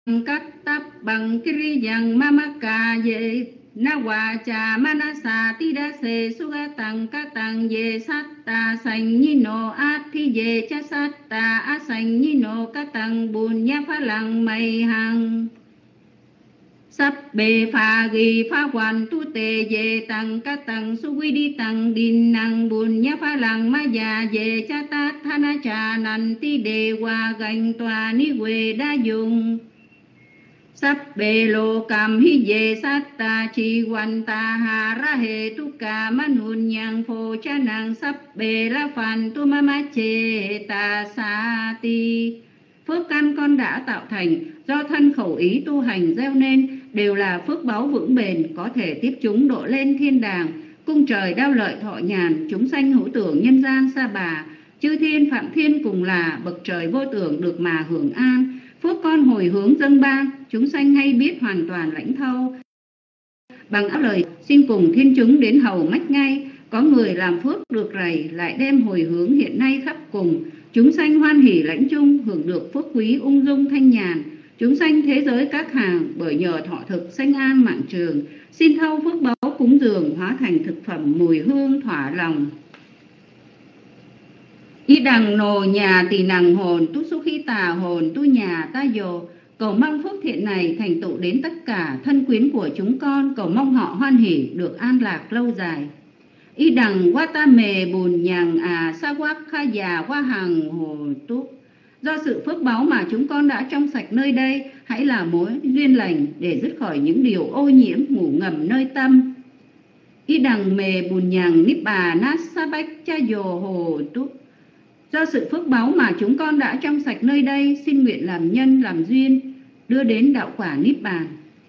cắt tắp bằng kiriyang mamaka ye na wacha manasa tida se sugatang katang ye satta sanh nhi no athi ye cha satta asanh nhi no katang bunya phalang mây hằng sắp bề pha ghi pha hoàn tu tề về tăng các tăng su quy đi tăng đinh năng bùn nhá pha lăng ma già về cha ta thana trà nành ti đề hòa gành tòa ni quê đa dùng sắp bề lô cầm hi về sát ta chi hoàn ta hà ra hệ tu ca man hồn nhang phô cha nàng sắp bề la phàn tu ma ma chê ta sa ti. Phước căn con đã tạo thành do thân khẩu ý tu hành gieo nên đều là phước báu vững bền, có thể tiếp chúng độ lên thiên đàng, cung trời đao lợi thọ nhàn, chúng sanh hữu tưởng nhân gian sa bà, chư thiên phạm thiên cùng là bậc trời vô tưởng được mà hưởng an. Phước con hồi hướng dâng ban, chúng sanh hay biết hoàn toàn lãnh thâu. Bằng áo lời xin cùng thiên chúng đến hầu mách ngay, có người làm phước được rầy lại đem hồi hướng hiện nay khắp cùng. Chúng sanh hoan hỷ lãnh chung, hưởng được phước quý ung dung thanh nhàn. Chúng sanh thế giới các hàng bởi nhờ thọ thực sanh an mạng trường. Xin thâu phước báu cúng dường hóa thành thực phẩm mùi hương thỏa lòng. Y đằng nồ nhà tỳ nằng hồn, tu su khi tà hồn, tu nhà ta dồ. Cầu mong phước thiện này thành tựu đến tất cả thân quyến của chúng con, cầu mong họ hoan hỷ được an lạc lâu dài. Y đằng qua ta mề bùn nhàng sa quắc kha già qua hàng hồ túc. Do sự phước báu mà chúng con đã trong sạch nơi đây, hãy là mối duyên lành để dứt khỏi những điều ô nhiễm ngủ ngầm nơi tâm. Y đằng mề bùn nhàng níp bà nát sa bách cha dồ hồ túc. Do sự phước báu mà chúng con đã trong sạch nơi đây, xin nguyện làm nhân làm duyên đưa đến đạo quả niết bàn.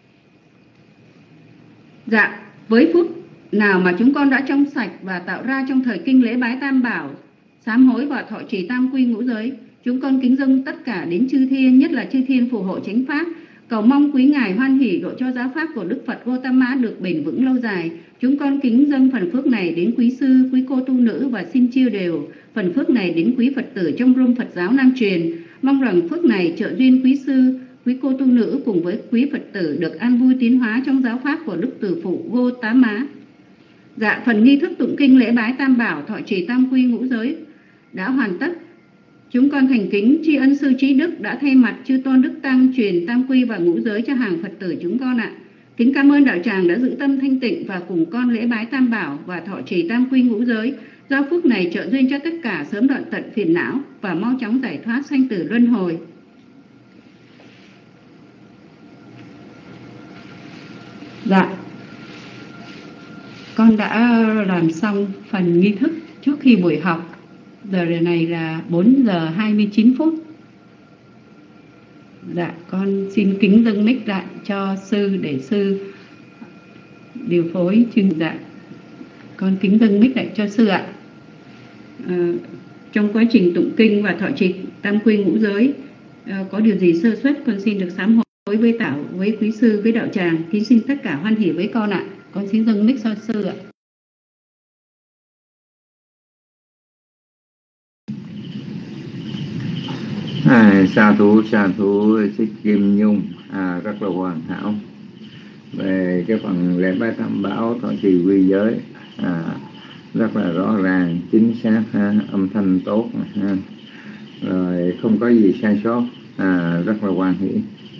Dạ, với phước nào mà chúng con đã trong sạch và tạo ra trong thời kinh lễ bái Tam Bảo, sám hối và thọ trì tam quy ngũ giới, chúng con kính dâng tất cả đến chư thiên, nhất là chư thiên phù hộ chánh pháp, cầu mong quý ngài hoan hỷ độ cho giáo pháp của Đức Phật Gautama được bền vững lâu dài. Chúng con kính dâng phần phước này đến quý sư, quý cô tu nữ và xin chia đều phần phước này đến quý Phật tử trong room Phật giáo Nam truyền. Mong rằng phước này trợ duyên quý sư, quý cô tu nữ cùng với quý Phật tử được an vui tiến hóa trong giáo pháp của Đức Từ Phụ Gautama. Dạ, phần nghi thức tụng kinh lễ bái Tam Bảo, thọ trì tam quy ngũ giới đã hoàn tất. Chúng con thành kính tri ân sư trí đức đã thay mặt chư tôn đức tăng truyền tam quy và ngũ giới cho hàng Phật tử chúng con ạ. Kính cảm ơn đạo tràng đã giữ tâm thanh tịnh và cùng con lễ bái Tam Bảo và thọ trì tam quy ngũ giới. Do phước này trợ duyên cho tất cả sớm đoạn tận phiền não và mau chóng giải thoát sanh tử luân hồi. Dạ, con đã làm xong phần nghi thức trước khi buổi học. Giờ này là 4 giờ 29 phút. Dạ, con xin kính dâng mic lại cho sư để sư điều phối chương. Dạ, con kính dâng mic lại cho sư ạ. Trong quá trình tụng kinh và thọ trì tam quy ngũ giới có điều gì sơ suất, con xin được sám hối với Tảo, với quý sư, với đạo tràng. Kính xin tất cả hoan hỷ với con ạ. Con xin dâng mic cho sư ạ. Sa thú Thích Kim Nhung rất là hoàn hảo về cái phần lễ bái Tam Bảo, thọ trì quy giới, rất là rõ ràng, chính xác, âm thanh tốt, rồi không có gì sai sót, rất là hoàn hỷ.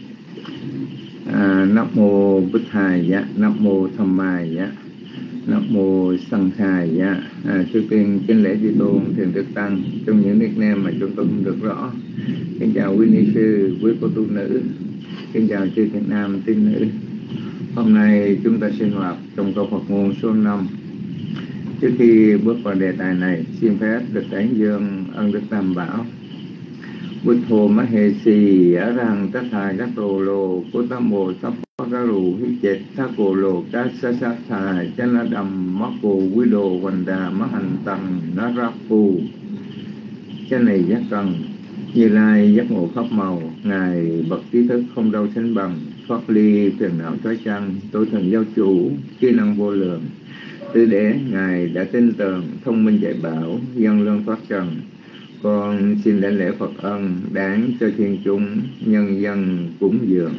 Nam mô Bụt Thầy dạ, Nam mô Tham Mai dạ, Nam mô Sanh Khai dạ. Trước tiên kính lễ chư tôn thiền đức tăng trong những nickname mà chúng tôi không được rõ. Kính chào quý ni sư, quý cô tu nữ, kính chào chư thiện nam tín nữ. Hôm nay chúng ta sinh hoạt trong câu Phật ngôn số 5. Trước khi bước vào đề tài này, xin phép được tán dương ân đức Tam Bảo. Bụt Hồ Mahesi ở rằng tất thai các đồ lô của tam bộ sắp ra rù hít chết thác cổ lô các sa sát thai chân là đầm mắc cổ quý đồ hoành đà mắc hành tầng nó ra phù chân này giác cần Như Lai giác ngộ pháp màu, ngài bậc trí thức không đâu sánh bằng, thoát ly phiền não trói chăng, tối thần giáo chủ trí năng vô lượng. Từ để ngài đã tin tưởng thông minh dạy bảo, dân lương thoát trần, Con xin đảnh lễ Phật ân đáng cho thiên chúng nhân dân cúng dường.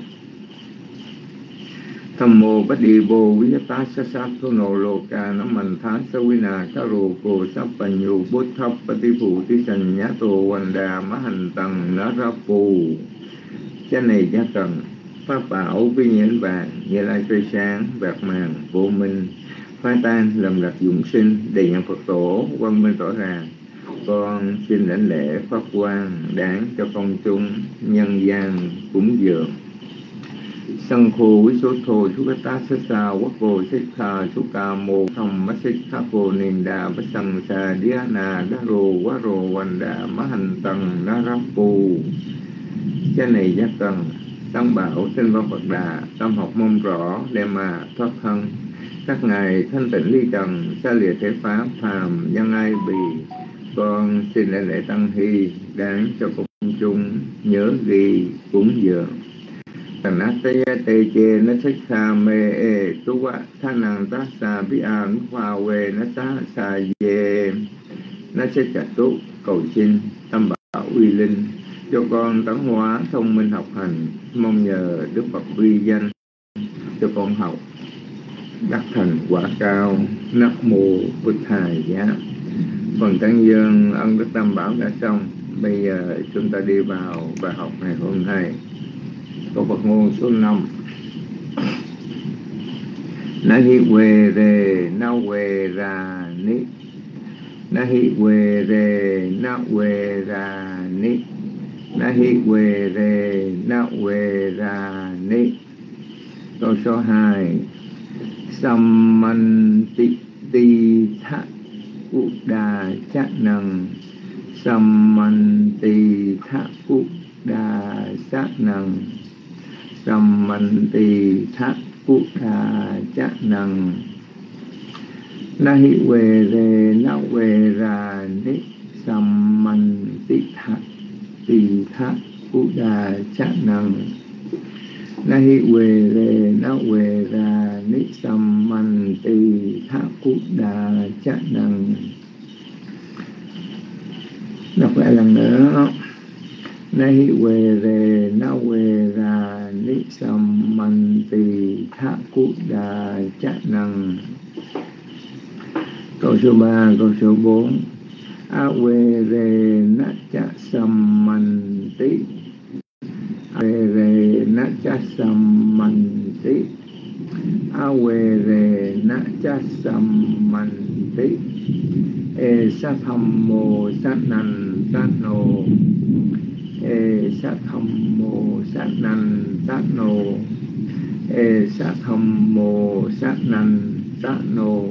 Tham mô Bát Đi Bồ Viết Tá Sát Sát Thô Nô Lô Ca Nam Mạnh Thá Sa Vi Na Ca Rô Cô Sắp Bành Nhu Bút Thấp Bát Đi Phụ Tí Sành Nhá Tô Hoành Đà Má Hành Tầng Ná Ra Phù Cha này gia cần Pháp bảo vi nhiễn vàng Như Lai tươi sáng bạc màng vô minh phá tan lầm lạc dụng sinh đầy nhận Phật tổ quang minh rõ ràng. Con xin đảnh lễ Pháp quang đáng cho công chúng nhân gian cúng dường. Sân khô quý số thô chú các tá sát xa quốc vô xích tha chú ca mô thông mắt xích tháp vô niên đà bát sân xa đĩa nà đá rô quá rô hoành đà má hành tầng đá rắp phù cha này giác cần tăng bảo sinh văn Phật đà tâm học mong rõ để mà thoát thân các ngài thanh tịnh ly trần xa lìa thể pháp phàm nhân ai bì. Con xin lễ lễ tăng hy đáng cho công chúng nhớ ghi cúng dường. Tần át tê chê nó thích xa mê ê tú quá tha nàng tá xa bí án hoa quê nó tá xa dê nó sẽ chặt tốt cầu xin tâm bảo uy linh cho con tấn hóa thông minh học hành. Mong nhờ Đức Phật uy danh cho con học đắc thành quả cao. Nam mô Bụt Thầy Giá. Phần tán dương ân đức tam bảo đã xong. Bây giờ chúng ta đi vào bài học ngày hôm nay. Câu Phật ngôn số 5. Na hi quê rê na quê ra ni. Na hi quê rê na quê ra ni. Na hi quê rê na quê ra ni. Câu số 2. Sammanti ti tha Uddha chát năng. Sammanti tha Uddha chát năng. Sammanti tha Uddha chát năng. Na hi quê rê na quê ra ni. Sammanti tha Uddha chát năng. Na hi quê rê na quê ra ni. Sammanti tha Uddha chát năng. Đọc lại lần nữa. Na hi quê rê na quê ra ni. Sammanti tha Uddha chát năng. Câu số 3, câu số 4. A quê rê na cha sammanti. A quê rê na cha sammanti. A quê rê na cha sammanti. E sa tham mô sát năn sát nô. E sa tham mô sát năn sát nô. E sa tham mô sát năn sát nô.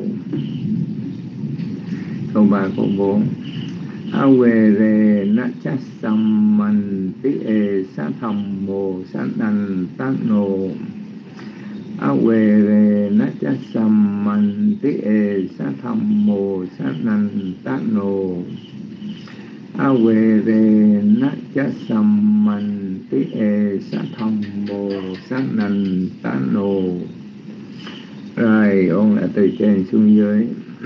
Câu 3, câu 4. A quê rê na cha sammanti. E sa tham mô sát năn sát nô. A quê rê na cha sammanti. E sa tham mô sát năn sát nô. A quê rê na cha sammanti. E sa tham mô sát năn sát nô. Rồi ôn lại từ trên xuống dưới.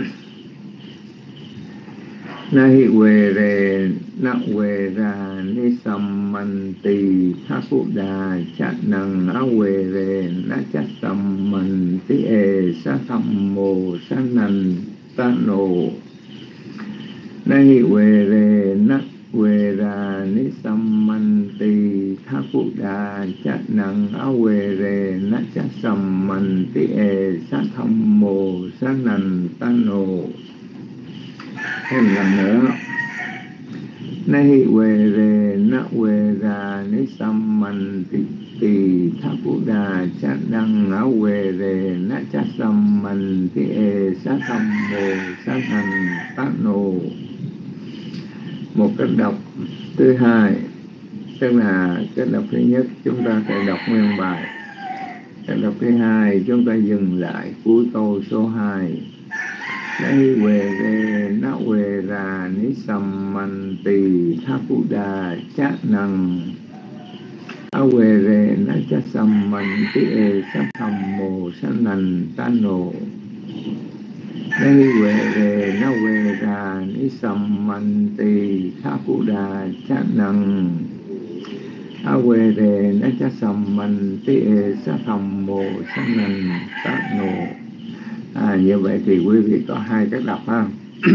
Na hi quê rê na quê ra ni. Sammanti tha Uddha chát năng. A quê rê na cha sammanti. E sa tham mô sát năn sát nô. Na hi quê rê na quê ra ni. Sammanti tha Uddha chát năng. A quê rê na cha sammanti. E sa tham mô sát năn sát nô. Thêm lần nữa. Na hi quê rê na quê ra ni. Sammanti tha Uddha chát năng. A quê rê na cha sammanti. E sa tham mô sát năn sát nô. Một cách đọc thứ hai, tức là cách đọc thứ nhất chúng ta sẽ đọc nguyên bài. Cách đọc thứ hai chúng ta dừng lại cuối câu số 2. Na hi quê rê na quê ra ni. Sammanti tha Uddha chát năng. A quê rê na cha sammanti. E sa tham mô sát năn sát nô. Đây quê về nó quê ra ní sầm man tì tha cụ đà chát năng a quê về nó chát sầm man tì sa thầm mồ sa năng tát nồ. Như vậy thì quý vị có hai cách đọc ha.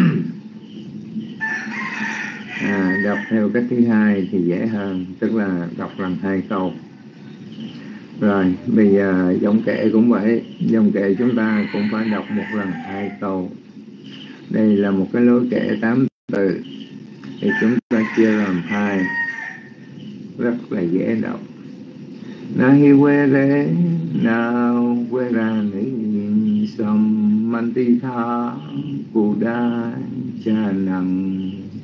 Đọc theo cách thứ hai thì dễ hơn, tức là đọc lần 2 câu. Rồi bây giờ dòng kệ cũng vậy, dòng kệ chúng ta cũng phải đọc 1 lần 2 câu. Đây là một cái lối kệ 8 từ thì chúng ta chia làm 2, rất là dễ đọc. Nahi quê rê nào quê ra ni sam manti tha kuda cha năng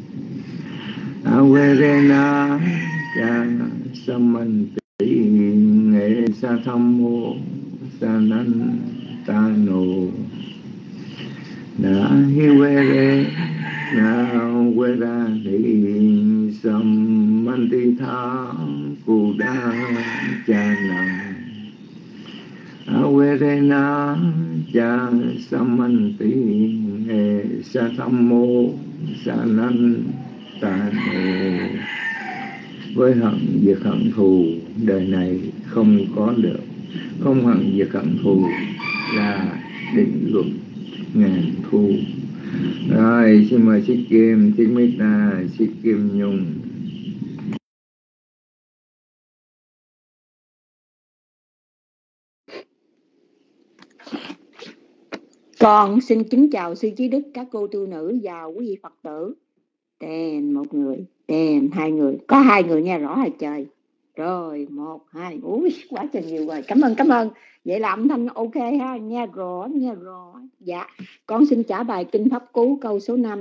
quê rê na cha sam manti nghệ sa tham mô sa nan ta nô Nahi quê rê nào quê ra ni sam manti tha kuda cha năng Averena cha samanti e sa thammo sa nan ta nô. Với hận diệt hận thù đời này không có được, không hận diệt hận thù là định luật ngàn thu. Rồi xin mời Sĩ Kim, Thích Mita, Sĩ Kim Nhung. Con xin kính chào sư trí đức, các cô tu nữ và quý vị Phật tử. Tên 1 người, tên 2 người, có 2 người nghe rõ hả trời? Rồi 1, 2, ui quá trời nhiều rồi, cảm ơn. Vậy là âm thanh ok ha, nghe rõ. Dạ, con xin trả bài kinh pháp cú câu số 5.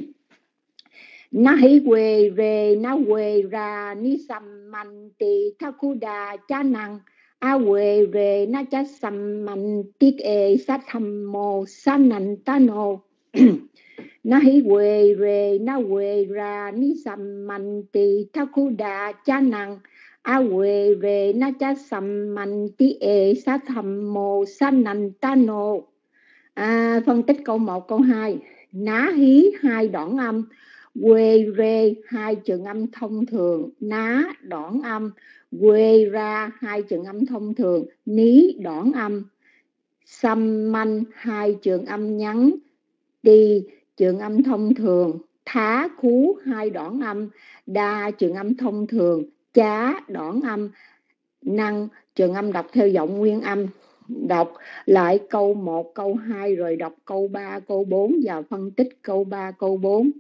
Nahi quê rê na quê ra ni sam man ti thakuda cha năng a quê rê na cha sam man tiết e sát tham mô san nành ta nô. Nahi quê rê na quê ra ni sam man ti thakuda cha năng a quê rê na cha sam man tiết e sát tham mô san nành ta nô. Phân tích câu 1, câu 2. Ná hí 2 đoạn âm, quê rê 2 trường âm thông thường, ná đoạn âm, quê ra 2 trường âm thông thường, ní đoạn âm, xăm manh 2 trường âm ngắn, ti trường âm thông thường, thá khú 2 đoạn âm, đa trường âm thông thường, chá đoạn âm, năng trường âm đọc theo giọng nguyên âm. Đọc lại câu 1, câu 2 rồi đọc câu 3, câu 4 và phân tích câu 3, câu 4.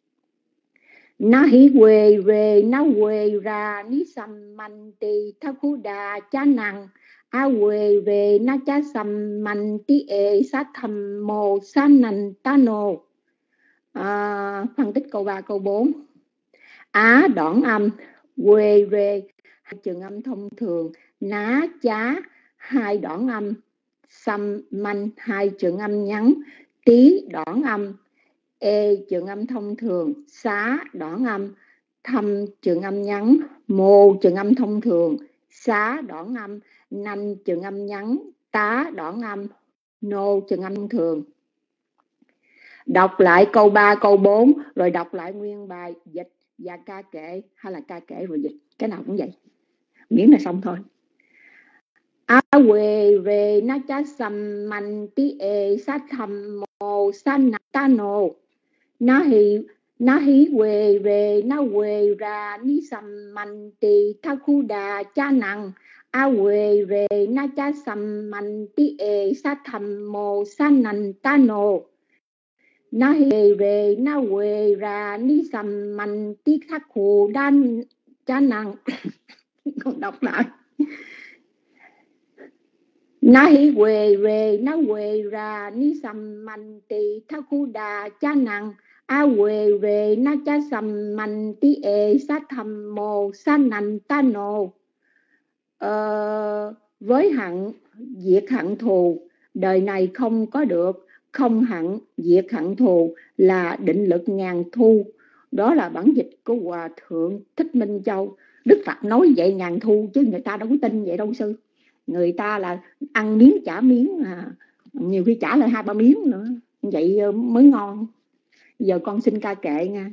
Nahi quê rê na quê ra ni sam man ti thakuda cha năng a quê rê na cha sam man ti e sát tham mô san nành ta nô. Phân tích câu 3, câu 4. Á đoạn âm, quê rê 2 trường âm thông thường, ná chá 2 đoạn âm, xăm manh 2 trường âm ngắn, tí đoạn âm, e trường âm thông thường, xá đoạn âm, thâm trường âm ngắn, mô trường âm thông thường, xá đoạn âm, nanh trường âm ngắn, tá đoạn âm, nô trường âm thông thường. Đọc lại câu 3, câu 4 rồi đọc lại nguyên bài, dịch và ca kệ, hay là ca kệ rồi dịch, cái nào cũng vậy, miễn là xong thôi. A quê rê na cha sam man ti e sát tham mô san ta nô. Na hí quê rê na quê ra ni sam man ti thakuda cha năng a quê rê na cha sam man ti e sát tham mô san nành ta nô. Na hí rê na quê ra ni sam man ti thakuda cha năng. Con đọc lại. Nahi quê rê na quê ra ni sam man ti thakuda cha năng a quê rê na cha sam man ti e sát tham mô san nành ta nô. Với hận diệt hận thù đời này không có được, không hận diệt hận thù là định lực ngàn thu. Đó là bản dịch của Hòa Thượng Thích Minh Châu. Đức Phật nói vậy ngàn thu chứ người ta đâu có tin vậy đâu sư. Người ta là ăn miếng trả miếng, nhiều khi trả lại 2-3 miếng nữa. vậy mới ngon. Giờ con xin ca kệ nha.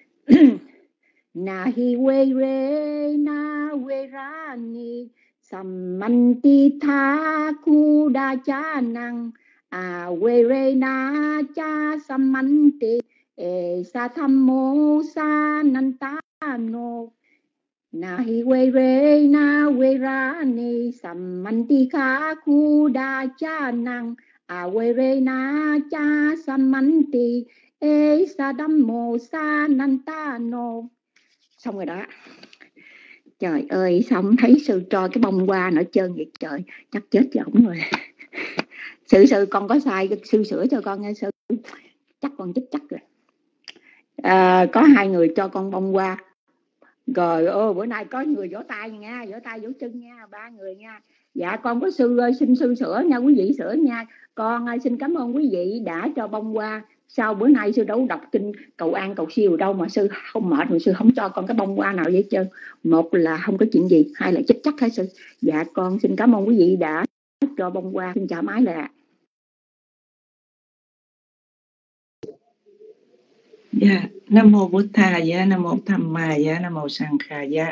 Na hi we re na we ra ni samanti tha ku da cha năng a we re na cha samanti e sa tham mô sa nan ta no na hi we re na we ra ni samanti kha ku da cha năng a we re na cha samanti e sa đam mô sa nan ta no. Xong rồi đó. Trời ơi, sao không thấy sư cho cái bông hoa nữa trơn vậy trời, chắc chết cho ổng rồi. Sư con có sai, sư sửa cho con nghe sư, chắc con chết chắc rồi. Có 2 người cho con bông hoa. Rồi bữa nay có người vỗ tay nha, vỗ tay vỗ chân nha, 3 người nha. Dạ con có sư xin sư sửa nha, quý vị sửa nha. Con xin cảm ơn quý vị đã cho bông hoa. Sau bữa nay sư đâu đọc kinh cầu an cầu siêu đâu mà sư không mệt mà sư không cho con cái bông hoa nào vậy trơn. Một là không có chuyện gì, hai là chết chắc hả sư. Dạ con xin cảm ơn quý vị đã cho bông hoa. Xin chào mái là Dạ, Nam mô Bụt Thà dạ, Nam mô Tham Ma dạ, Nam mô Sang Kha dạ.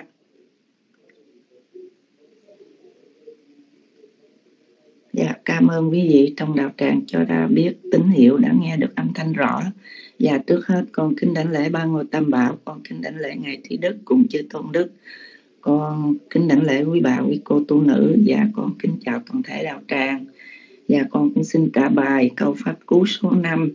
Dạ, cảm ơn quý vị trong đạo tràng cho đã biết tín hiệu, đã nghe được âm thanh rõ. Dạ, trước hết con kính đảnh lễ ba ngôi Tam Bảo, con kính đảnh lễ ngài Thí Đức cùng chư Tôn Đức, con kính đảnh lễ quý bà quý cô tu nữ. Dạ, con kính chào toàn thể đạo tràng. Dạ, con cũng xin trả bài câu pháp cú số 5.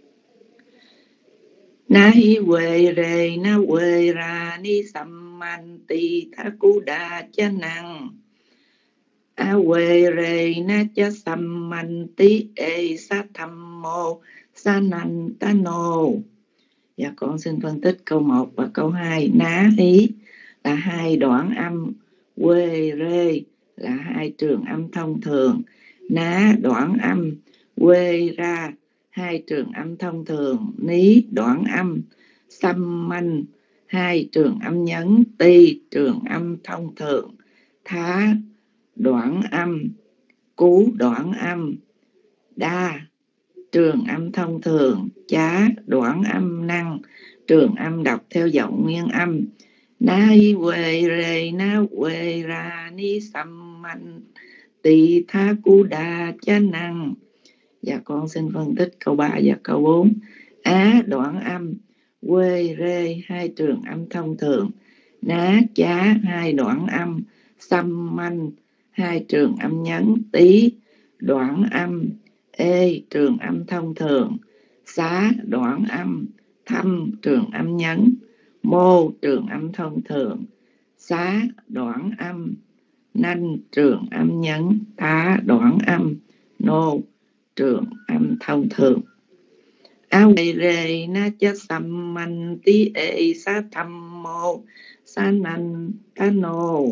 Na hi we re na we ra ni samanti thakuda cha năng a we re na cha samanti e sa tham mô sa nan ta no. Dạ con xin phân tích câu 1 và câu 2. Ná hí là 2 đoạn âm, quê rê là 2 trường âm thông thường. Ná đoạn âm, quê ra 2 trường âm thông thường. Ní đoạn âm, xăm manh 2 trường âm nhấn. Ti trường âm thông thường. Thá đoạn âm, cú đoạn âm. Đa trường âm thông thường. Chá đoạn âm năng, trường âm đọc theo giọng nguyên âm. Nai quê rê na quê ra ni sam man tỳ tha cu đà cha năng. Dạ con xin phân tích câu 3 và câu 4. Á đoạn âm, quê rê 2 trường âm thông thường. Ná chá 2 đoạn âm, xăm manh 2 trường âm nhấn. Tí đoạn âm, ê trường âm thông thường. Xá đoạn âm, thăm trường âm nhấn. Mô trường âm thông thường. Xá đoạn âm, nanh trường âm nhấn. Tá đoạn âm, nô trường âm thông thường. Áo rê na cha sam man tí ê sa tham mô sa nanh ta nô.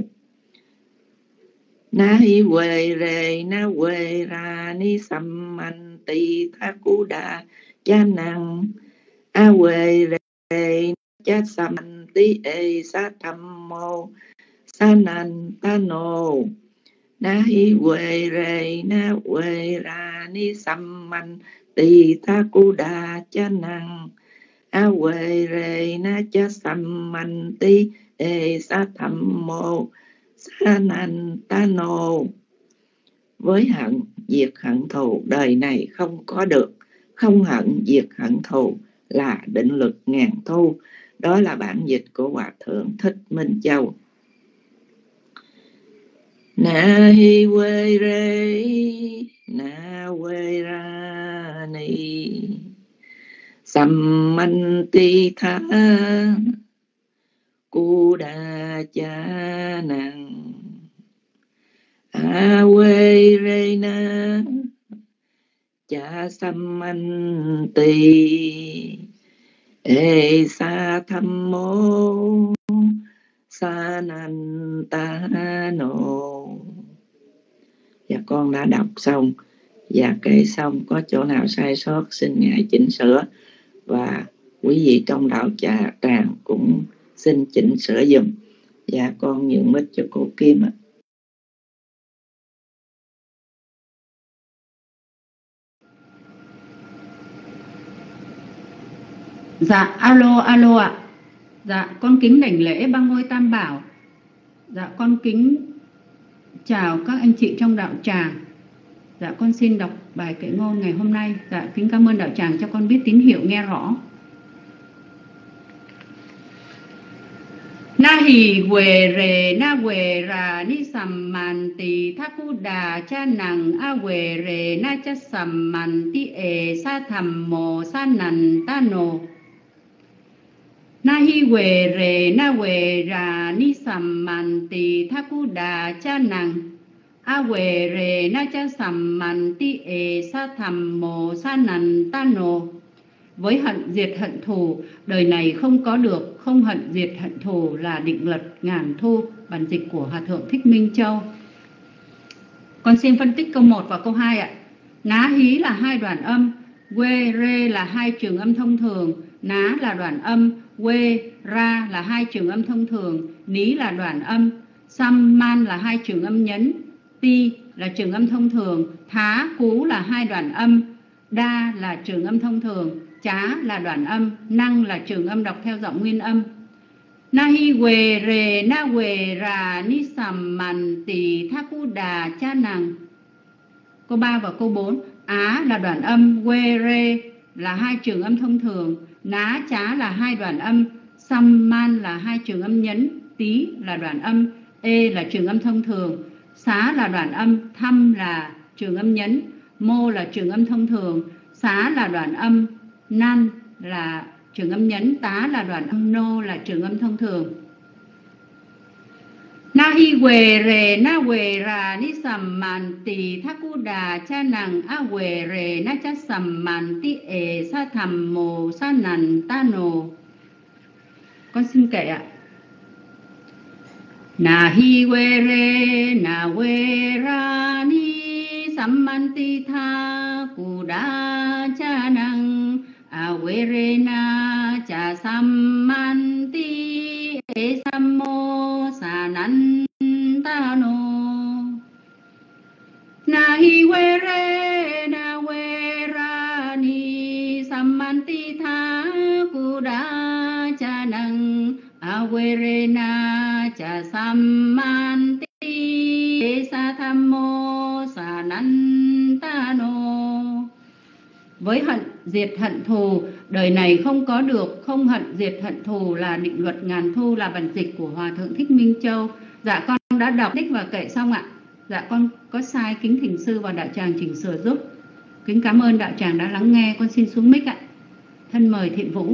Na hi quê rê na quê ra ni sam man tí tha cú đà cha năng a quê rê cha sam man tí ê sa tham mô sa nanh ta nô. Na hi quê rê na quê ra ni sam man tỳ tha cu đà cha năng a quê rê na cha sam man tí ê sa tham mô sa nanh ta nô. Với hận diệt hận thù đời này không có được, không hận diệt hận thù là định lực ngàn thu. Đó là bản dịch của Hòa Thượng Thích Minh Châu. Na hi quê rê na quê ra ni sam man ti tha cu đà cha năng a quê rê na cha sam man ti ê sa tham mô sa nan ta nô. Dạ con đã đọc xong và kể xong, có chỗ nào sai sót xin ngài chỉnh sửa, và quý vị trong đạo tràng cũng xin chỉnh sửa giùm. Dạ con nhường mic cho cô Kim ạ. Dạ, alo ạ. Dạ, con kính đảnh lễ ba ngôi Tam Bảo. Dạ, con kính chào các anh chị trong đạo tràng. Dạ, con xin đọc bài kệ ngôn ngày hôm nay. Dạ, kính cảm ơn đạo tràng cho con biết tín hiệu nghe rõ. Na hì quề rề na quề ra ni sầm màn tì thác cu đà cha nằng a quề rề na cha sầm màn tì ê sa thầm mồ sa nằn ta nồ. Na hi quề rề na quề ra ni sầm màn tì thác cu đà cha nằng a quề rề na cha sầm màn tì ê sa thầm mồ sa nằn ta nồ. Với hận diệt hận thù, đời này không có được, không hận diệt hận thù là định luật ngàn thu. Bản dịch của Hòa Thượng Thích Minh Châu. Con xin phân tích câu 1 và câu 2 ạ. Ná hí là hai đoạn âm, quê rê là hai trường âm thông thường, ná là đoạn âm, quê ra là hai trường âm thông thường, ní là đoạn âm, xăm man là hai trường âm nhấn, ti là trường âm thông thường, thá cú là hai đoạn âm, đa là trường âm thông thường, chá là đoạn âm, năng là trường âm đọc theo giọng nguyên âm. Na hi quề rề na quề ra ni sầm màn tì tha cu đà cha nàng. Câu 3 và câu 4. Á là đoạn âm, quê rê là hai trường âm thông thường, ná chá là hai đoạn âm, xăm man là hai trường âm nhấn, tí là đoạn âm, ê là trường âm thông thường, xá là đoạn âm, thăm là trường âm nhấn, mô là trường âm thông thường, xá là đoạn âm, nan là trường âm nhấn, tá là đoạn âm, nô là trường âm thông thường. Na hi quề rề na quề ra ni sầm màn tì thác cu đà cha nằng a quề rề na cha sầm màn tì ê sa thầm mồ sa nằn ta nồ. Con xin kể ạ. Na hi quề rề na quề ra ni sầm màn tì tha cu đà cha nằng a quề rề na cha sầm màn tì ê sam mô sa nằn ta nô. Na hi quê rê na quê ra ni sam man ti tha cu đa cha nằng a quê rê na cha sam man ti sa tham mô sa năn ta nô. Với hận diệt hận thù, đời này không có được, không hận diệt hận thù là định luật ngàn thu, là bản dịch của Hòa Thượng Thích Minh Châu. Dạ, con đã đọc tích và kệ xong ạ. Dạ, con có sai kính thỉnh sư và đạo tràng chỉnh sửa giúp. Kính cảm ơn đạo tràng đã lắng nghe. Con xin xuống mic ạ. Thân mời Thiện Vũ.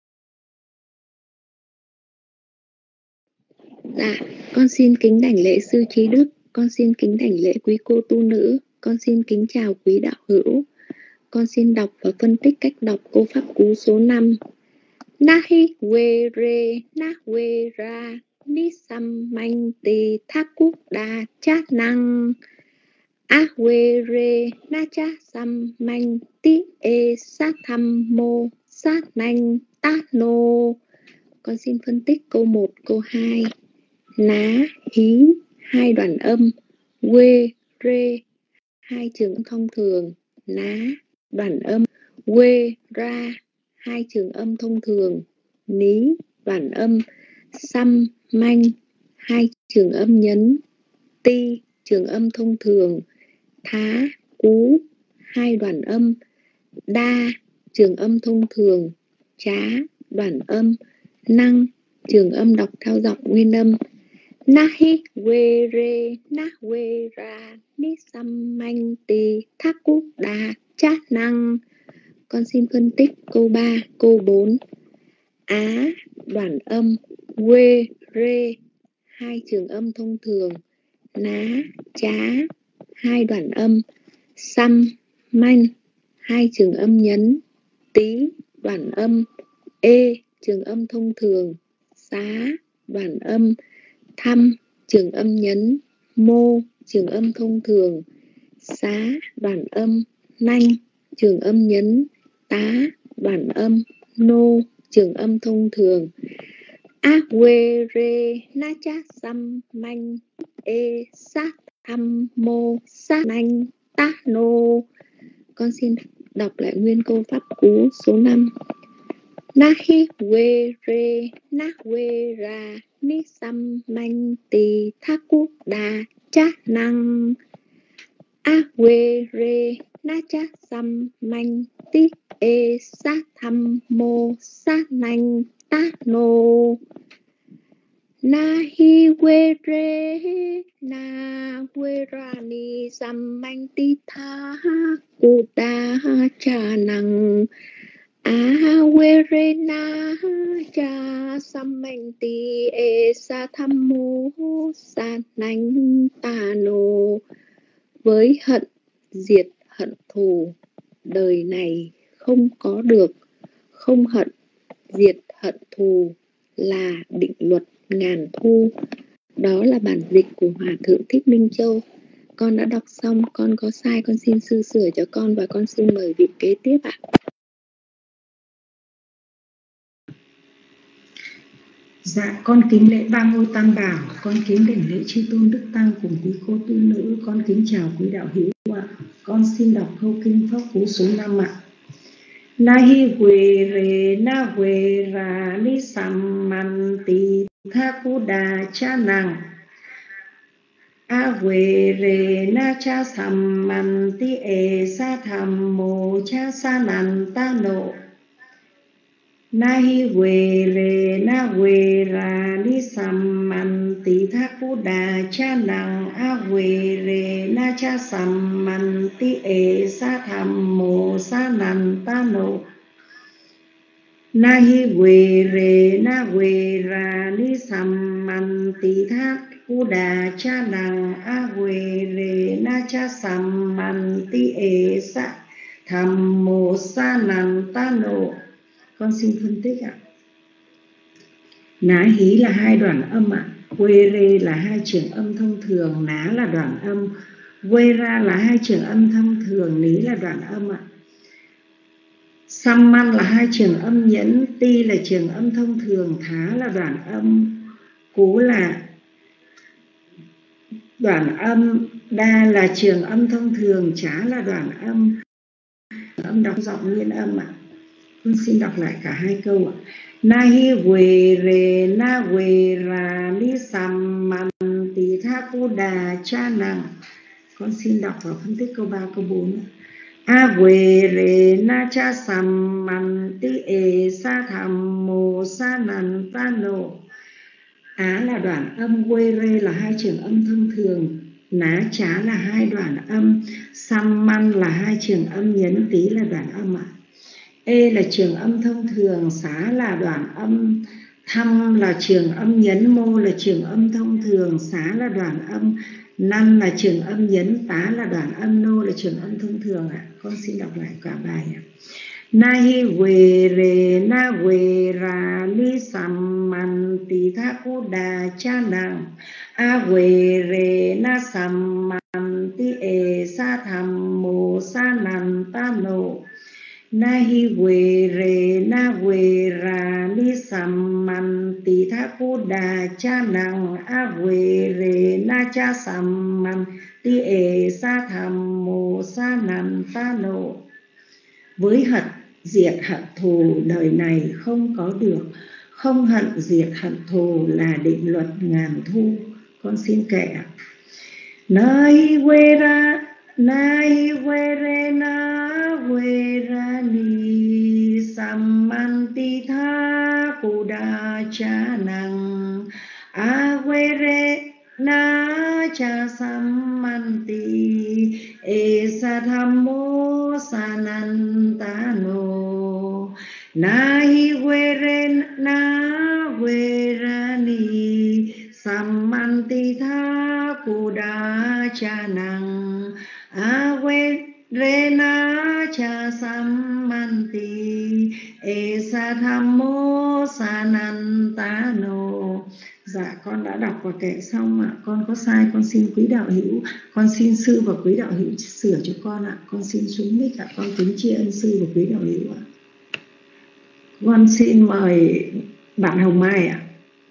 Dạ, con xin kính đảnh lễ sư trí đức, con xin kính đảnh lễ quý cô tu nữ, con xin kính chào quý đạo hữu. Con xin đọc và phân tích cách đọc câu pháp cú số 5. Na hi quê rê na quê ra ni sam manh tì thác cúc đà cha năng a quê rê na cha sam manh tì ê sa tham mô sa nanh ta nô. Con xin phân tích câu 1, câu 2. Ná, hí, hai đoạn âm, quê, rê, hai trường âm thông thường, ná, đoạn âm, quê, ra, hai trường âm thông thường, ní, đoạn âm, xăm, manh, hai trường âm nhấn, ti, trường âm thông thường, thá, cú, hai đoạn âm, đa, trường âm thông thường, chá, đoạn âm, năng, trường âm đọc theo giọng nguyên âm. Na hi quê rê na quê ra ni sam manh tì thác cúc đà cha năng. Con xin phân tích câu 3, câu 4. Á, đoạn âm, quê, rê, hai trường âm thông thường, ná, chá, hai đoạn âm, xăm, manh, hai trường âm nhấn, tí, đoạn âm, ê, trường âm thông thường, xá, đoạn âm, thăm, trường âm nhấn, mô, trường âm thông thường, xá, đoạn âm, nanh, trường âm nhấn, tá, đoạn âm, nô, trường âm thông thường. A quê rê na cha xăm manh ê sát thăm mô sát nanh tá nô. Con xin đọc lại nguyên câu pháp cú số 5. Nahi we re na we ra ni sam man ti thaku đà cha năng. A we re na cha sam man ti e sa tham mô sa nanh ta nô. Na hi we re na we ra ni sam man ti tha ku đà cha năng. A we re na cha sam man ti e sa tham mô sa nanh ta nô. Với hận diệt hận thù, đời này không có được. Không hận diệt hận thù là định luật ngàn thu. Đó là bản dịch của Hòa Thượng Thích Minh Châu. Con đã đọc xong, con có sai con xin sư sửa cho con và con xin mời vị kế tiếp ạ. Dạ, con kính lễ ba ngôi tam bảo, con kính đảnh lễ chư tôn đức tăng cùng quý cô tu nữ, con kính chào quý đạo hữu ạ. Con xin đọc câu kinh Pháp Cú số 5 ạ. Nahi quê re na quê ra ni sam man ti tha cu đà cha năng. A quê re na cha sam man ti e sa tham mô cha sa nan ta nộ. Nahi we re na we ra ni sam man ti tha cu đà cha năng. A we re na cha sam man ti e sa tham mô sa nan ta nộ. Nahi we re na we ra ni sam man ti tha cu đà cha năng. A we re na cha sam man ti e sa tham mô sa nan ta nộ. Con xin phân tích ạ. Ná hí là hai đoạn âm ạ. Quê rê là hai trường âm thông thường, ná là đoạn âm. Quê ra là hai trường âm thông thường, ní là đoạn âm ạ. Samman là hai trường âm nhẫn, ti là trường âm thông thường, thá là đoạn âm, cú là đoạn âm, đa là trường âm thông thường, chá là đoạn âm. Âm đọc giọng nguyên âm ạ. Con xin đọc lại cả hai câu ạ. Nahi we re na we ra ni sam man ti tha cu đà cha năng. Con xin đọc và phân tích câu 3, câu 4. A we re na cha sam man ti e sa tham mô sa nan ta nộ. Á là đoạn âm, quê rê là hai trường âm thông thường, ná chá là hai đoạn âm, sam man là hai trường âm nhấn, tí là đoạn âm ạ. E là trường âm thông thường, xá là đoạn âm, thăm là trường âm nhấn, mô là trường âm thông thường, xá là đoạn âm, năm là trường âm nhấn, tá là đoạn âm, nô là trường âm thông thường ạ. Con xin đọc lại cả bài ạ. Nahi we re na we ra ni sam man ti tha cu đà cha năng. A we re na sam man ti e sa tham mô sa nan ta nộ. Nahi we re na we ra ni sam man ti tha cu đà cha năng. A we re na cha sam man ti e sa tham mô sa nan ta nộ. Với hận diệt hận thù, đời này không có được. Không hận diệt hận thù là định luật ngàn thu. Con xin kệ ạ. Nahi we ra nahi we re na we ra ni sam man ti tha cu đà cha năng. A we re na cha sam man ti e sa tham mô sa nan ta nô. Nahi we re na we ra ni sam man ti tha cu đà cha năng. A we re na cha sam man ti e sa tham mô sa nan ta nô. Dạ, con đã đọc và kệ xong ạ. Con có sai con xin quý đạo hữu, con xin sư và quý đạo hữu sửa cho con ạ. Con xin xuống mic ạ. Con kính tri ân sư và quý đạo hữu ạ. Con xin mời bạn Hồng Mai ạ.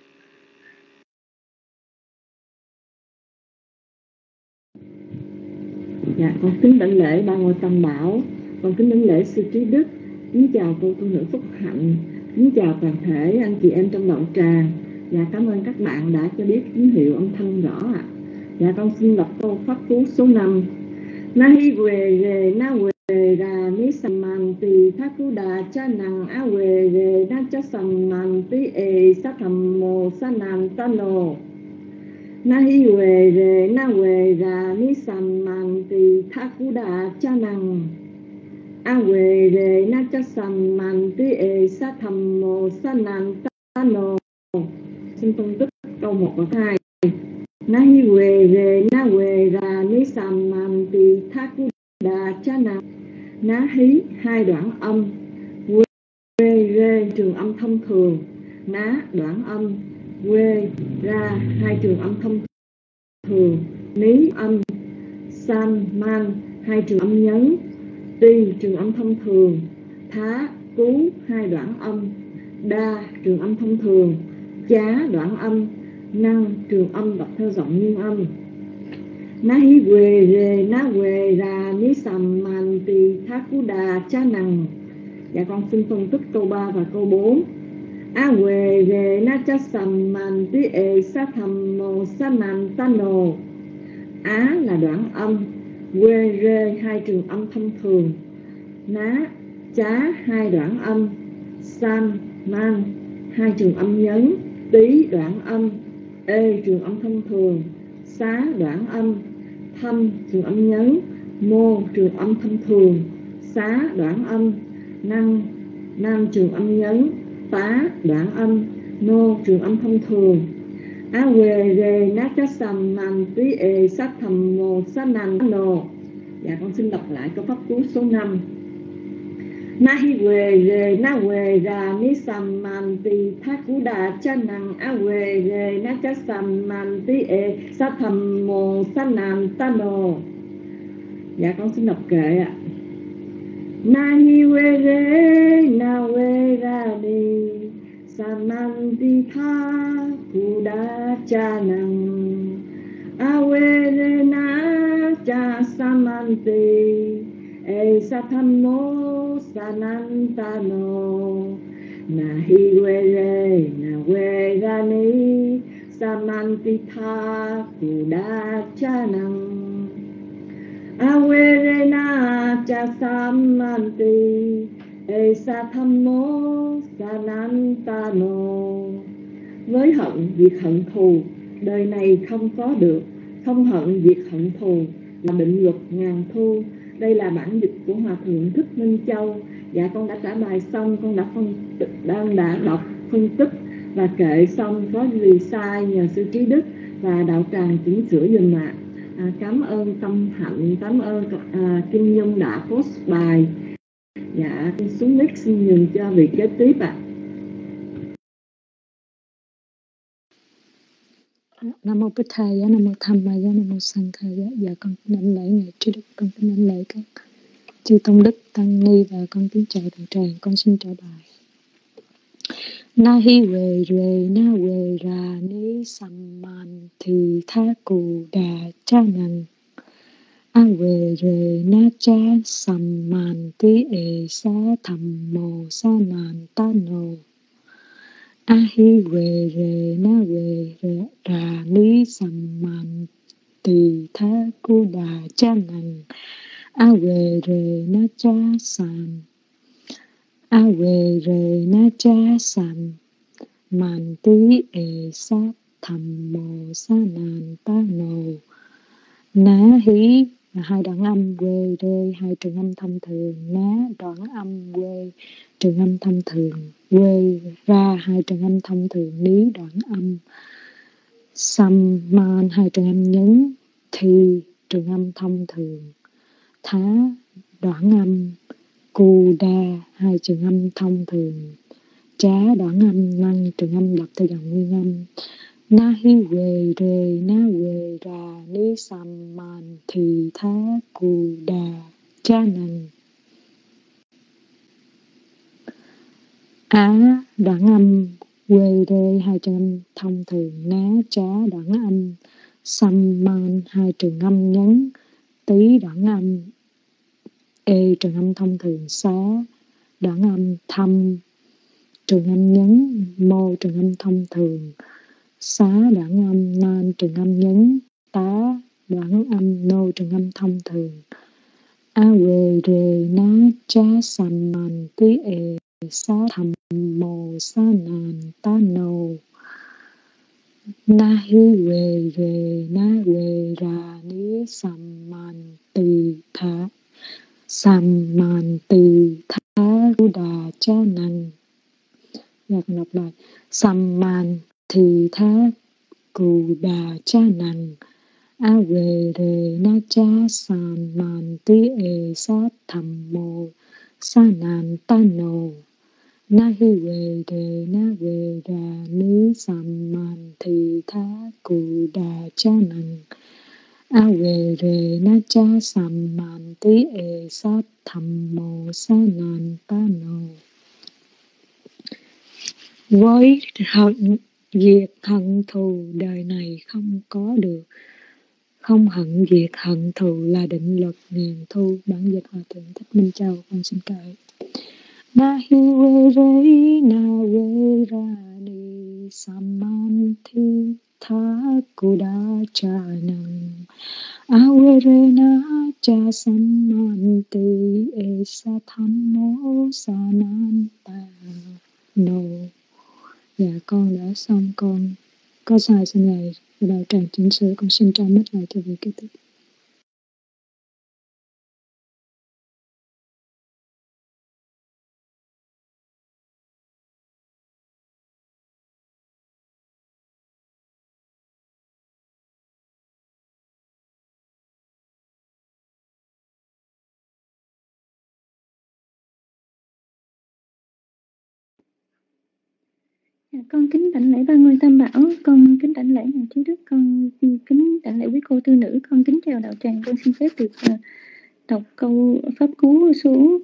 Dạ, con kính đảnh lễ ba ngôi tam bảo, con kính đảnh lễ sư trí đức, kính chào cô tu nữ Phúc Hạnh, Kính chào toàn thể anh chị em trong đạo tràng. Dạ, cảm ơn các bạn đã cho biết tín hiệu âm thanh rõ ạ. Dạ, con xin đọc câu pháp cú số 5. Nahi quê rề na quê ra ni samman tì tha cú đà cha năng a quê rề na cha samman tì e sa tham mô sa nan ta nô. Nahi quê rề na quê ra ni samman tì tha cú đà cha năng a quê rề na cha samman tì e sa tham mô sa nan ta nô. Xin phân tích câu 1 và 2. Nahi quê rề na quê ra ni samman tì tha cú đà cha năng. Ná hí 2 đoạn âm, quê rê trường âm thông thường, ná đoạn âm, quê ra 2 trường âm thông thường, ní âm, san man 2 trường âm nhấn, ti trường âm thông thường, thá cú 2 đoạn âm, đa trường âm thông thường, chá đoạn âm, năng trường âm đọc theo giọng nguyên âm. Ná hí quê rê ná quê ra ní sàm man tì thá cú đà chá năng. Dạ, con xin phân tích câu 3 và câu 4. A quê rê ná chá sàm man tí e sa tham mô sa nan ta nô. Á là đoạn âm, quê rê 2 trường âm thông thường, ná chá 2 đoạn âm, san man 2 trường âm nhấn, tí đoạn âm, ê trường âm thông thường, xá đoạn âm, thâm trường âm nhấn, mô trường âm thông thường, xá đoạn âm, năng nam trường âm nhấn, tá đoạn âm, nô trường âm thông thường. A quê rê ná chá sàm man tí e sát thầm mô sát nan nô. Dạ, con xin đọc lại câu pháp cú số 5. Nahi quê rê na quê ra ní sàm man tì thá cú đà cha năng a quê rê na chá sàm man tì e sát thầm mô sát nan ta nô. Dạ, con xin đọc kệ ạ. Nahi quê rê na quê ra đi sàm man tì thá cú đà cha năng a quê rê na chá sàm man tì e sa tham mô sa nan ta nô. Na hi quê rê na quê ra ni sa man ti tha cú đa cha năng a quê rê na cha sam man ti e sa tham mô sa nan ta nô. Với hận việc hận thù đời này không có được, không hận việc hận thù là định luật ngàn thu. Đây là bản dịch của Hòa Thượng Thích Minh Châu. Dạ, con đã trả bài xong, con đã đọc, phân tích và kệ xong. Có gì sai nhờ sư Trí Đức và đạo tràng chỉnh sửa dùm ạ. Cảm ơn Tâm Hạnh, cảm ơn Kim Nhung đã post bài. Dạ, con xuống mic xin nhường cho vị kế tiếp ạ. Nam mô Bích Thầy, Nam mô Tham Ma, Nam mô Sang Thầy. Dạ, con kính đảnh lễ ngài Trí Đức, con kính đảnh lễ các chư tông đức tăng ni và con kính chào đạo tràng. Con xin trả bài. Na hi quê rê na quê ra ni sam man thì tha cù đà cha năng a quê rê na cha sam man tí e sa tham mô sa nan ta nô. A hi quê rê na quê ra ni sam man tì tha cú đà cha năng a quê rê na cha sam a quê rê na cha sam man tí e sát tham mô sa nan ta nô. Ná hí là 2 đoạn âm, quê rê 2 trường âm thông thường, ná đoạn âm, quê trường âm thông thường, quê ra 2 trường âm thông thường, ní đoạn âm, sam man 2 trường âm nhấn, thi trường âm thông thường, thá đoạn âm, cu đa 2 trường âm thông thường, chá đoạn âm, năng trường âm đọc theo dòng nguyên âm. Na hi quê rê na quê ra ni sam man thì thá cù đà cha năng. Á đoạn âm, quê rê 2 trường âm thông thường, ná chá đoạn âm, sam man 2 trường âm nhấn, tí đoạn âm, e trường âm thông thường, xá đoạn âm, thâm trường âm nhấn, mô trường âm thông thường, xá đoạn âm, nan trường âm nhấn, tá đoạn âm, nô trường âm thông thường. A quê rê ná chá sàm màn tí ê xá thầm mô xá nàn tá nô. Na hi quê rê ná quê ra ní sàm màn tì thá sàm màn tì thá rú đà chá năng. Và con đọc lại. Sàm màn thì thá cù đà chá năng. A quê rê ná chá sàm màn tí ê xá thầm mô xá nàn tá nô. Na hi quê rê ná quê ra ní sàm màn thì thá cù đà chá năng. A quê rê ná chá sàm màn tí ê xá thầm mô xá nàn tá nô. Với diệt hận thù đời này không có được, không hận diệt hận thù là định luật ngàn thu. Bản dịch Hòa Thượng Thích Minh Châu. Con xin cởi. Na hi quê rê na quê ra ni saman thi tha kuda cha năng. A quê rê na cha saman ti e sa tham mô sa nan ta nô. Dạ con đã xong, con có sai xin ngài đạo tràng chỉnh sửa, con xin trả mất lại cho vị kế tiếp. Con kính đảnh lễ ba ngôi Tam Bảo, con kính đảnh lễ ngài Trí Đức, con kính đảnh lễ quý cô tư nữ, con kính chào đạo tràng. Con xin phép được đọc câu pháp cú số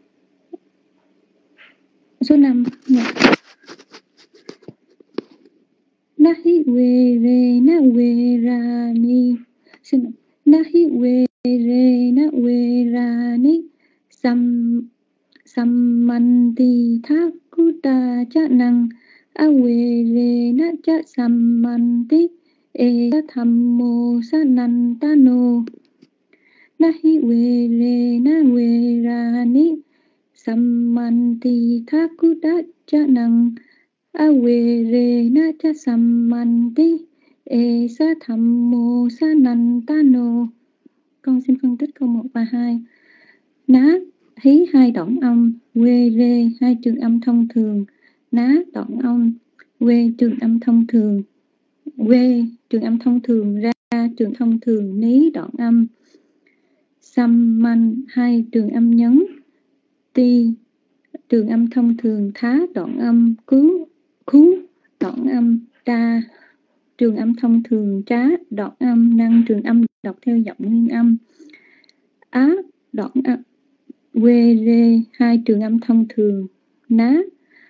5. Na hi quê rê na quê ra ni, xin na hi quê rê na quê ra ni sam man ti thác cu ta cha năng. A quê rê na cha sam man ti e tham mô sa nan ta nô. Na hi quê rê na quê ra ni sam man ti thác cu ta cha năng. A quê rê na cha sam man ti e sa tham mô sa nan ta nô. Con xin phân tích câu 1 và 2. Ná hí 2 đoạn âm, quê rê 2 trường âm thông thường. Ná đoạn âm, quê trường âm thông thường. Quê trường âm thông thường, ra trường thông thường, ní đoạn âm. Sam man 2 trường âm nhấn. Ti trường âm thông thường, thá đoạn âm, khú đoạn âm, ta trường âm thông thường, trá đoạn âm, năng trường âm đọc theo giọng nguyên âm. Á đoạn âm, quê rê 2 trường âm thông thường. Ná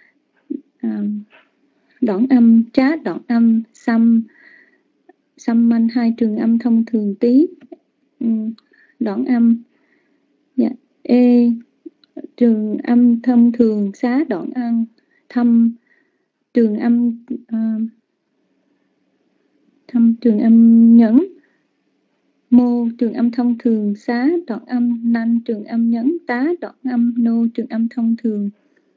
đoạn âm, trá đoạn âm, xăm man 2 trường âm thông thường, tí đoạn âm. E trường âm thông thường, xá đoạn âm, thâm trường âm trường âm nhẫn. Mô trường âm thông thường, xá đoạn âm, nanh trường âm nhấn, tá đoạn âm, nô trường âm thông thường.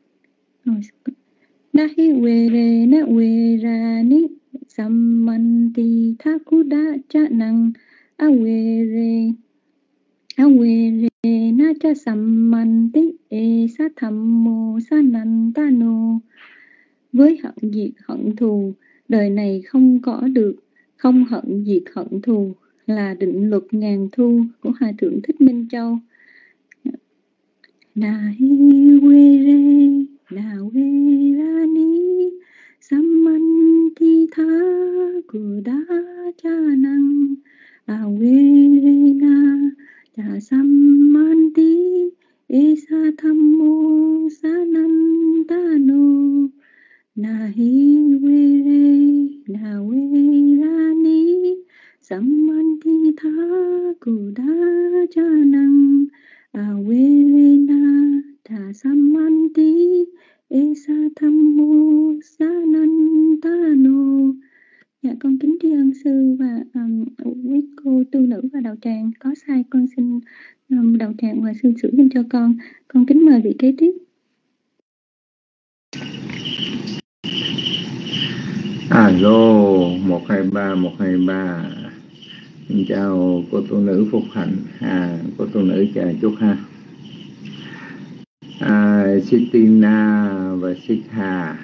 Na hi quê rê na quê ra ni sam man ti tha cu đa cha năng. A quê rê na cha sam man ti e sa tham mô sa nan ta nô. Với hận diệt hận thù đời này không có được, không hận diệt hận thù là định luật ngàn thu của Hòa Thượng Thích Minh Châu. Na hi quê rê na quê ra ni sam man ti tha cu đa cha năng. A quê rê na cha sam man ti e sa tham mô sa nan ta nô. Na hi quê rê na quê ra ni sam man ti tha cu đa cha năng. A quê rê na tha sam man ti e sa tham mô sa nan ta nô. Dạ con kính tri ân sư và quý cô tu nữ và đạo tràng. Có sai con xin đạo tràng và sư sửa thêm cho con. Con kính mời vị kế tiếp. Alo 123 Xin chào cô tu nữ Phúc Hạnh. Cô tu nữ chào chúc ha. Sitina và Sikha,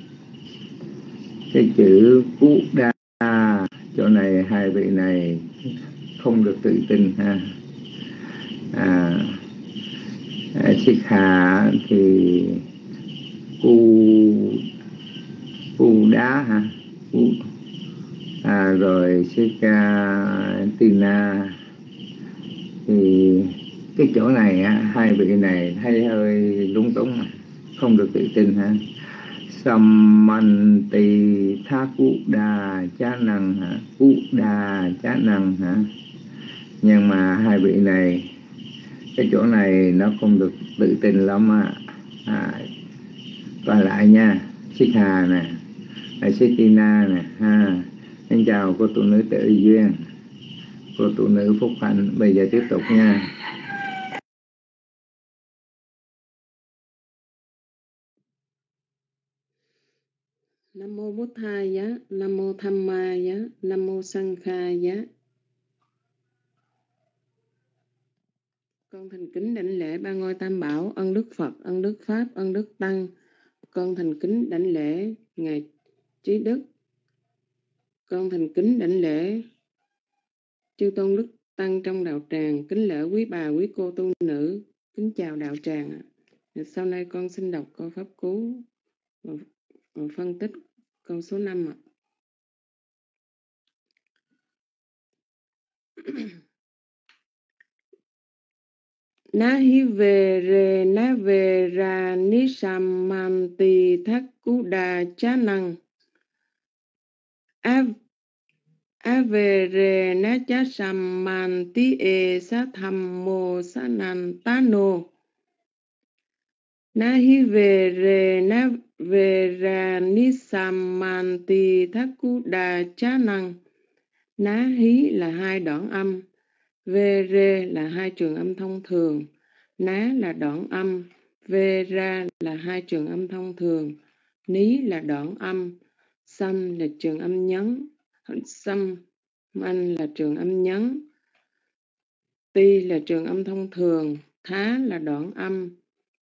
cái chữ Buddha chỗ này hai vị này không được tự tin ha. Sikha thì Buddha ha. Rồi Tina thì cái chỗ này hai vị này thấy hơi lúng túng, không được tự tin ha. Sammanti Thakuda Chá Năng hả? Buddha Chá Năng hả? Nhưng mà hai vị này cái chỗ này nó không được tự tin lắm Coi lại nha. Sikha nè, Sitina nè ha. Xin chào cô tu nữ Tự Duyên, cô tu nữ Phúc Hạnh. Bây giờ tiếp tục nha. Nam mô Bụt Thaya, Nam mô Dhammaya, Nam mô Sankhaya. Con thành kính đảnh lễ ba ngôi Tam Bảo, ân đức Phật, ân đức Pháp, ân đức Tăng. Con thành kính đảnh lễ ngài Trí Đức. Con thành kính đảnh lễ chư tôn đức tăng trong đạo tràng, kính lễ quý bà quý cô tu nữ, kính chào đạo tràng. Sau này con xin đọc câu pháp cú và phân tích câu số 5 ạ. Nahi về re na về ra ni samanti thakuda cha năng a về re na cha samanti e sa tham mô sa nan ta nô. Nahi về re na về ra ni samanti thakuda cha năng. Ná hí là hai đoạn âm, vê rê là hai trường âm thông thường, ná là đoạn âm, vê ra là hai trường âm thông thường, ní là đoạn âm, xăm là trường âm nhấn, xăm anh là trường âm nhấn, ti là trường âm thông thường, thá là đoạn âm,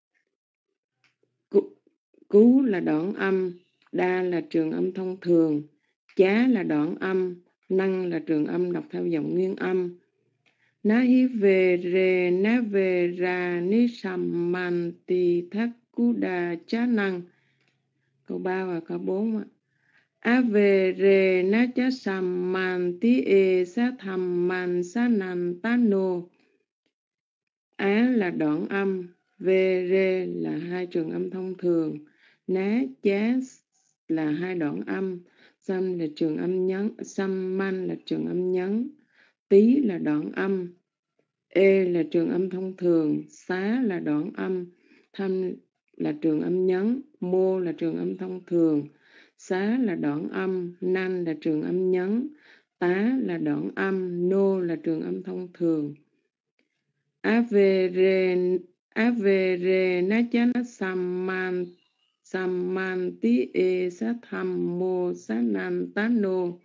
cú là đoạn âm, đa là trường âm thông thường, chá là đoạn âm, năng là trường âm đọc theo giọng nguyên âm. Na hi về re na về ra ni samanti thakuda cha năng. Câu 3 và câu 4 ạ. A về re na cha samanti e sa tham man sa nan ta nô. Á là đoạn âm, về re là hai trường âm thông thường, ná chá là hai đoạn âm, xăm là trường âm nhấn, xăm man là trường âm nhấn, tí là đoạn âm, e là trường âm thông thường, xá là đoạn âm, thăm là trường âm nhấn, mô là trường âm thông thường, xá là đoạn âm, nan là trường âm nhấn, tá là đoạn âm, nô là trường âm thông thường. A về re na cha na samanti e sa tham mô sa nan tá nô.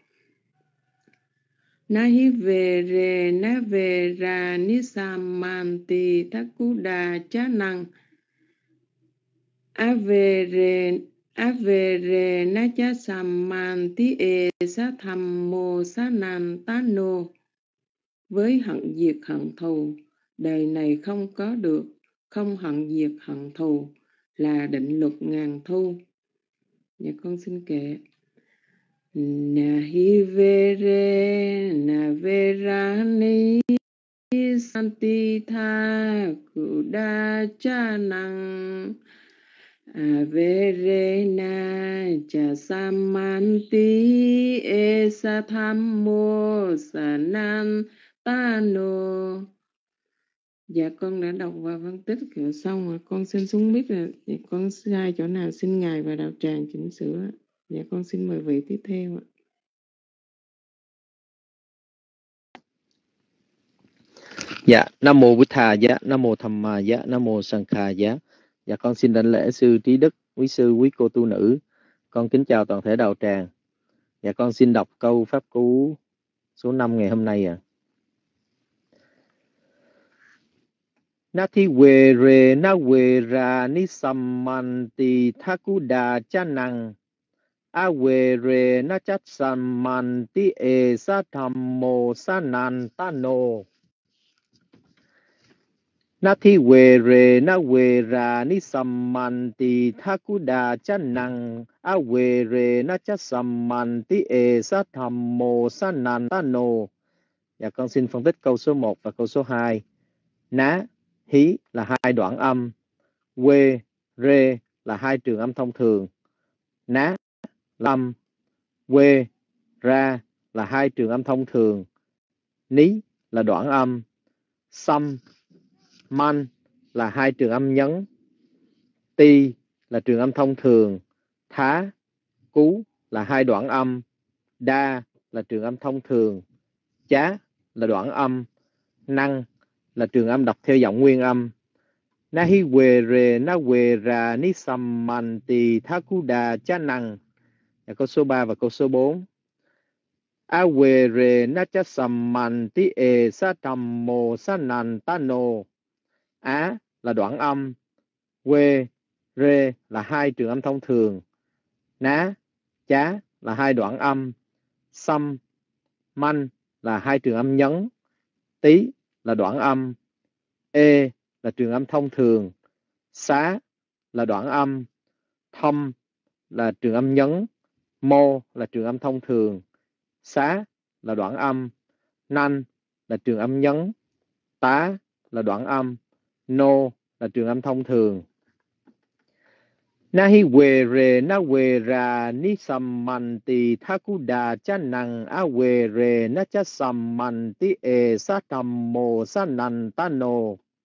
Na hi về re na về ra ni samanti thakuda cha năng. A về re na cha samanti e sa tham mô sa nan tá nô. Với hận diệt hận thù, đời này không có được, không hận diệt hận thù là định luật ngàn thu. Dạ con xin kệ. Na hi ve re na ve ra ni santi tha kuda cha năng. A ve re na cha samanti e sa tham mô sa nan ta nô. Dạ con đã đọc và phân tích xong rồi. Con xin xuống mic là con sai chỗ nào xin Ngài và Đạo Tràng chỉnh sửa. Dạ con xin mời vị tiếp theo ạ. Dạ, Nam Mô Bụt Thà Giá, Nam Mô Tham Ma Giá, Nam Mô Sang Kha Giá. Dạ con xin đảnh lễ sư Trí Đức, quý sư, quý cô tu nữ. Con kính chào toàn thể đạo tràng. Dạ con xin đọc câu pháp cú số 5 ngày hôm nay ạ. Nati we re na we ra ni sammanti thakuda chanang a we re na chat sammanti e sa thammo sanan tano. Nati we re na we ra ni sammanti thakuda chanang a we re na chat sammanti e sa thammo sanan tano. Dạ con xin phân tích câu số 1 và câu số 2. Ná, hí là hai đoạn âm, quê, rê là hai trường âm thông thường. Ná là âm, quê, ra là hai trường âm thông thường. Ní là đoạn âm, xăm, man là hai trường âm nhấn. Ti là trường âm thông thường. Thá, cú là hai đoạn âm. Đa là trường âm thông thường. Chá là đoạn âm. Năng là trường âm đọc theo giọng nguyên âm. Nahi we re na we ra ni sammanti thakuda chanang. Câu số 3 và câu số 4. A we re na cha sammanti e sa thammo sanan tano. Á là đoạn âm. We, re là hai trường âm thông thường. Ná, chá là hai đoạn âm. Xăm, man là hai trường âm nhấn. Tí là đoạn âm. E là trường âm thông thường. Xá là đoạn âm. Thâm là trường âm nhấn. Mô là trường âm thông thường. Xá là đoạn âm. Nanh là trường âm nhấn. Tá là đoạn âm. Nô là trường âm thông thường. Nahi we re na we ra ni sammanti thakuda chanang a we re na cha sammanti e sa thammo sanan tano.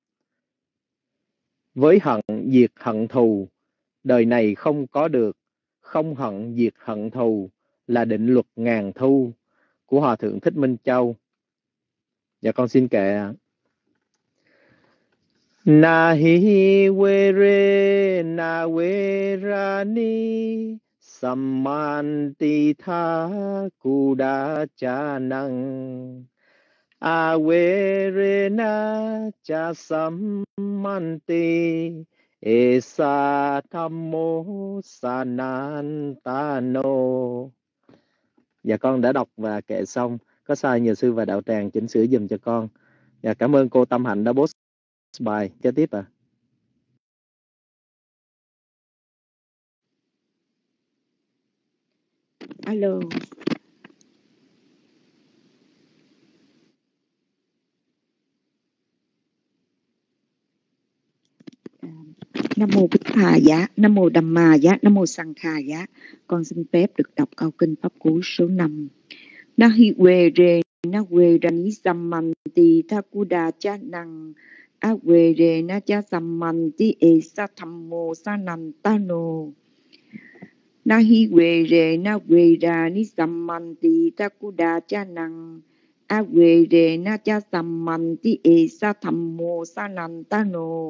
Với hận diệt hận thù, đời này không có được. Không hận diệt hận thù là định luật ngàn thu của Hòa Thượng Thích Minh Châu. Dạ con xin kệ. Nahi we re na we ra ni sammanti thakuda chanang a we re na cha sammanti esa thammo sanan tano. Dạ con đã đọc và kệ xong. Có sai nhờ sư và đạo tràng chỉnh sửa giùm cho con. Dạ cảm ơn cô Tâm Hạnh đã post bài. Kế tiếp ạ. Alo. Nam mô Bích Thà Giá, Nam mô Đầm Ma Giá, Nam mô Sang Kha Giá. Con xin phép được đọc câu kinh pháp cú số 5. Nahi we re na we rani sammanti thakuda chanang a we re na cha sammanti e sa thammo sanan tano. Nahi we re na we rani sammanti thakuda chanang a we re na cha sammanti e sa thammo sanan tano.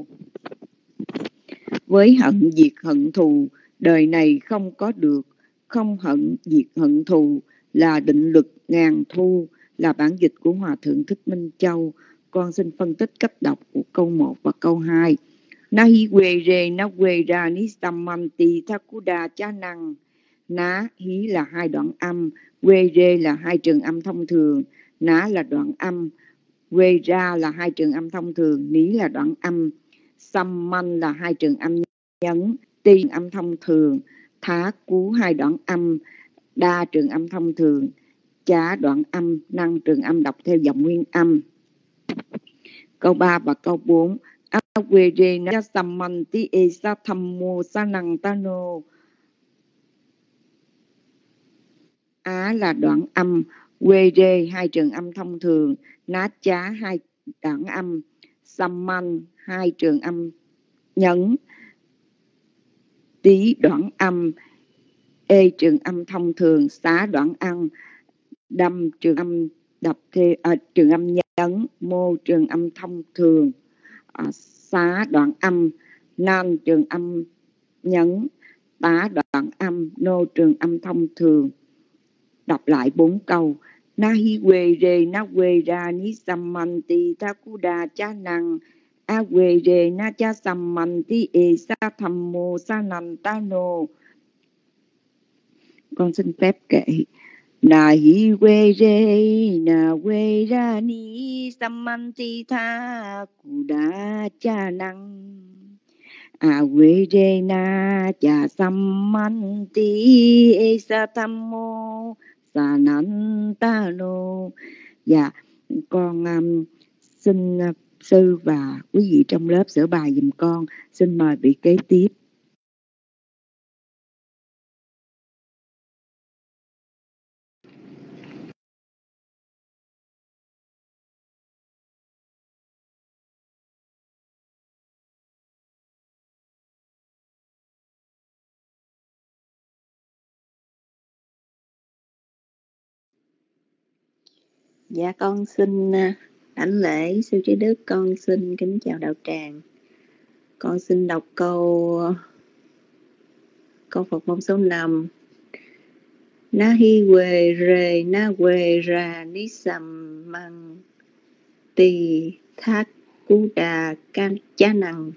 Với hận diệt hận thù, đời này không có được. Không hận diệt hận thù là định luật ngàn thu, là bản dịch của Hòa Thượng Thích Minh Châu. Con xin phân tích cách đọc của câu 1 và câu 2. Nahi we re na we ra ni sammanti thakuda chanang. Ná, hí là hai đoạn âm, we re là hai trường âm thông thường, ná là đoạn âm, we ra là hai trường âm thông thường, ní là đoạn âm. Samman là hai trường âm nhấn, ti âm thông thường, thá cú hai đoạn âm, đa trường âm thông thường, chá đoạn âm, năng trường âm đọc theo giọng nguyên âm. Câu 3 và câu 4. Awere na sammanti e sa thammo sanang tano. Á là đoạn âm, quê rê hai trường âm thông thường, ná chá hai đoạn âm, Samman 2 trường âm nhấn, tí đoạn âm, ê trường âm thông thường, xá đoạn âm, đâm trường âm đọc theo trường âm nhấn, mô trường âm thông thường, xá đoạn âm, nan trường âm nhấn, tá đoạn âm, nô trường âm thông thường. Đọc lại 4 câu. Nahi we re na we ra ni sammanti takuda cha năng a we re na cha sammanti e sa thammo sa nantano. Con xin phép kệ. Nahi we re na we ra ni sammanti takuda cha năng a we re na cha sammanti e sa thammo sa nantano. Dạ, con xin sư và quý vị trong lớp sửa bài giùm con. Xin mời vị kế tiếp. Dạ con xin đảnh lễ sư trí đức, con xin kính chào đạo tràng. Con xin đọc câu Phật môn số 5. Nahi we re na we ra ni samman ti thakuda cha năng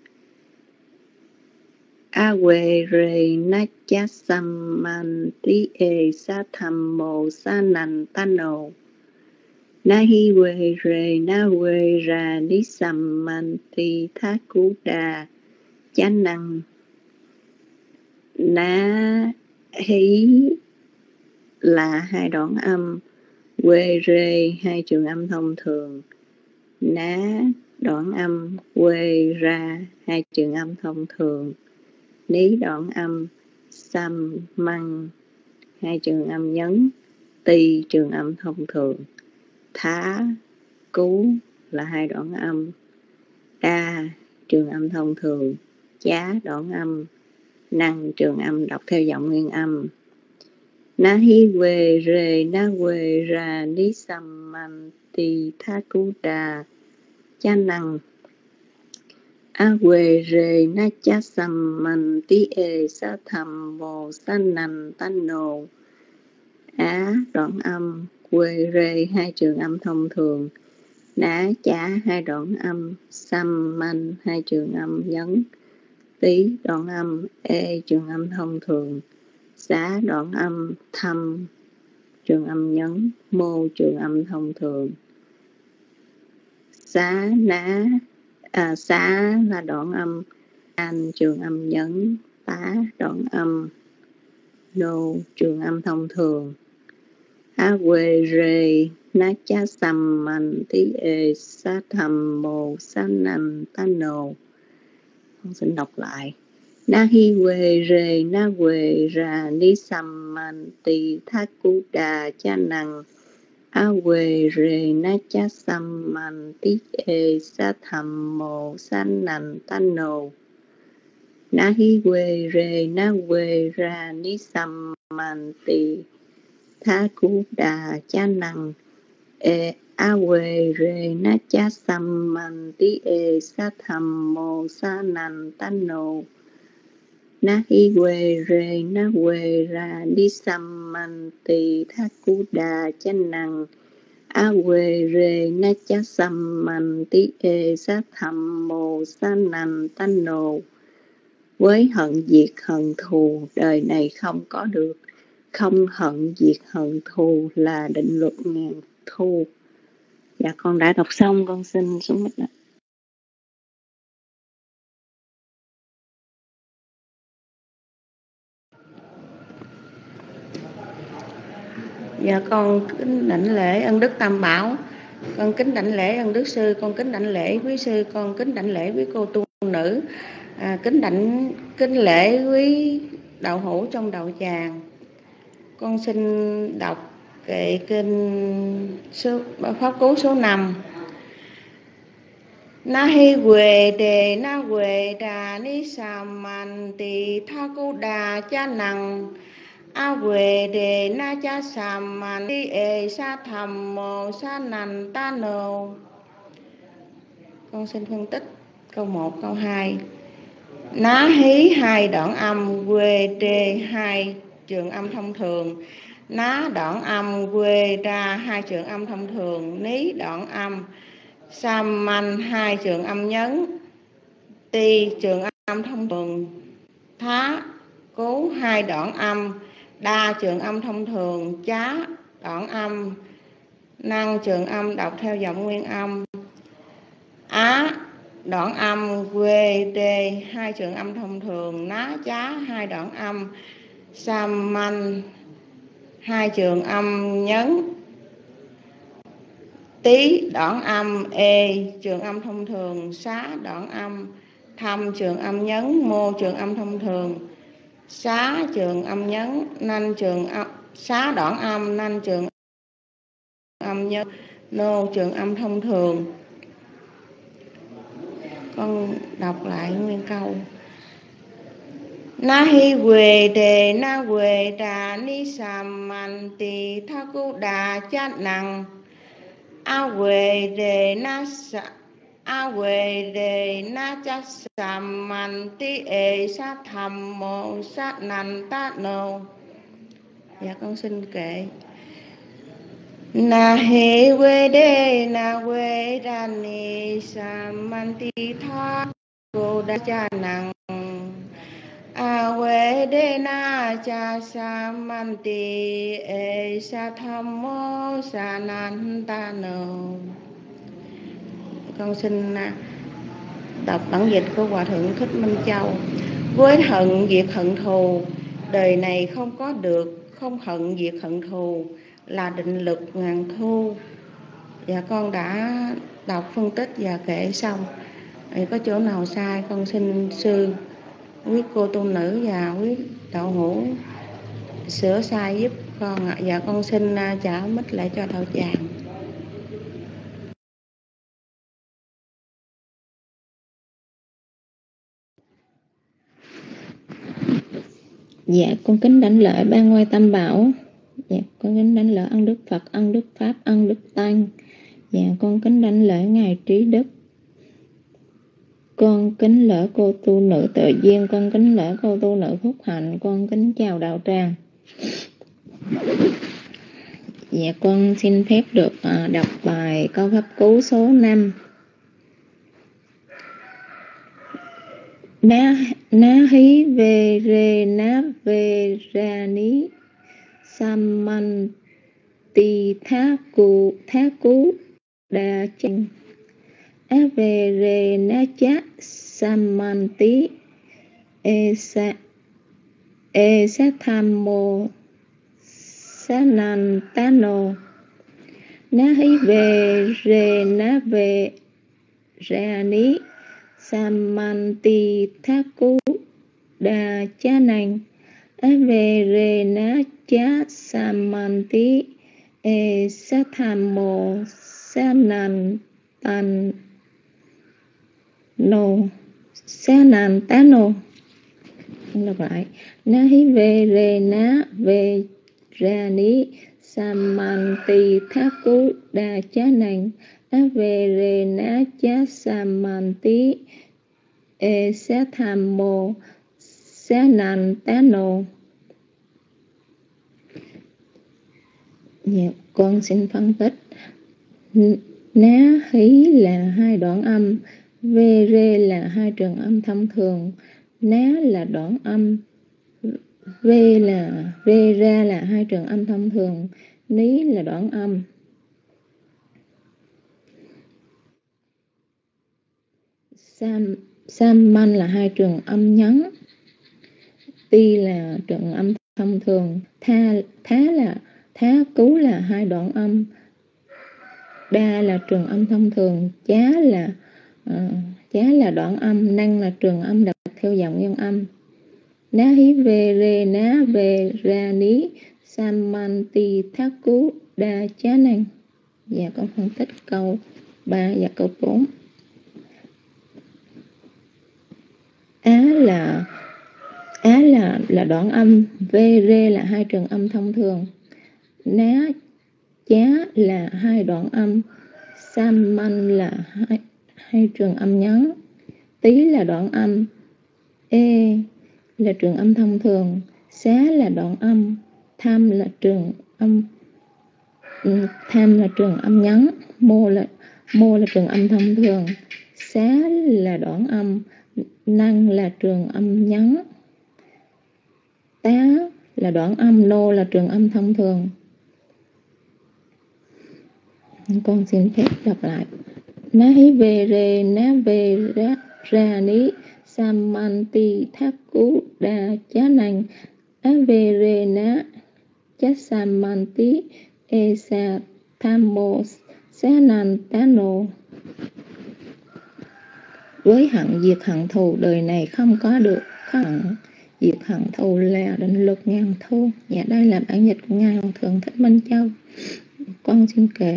a we re na cha samman ti e sa thammo sa nantano. Nahi we re na we ra ni sammanti thakuda cha năng. Na hí là 2 đoạn âm, we re 2 trường âm thông thường, ná đoạn âm, we ra 2 trường âm thông thường, ní đoạn âm, sam măng 2 trường âm nhấn, ti trường âm thông thường, thá cú là 2 đoạn âm, đa trường âm thông thường, chá đoạn âm, năng trường âm đọc theo giọng nguyên âm. Nahi we re na we ra ni sammanti thakuda cha năng a we re na cha sammanti e sa thammo sa nantano. Á đoạn âm, we re 2 trường âm thông thường, ná chá 2 đoạn âm, samman 2 trường âm nhấn, tí đoạn âm, e trường âm thông thường, xá đoạn âm, thâm trường âm nhấn, mô trường âm thông thường. Xá là đoạn âm, an trường âm nhấn, tá đoạn âm, nô trường âm thông thường. A we re na cha sammanti e sa thammo sa nantano. Con xin đọc lại. Nahi we re na we ra ni sammanti thakuda cha năng a we re na cha sammanti e sa thammo sa nantano. Nahi we re na we ra ni sammanti thakuda cha năng a we re na cha sammanti e sa thammo sa nantano. Nahi we re na we ra ni sammanti thakuda cha năng a we re na cha sammanti e sa thammo sa nantano. Với hận diệt hận thù, đời này không có được. Không hận diệt hận thù là định luật ngàn thu. Dạ con đã đọc xong, con xin xuống mic ạ. Dạ con kính đảnh lễ ân đức Tam Bảo, con kính đảnh lễ ân đức sư, con kính đảnh lễ quý sư, con kính đảnh lễ quý cô tu nữ, kính lễ quý đạo hữu trong đạo tràng. Con xin đọc kệ kinh pháp cú số 5. Nahi quê đề na quê đà ni sa man ti tha cô đà cha năng a quê đề na cha sa man ti e sa tham mô sa nành ta nô. Con xin phân tích câu 1, câu 2. Ná hí 2 đoạn âm, quê đê 2 trường âm thông thường. Ná đoạn âm, quê ra 2 trường âm thông thường. Ní đoạn âm, sam man 2 trường âm nhấn. Ti trường âm thông thường. Thá cố 2 đoạn âm, đa trường âm thông thường. Chá đoạn âm, năng trường âm đọc theo giọng nguyên âm. Á đoạn âm, quê đê 2 trường âm thông thường. Ná chá 2 đoạn âm, sam man 2 trường âm nhấn. Tí đoạn âm, e trường âm thông thường. Xá đoạn âm, thăm trường âm nhấn. Mô trường âm thông thường. Xá trường âm nhấn, nanh trường âm. Xá đoạn âm, nanh trường âm nhấn. Nô trường âm thông thường. Con đọc lại nguyên câu. Nahi quê đề na quê đà ni sa man ti tha cô đà cha năng a quê đề na sa a quê đề na cha sa man ti e sa tham mô sa nành ta nô. Dạ con xin kệ. Na he quê đề na quê đà ni sa man ti tha cô đà cha năng a quê đê na cha sa man ti e sa tham mô sa nan ta nô. Con xin đọc bản dịch của Hòa Thượng Thích Minh Châu. Với hận diệt hận thù, đời này không có được. Không hận diệt hận thù là định lực ngàn thu. Dạ con đã đọc phân tích và kể xong. Có chỗ nào sai con xin sư, quý cô tu nữ và quý đạo hữu sửa sai giúp con ạ. Dạ con xin trả mic lại cho đạo tràng. Dạ con kính đảnh lễ Ban Ngôi Tam Bảo. Dạ con kính đảnh lễ ân đức Phật, ân đức Pháp, ân đức Tăng. Dạ con kính đảnh lễ ngài Trí Đức. Con kính lễ cô tu nữ Tự Duyên, con kính lễ cô tu nữ Phúc Hạnh, con kính chào đạo tràng. Dạ con xin phép được đọc bài câu pháp cú số 5. Na hí về rê ná về ra ní samman ti thá cú đa chanh á về rê ná chá samman tí e sa tham mô sa nan tá nô. Na hí về rê ná về ra ní samman ti thá cú đa chá nành á về rê ná chá samman tí e sa tham mô sa nan tan nô sa nan tá nô. Đọc lại. Na hí về rê ná về ra ní samman ti thá cú đa chá nành á về rê ná chá samman tí e sa tham mô sa nan tá nô. Dạ, con xin phân tích. Ná hí là 2 đoạn âm, vê rê là 2 trường âm thông thường. Ná là đoạn âm, vê ra là 2 trường âm thông thường. Ní là đoạn âm. Samman là 2 trường âm nhấn. Ti là trường âm thông thường. Thá cú là 2 đoạn âm. Đa là trường âm thông thường. Chá là đoạn âm. Năng là trường âm đọc theo giọng nguyên âm. Ná hí về rê ná về ra ní samman ti thá cú đa chá năng. Dạ con phân tích câu 3 và câu 4. là đoạn âm, vê rê là hai trường âm thông thường, ná chá là hai đoạn âm, sam man là hai trường âm nhấn, tí là đoạn âm, e là trường âm thông thường, xá là đoạn âm, tham là trường âm nhấn, mô là trường âm thông thường, xá là đoạn âm, năng là trường âm nhấn, tá là đoạn âm, nô là trường âm thông thường. Con xin phép đọc lại. Ná hí về rê ná về ra ní samanti thác cú đa chá năng á về rê ná chá samanti e sa tham mô xá nan tá nô. Với hận diệt hận thù đời này không có được, hận diệt hận thù là định luật ngàn thu. Dạ, đây là bản dịch của Ngài Hoàng Thượng Thích Minh Châu. Con xin kể.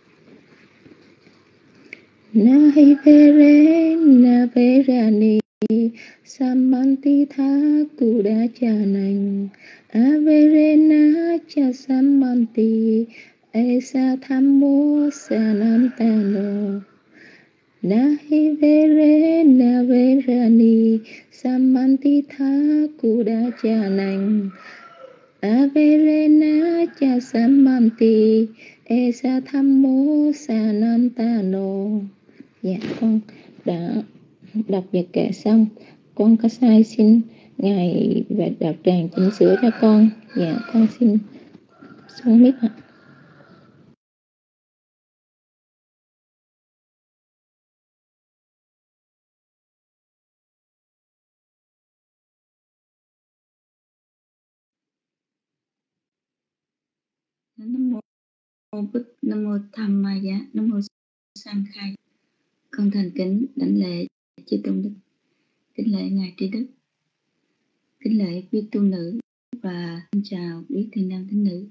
Na hi ve re na ve ra ni samanti tha ku đa cha nành a ve re na cha samanti e sa tham mô sa nam ta nô. Na hi ve re na ve ra ni samanti tha ku đa cha nành a ve re na cha samanti e sa tham mô sa nam ta nô. Dạ, con đã đọc và kể xong. Con có sai xin Ngài và đạo tràng chỉnh sửa cho con. Dạ, con xin xuống mic ạ. Nam mô Bụt, Nam mô Tham Ma Giá, Nam mô Sang Khai. Con thành kính đảnh lễ chư tôn đức, kính lễ ngài trí đức, kính lễ quý tu nữ và xin chào quý thiền nam tín nữ.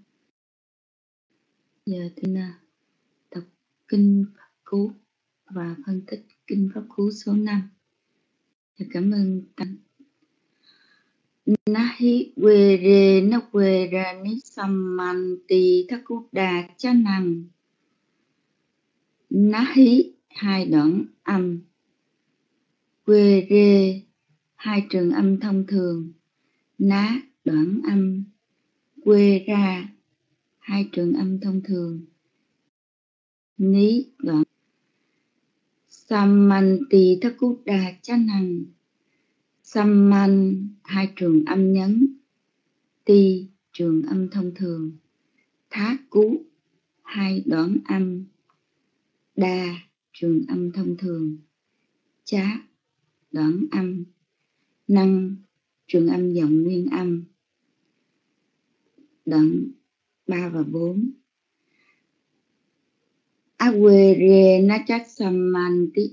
Giờ thì đọc kinh Pháp Cú và phân tích kinh Pháp Cú số 5. Cảm ơn tăng. Nahi quê rê na quê ra ni sammanti thakuda cha năng. Nahi hai đoạn âm, quê rê hai trường âm thông thường, ná đoạn âm, quê ra hai trường âm thông thường, ní đoạn. Sammanti thakuda cha năng. Samman hai trường âm nhấn, ti trường âm thông thường, thá cú hai đoạn âm, đa trường âm thông thường, chá đoạn âm, năng trường âm giọng nguyên âm. Đoạn 3 và 4. Awe re na chát samanti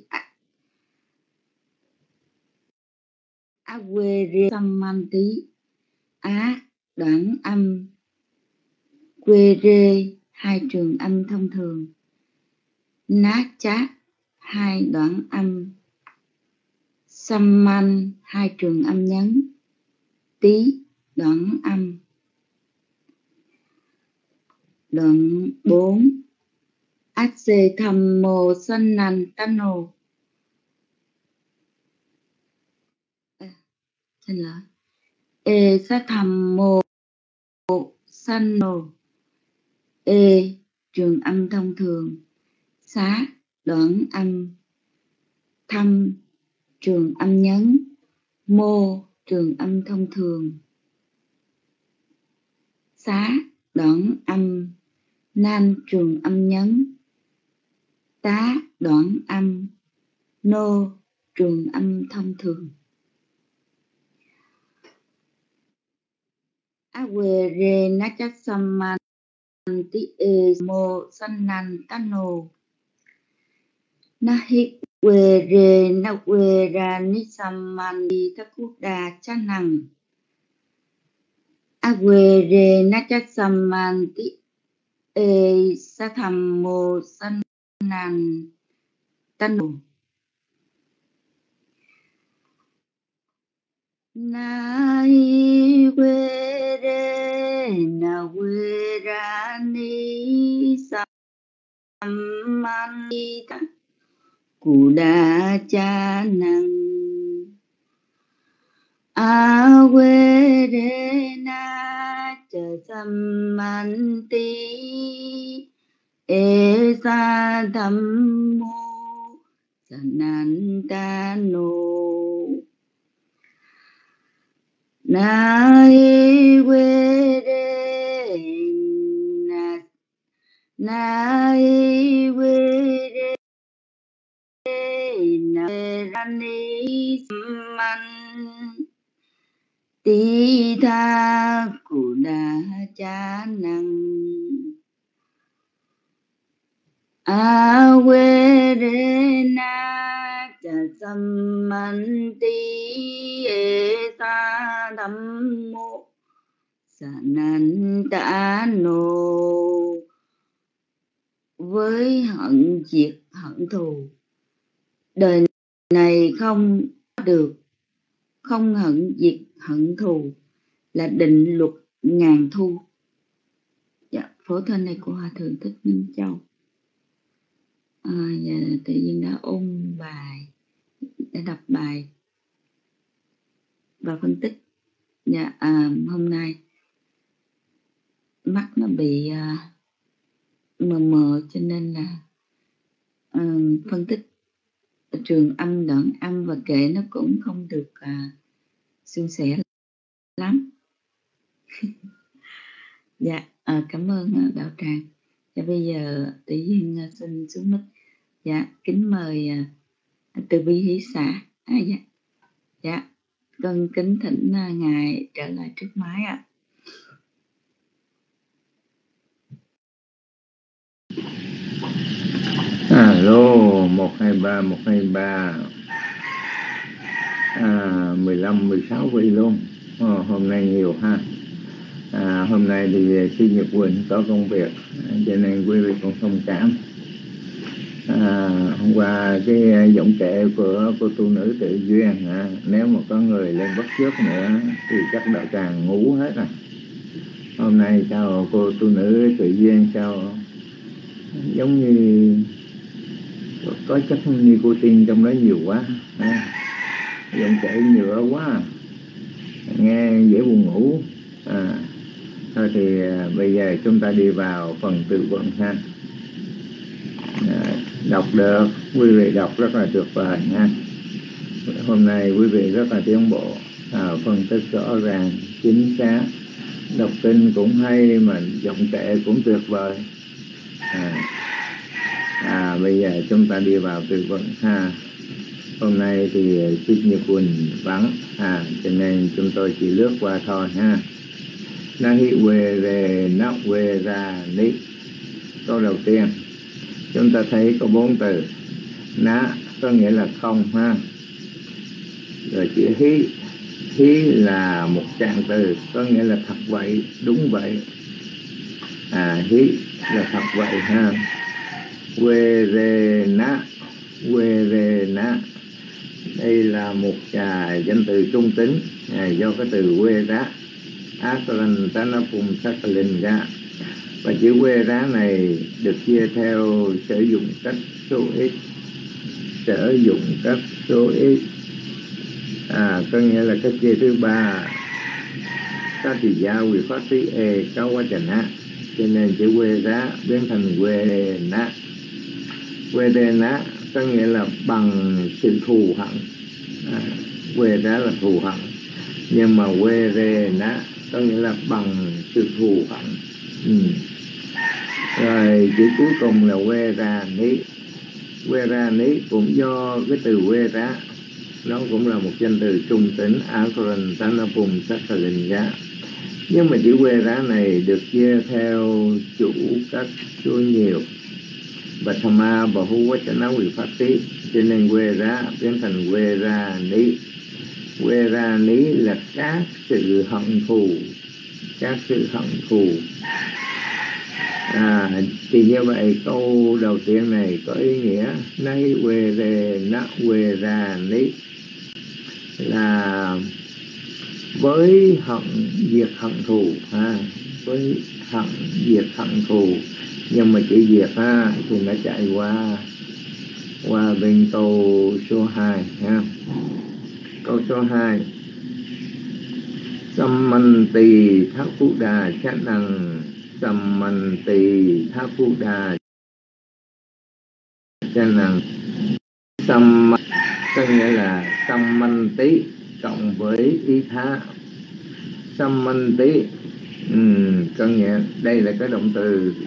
awe re samanti á đoạn âm, quê rê hai trường âm thông thường, ná chát hai đoạn âm, samman hai trường âm nhấn, tí đoạn âm. Đoạn 4. Ase thammo sanantano. Xin lỗi. E sa thammo sanno. E trường âm thông thường, xá đoạn âm, thăm trường âm nhấn, mô trường âm thông thường, xá đoạn âm, nan trường âm nhấn, tá đoạn âm, nô trường âm thông thường. Awe re na chát samanti e mô sanan tano. Nahi quê rê na quê ra ni samanti thakuda cha năng. Awe re na chát samanti e sa thammo sanan tano. Na hi quê đê na quê ra ni samani ta cụ đa cha năng a quê đê na cha samanti e sa tham mô sanantano na hi quê đê na hi quê đê na ra ni man ti tha cụ đa cha năng a quê đê na cha samanti e sa tham mô sanantano. Với hận diệt hận thù, đời này không được. Không hận diệt hận thù là định luật ngàn thu. Dạ, phổ thanh này của Hòa Thượng Thích Minh Châu. Dạ, tự nhiên đã ôn bài, đã đọc bài và phân tích. Dạ, hôm nay mắt nó bị mờ mờ cho nên là phân tích trường âm, đoạn âm và kệ nó cũng không được suôn sẻ lắm. Dạ, cảm ơn Đạo Tràng. Và bây giờ tự nhiên xin xuống mic. Dạ, kính mời Từ Bi Hỷ Xã. Dạ, con kính thỉnh ngài trở lại trước máy ạ. Alo, 123 123 15 16 vị luôn. Hôm nay nhiều ha. Hôm nay thì sư Nhật Quỳnh có công việc cho nên quý vị cũng thông cảm. Hôm qua cái giọng kệ của cô tu nữ Tự Duyên, nếu mà có người lên bắt chước nữa thì chắc Đạo Tràng ngủ hết rồi. Hôm nay sao cô tu nữ Tự Duyên sao giống như có chất nicotine trong đó nhiều quá, giọng kệ nhựa quá, nghe dễ buồn ngủ. Thôi thì bây giờ chúng ta đi vào phần tự vận ha. Đọc được, quý vị đọc rất là tuyệt vời nha. Hôm nay quý vị rất là tiến bộ, phân tích rõ ràng, chính xác, đọc kinh cũng hay mà giọng kệ cũng tuyệt vời. Bây giờ chúng ta đi vào tự vận ha. Hôm nay thì sư Nhật Quỳnh vắng, cho nên chúng tôi chỉ lướt qua thôi ha. Na hi quê rề na quê ra ni. Câu đầu tiên chúng ta thấy có 4 từ. Na có nghĩa là không ha. Rồi chữ hí, hí là một trạng từ, có nghĩa là thật vậy, đúng vậy. Hí là thật vậy ha. Quê rề na, đây là một danh từ trung tính, do cái từ quê rá Akaran Tanapum Sakalinga. Và chữ quê rá này được chia theo sử dụng cách số ít. Sử dụng cách số ít, có nghĩa là cách chia thứ 3. Các thì gia quỳ phát tí e cao quá trần á, cho nên chữ quê rá biến thành quê ná. Quê đê ná có nghĩa là bằng sự thù hận. Quê rá là thù hận, nhưng mà quê rê ná có nghĩa là bằng sự thù hận. Rồi chữ cuối cùng là quê ra ní. Quê ra ní cũng do cái từ quê rá, nó cũng là một danh từ trung tính, Akaran Tanapum Sakalinga. Nhưng mà chữ quê rá này được chia theo chủ cách số nhiều. Và Thama và Hu Vachana Quỳ Phát Tí, cho nên quê rá biến thành quê ra ní. Quê ra ní là các sự hận thù. Các sự hận thù. Thì như vậy câu đầu tiên này có ý nghĩa nay quê rề na quê ra ní là với hận diệt hận thù với hận diệt hận thù. Nhưng mà chữ diệt thì nó chạy qua bên câu số 2 ha. Câu số 2: Sammanti Thakuda Chanang, Sammanti Thakuda Chanang. Có nghĩa là Sammanti cộng với ý tha. Sammanti có nghĩa đây là cái động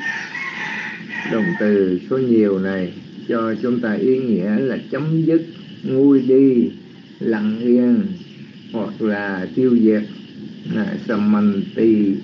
từ số nhiều này cho chúng ta ý nghĩa là chấm dứt, nguôi đi, lặng yên hoặc là tiêu diệt. Sammanti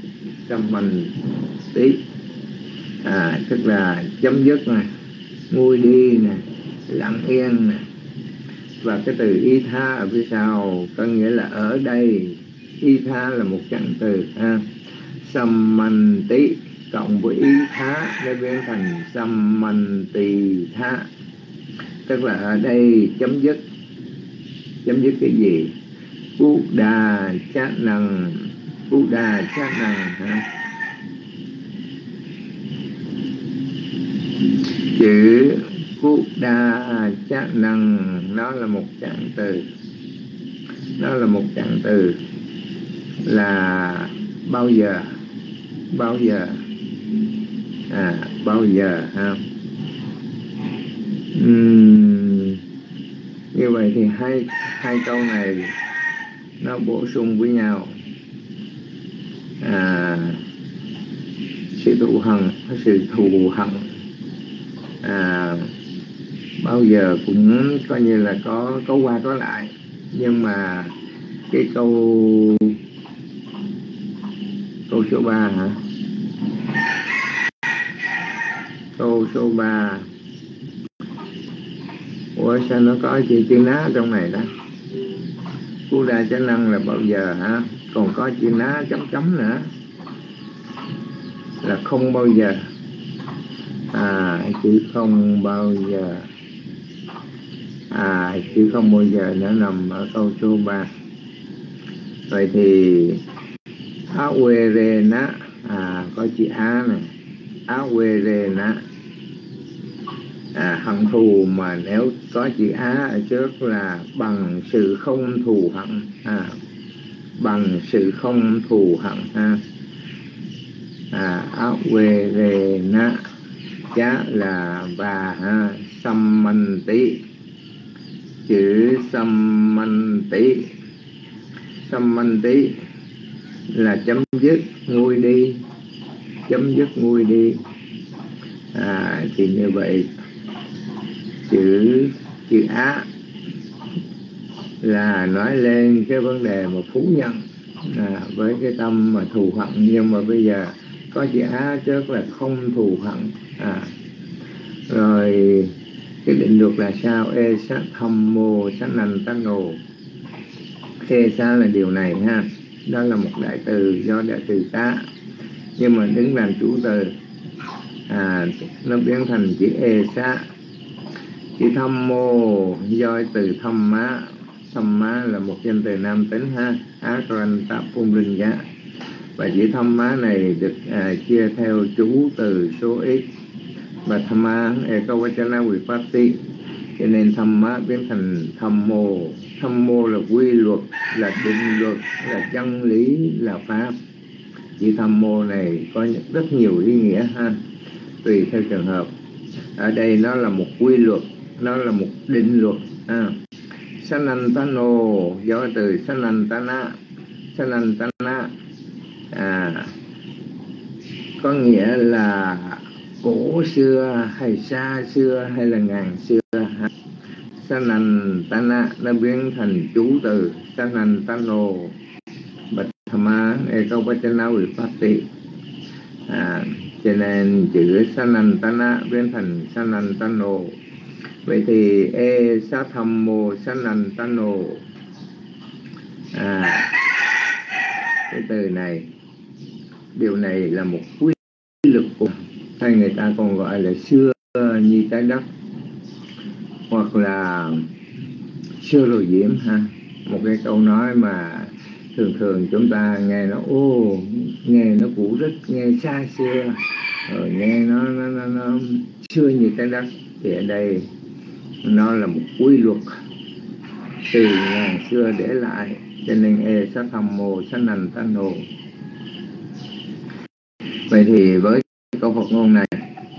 tức là chấm dứt này, nguôi đi này, lặng yên này. Và cái từ y tha ở phía sau có nghĩa là ở đây. Y tha là một trạng từ Sammanti cộng với ý tha để biến thành Sammanti tha, tức là ở đây chấm dứt cái gì? Buddha chát năng chữ Buddha chát năng nó là một trạng từ, là bao giờ như vậy thì hai câu này nó bổ sung với nhau. Sự thù hận bao giờ cũng coi như là có qua có lại. Nhưng mà cái câu số 3 hả? Câu số 3 ủa sao nó có chữ ná trong này đó? Buddha chát năng là bao giờ hả? Còn có chữ ná chấm nữa là không bao giờ. Chữ không bao giờ. Chữ không bao giờ nó nằm ở câu số 3. Vậy thì Awerena có chữ á này. Awerena hận thù, mà nếu có chữ á ở trước là bằng sự không thù hận. Bằng sự không thù hận Awerena chá là bà Sammanti. Chữ Sammanti là chấm dứt, nguôi đi. Thì như vậy chữ á là nói lên cái vấn đề mà phủ nhận với cái tâm mà thù hận. Nhưng mà bây giờ có chữ á trước là không thù hận. Rồi cái định luật là sao? Esa thammo sanantano. Esa là điều này ha. Đó là một đại từ do đại từ tá, nhưng mà đứng làm chủ từ, nó biến thành chữ esa. Chữ thammo do từ thamma. Thamma là một danh từ nam tính ha. Akaranta pumlinga. Và chữ thamma này được chia theo chú từ số ít. Và thamma ekavachana vipatti, cho nên thamma biến thành thammo. Thammo là quy luật, là định luật, là chân lý, là pháp. Chữ thammo này có rất nhiều ý nghĩa ha, tùy theo trường hợp. Ở đây nó là một quy luật, nó là một định luật. Sanantano do từ sanantana. Sanantana có nghĩa là cổ xưa hay xa xưa hay là ngàn xưa. Sanantana nó biến thành chú từ Sanantano. Bạch Thama Ekavachana Vipatti. Cho nên chữ Sanantana biến thành Sanantano. Vậy thì E Sathammo Sanantano, cái từ này, điều này là một quy luật của, hay người ta còn gọi là xưa như trái đất, hoặc là xưa rồi diễm ha. Một cái câu nói mà thường thường chúng ta nghe nó nghe nó cũ rích, nghe xa xưa, rồi nghe nó xưa như cái đất. Thì ở đây nó là một quy luật từ ngàn xưa để lại, cho nên sát tham mô sát nành tát nô. Vậy thì với câu Phật ngôn này,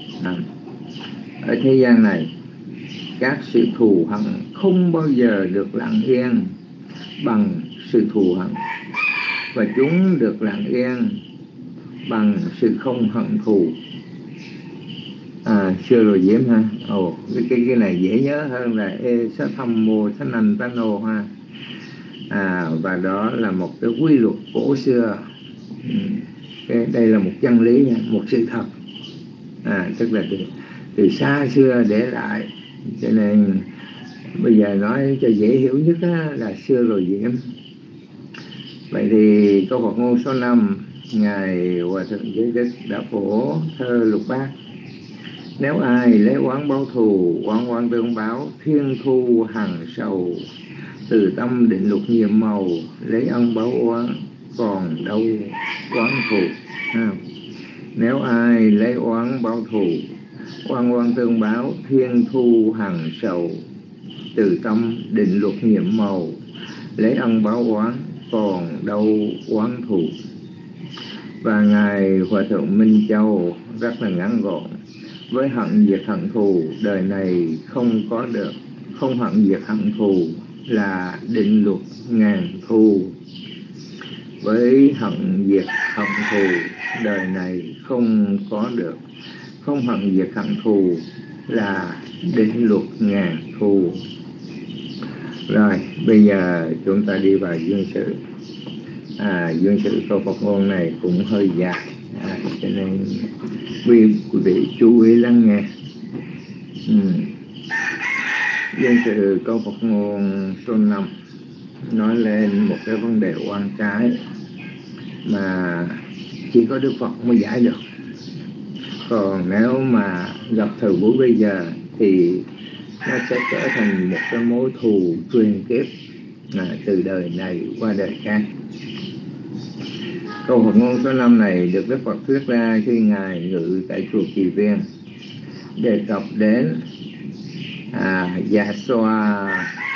ở thế gian này các sự thù hận không bao giờ được lặng yên bằng sự thù hận, và chúng được lặng yên bằng sự không hận thù. Xưa rồi Diễm ha. Cái này dễ nhớ hơn là sát tham mô sát nành tát nô ha. Và đó là một cái quy luật cổ xưa. Đây là một chân lý, một sự thật, tức là từ xa xưa để lại. Cho nên bây giờ nói cho dễ hiểu nhất là xưa rồi Diễm. Vậy thì câu Phật ngôn số 5, Ngài Hòa Thượng Giới Đức đã phổ thơ lục bát. Nếu ai lấy oán báo thù, oán tương báo, thiên thu hằng sầu, từ tâm định luật nhiệm màu, lấy ân báo oán, còn đâu oán thù. Nếu ai lấy oán báo thù, oán tương báo, thiên thu hằng sầu, từ tâm định luật nhiệm màu, lấy ân báo oán, còn đâu oán thù. Và Ngài Hòa Thượng Minh Châu rất là ngắn gọn: với hận diệt hận thù, đời này không có được. Không hận diệt hận thù là định luật ngàn thu. Với hận diệt hận thù, đời này không có được. Không hận diệt hận thù là định luật ngàn thu. Rồi, bây giờ chúng ta đi vào duyên sự. Duyên sự câu Phật ngôn này cũng hơi dài, cho nên quý vị chú ý lắng nghe. Duyên sự câu Phật ngôn số 5 nói lên một cái vấn đề oan trái mà chỉ có Đức Phật mới giải được. Còn nếu mà gặp thời buổi bây giờ thì nó sẽ trở thành một cái mối thù truyền kiếp từ đời này qua đời khác. Câu Phật ngôn số 5 này được Đức Phật thuyết ra khi Ngài ngự tại chùa Kỳ Viên, đề cập đến Dạ Xoa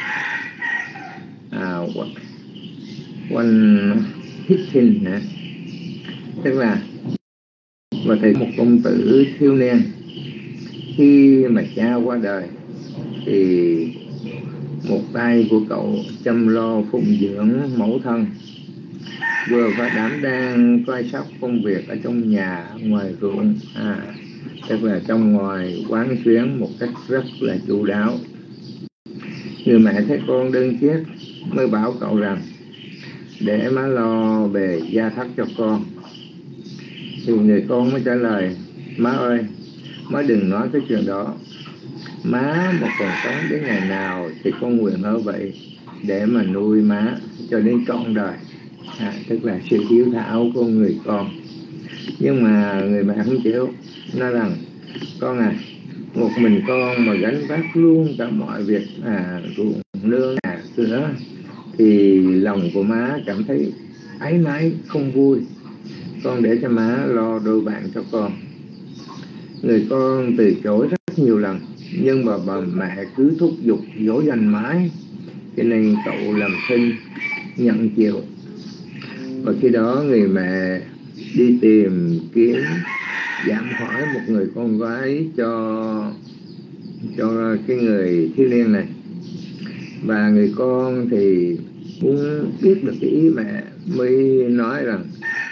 One Hittin, tức là và thầy một công tử thiếu niên khi mà cha qua đời thì một tay của cậu chăm lo phụng dưỡng mẫu thân, vừa phải đảm đang coi sóc công việc ở trong nhà, ngoài ruộng, tức là trong ngoài quán xuyến một cách rất là chu đáo. Người mẹ thấy con đơn chiếc mới bảo cậu rằng để má lo về gia thất cho con. Thì người con mới trả lời: má ơi, má đừng nói cái chuyện đó. Má mà còn sống đến ngày nào thì con nguyện ở vậy để mà nuôi má cho đến trọn đời. Tức là sự hiếu thảo của người con. Nhưng mà người mẹ không chịu, nói rằng: con một mình con mà gánh vác luôn cả mọi việc ruộng nương nhà cửa thì lòng của má cảm thấy áy náy không vui. Con để cho má lo đôi bạn cho con. Người con từ chối rất nhiều lần, nhưng mà bà mẹ cứ thúc giục dỗ dành mãi, cho nên cậu làm thinh nhận chịu. Và khi đó người mẹ đi tìm kiếm giảm hỏi một người con gái cho cái người thiếu niên này. Và người con thì muốn biết được cái ý mẹ, mới nói rằng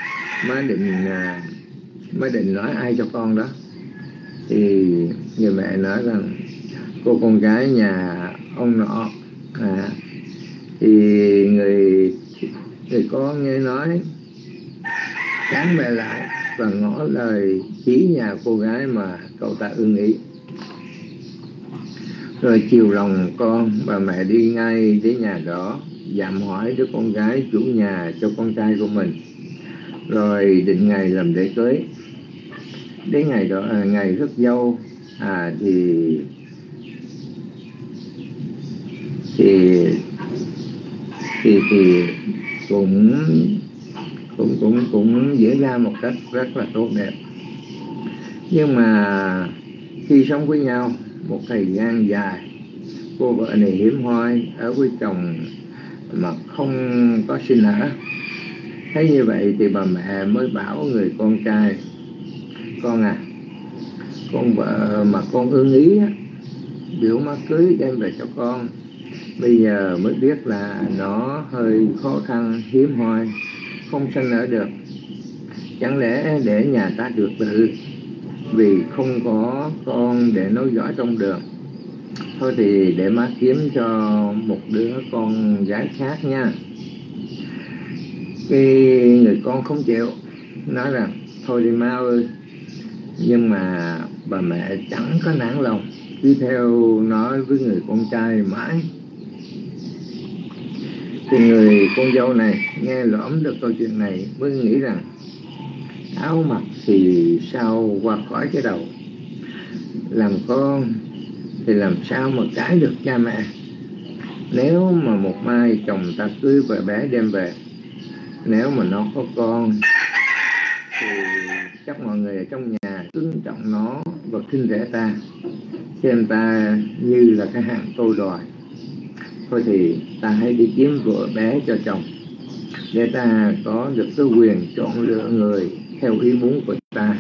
má định nói ai cho con đó. Thì người mẹ nói rằng cô con gái nhà ông nọ. Thì người con nghe nói cán mẹ lại và ngỏ lời chỉ nhà cô gái mà cậu ta ưng ý. Rồi chiều lòng con, bà mẹ đi ngay đến nhà đó, dạm hỏi đứa con gái chủ nhà cho con trai của mình, rồi định ngày làm lễ cưới. Đến ngày đó, ngày rước dâu, thì cũng diễn ra một cách rất là tốt đẹp. Nhưng mà khi sống với nhau một thời gian dài, cô vợ này hiếm hoi ở với chồng mà không có sinh nở. Thấy như vậy thì bà mẹ mới bảo người con trai: con à, con vợ mà con ưng ý á, biểu má cưới đem về cho con. Bây giờ mới biết là nó hơi khó khăn, hiếm hoi, không sinh nở được. Chẳng lẽ để nhà ta được tự vì không có con để nối dõi trong đường? Thôi thì để má kiếm cho một đứa con gái khác nha. Cái người con không chịu, nói rằng thôi đi má ơi. Nhưng mà bà mẹ chẳng có nản lòng, đi theo nói với người con trai mãi. Thì người con dâu này nghe lõm được câu chuyện này mới nghĩ rằng áo mặc thì sao qua khỏi cái đầu. Làm con thì làm sao mà cãi được cha mẹ. Nếu mà một mai chồng ta cưới vợ bé đem về, nếu mà nó có con thì chắc mọi người ở trong nhà tôn trọng nó và khinh rẻ ta, xem ta như là cái hạng tôi đòi. Thôi thì ta hãy đi kiếm vợ bé cho chồng, để ta có được cái quyền chọn lựa người theo ý muốn của ta.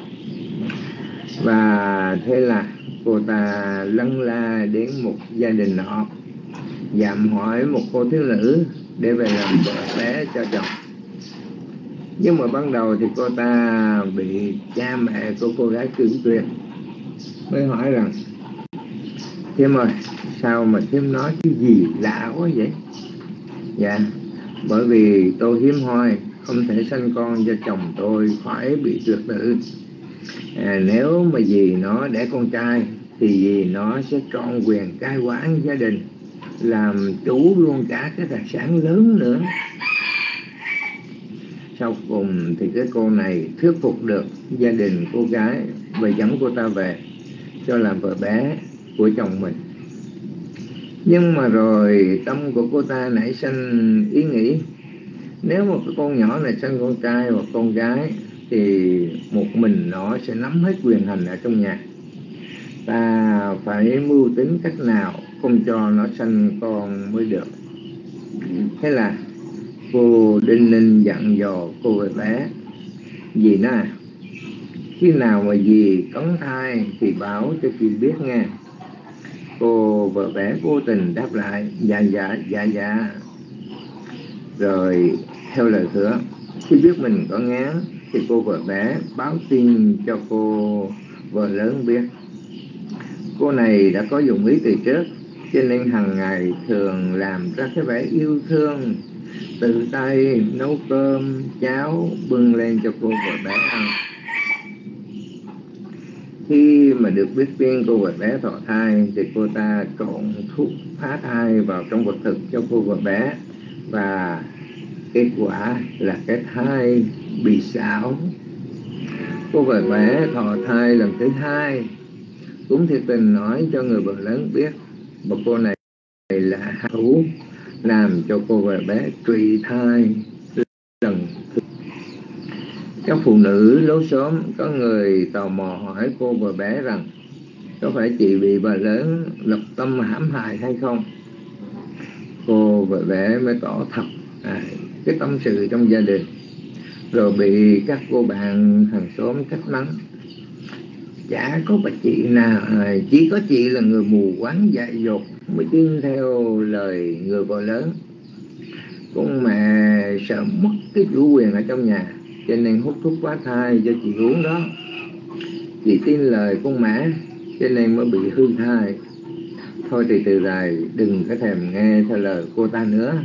Và thế là cô ta lân la đến một gia đình nọ, dạm hỏi một cô thiếu nữ để về làm vợ bé cho chồng. Nhưng mà ban đầu thì cô ta bị cha mẹ của cô gái cự tuyệt. Mới hỏi rằng: Thiêm ơi, sao mà Thiêm nói cái gì lạ quá vậy? Dạ, bởi vì tôi hiếm hoi, không thể sanh con cho chồng tôi phải bị tuyệt tự. Nếu mà dì nó đẻ con trai thì dì nó sẽ trọn quyền cai quản gia đình, làm chủ luôn cả cái tài sản lớn nữa. Sau cùng thì cái cô này thuyết phục được gia đình cô gái và dẫn cô ta về cho làm vợ bé của chồng mình. Nhưng mà rồi tâm của cô ta nảy sinh ý nghĩ: nếu một cái con nhỏ này sinh con trai hoặc con gái thì một mình nó sẽ nắm hết quyền hành ở trong nhà. Ta phải mưu tính cách nào không cho nó sinh con mới được. Thế là cô đinh ninh dặn dò cô vợ bé: dì nó à, khi nào mà dì cấn thai thì báo cho chị biết nghe. Cô vợ bé vô tình đáp lại: dạ. Rồi theo lời hứa, khi biết mình có ngán thì cô vợ bé báo tin cho cô vợ lớn biết. Cô này đã có dụng ý từ trước, cho nên hàng ngày thường làm ra cái vẻ yêu thương, tự tay nấu cơm, cháo bưng lên cho cô vợ bé ăn. Khi mà được biết tin cô vợ bé thọ thai thì cô ta trộn thuốc phá thai vào trong vật thực cho cô vợ bé, và kết quả là cái thai bị xảo. Cô vợ bé thọ thai lần thứ 2 cũng thiệt tình nói cho người vợ lớn biết, và cô này là hạ thủ làm cho cô vợ bé trụy thai lần thứ. Các phụ nữ lối xóm có người tò mò hỏi cô vợ bé rằng có phải chị bị bà lớn lập tâm hãm hại hay không. Cô vợ bé mới tỏ thật cái tâm sự trong gia đình, rồi bị các cô bạn hàng xóm trách mắng: chả có bà chị nào, chỉ có chị là người mù quáng dại dột mới tin theo lời người vợ lớn. Con mẹ sợ mất cái chủ quyền ở trong nhà, cho nên hút thuốc phá thai cho chị uống đó. Chị tin lời con mẹ cho nên mới bị hư thai. Thôi thì từ này đừng có thèm nghe theo lời cô ta nữa.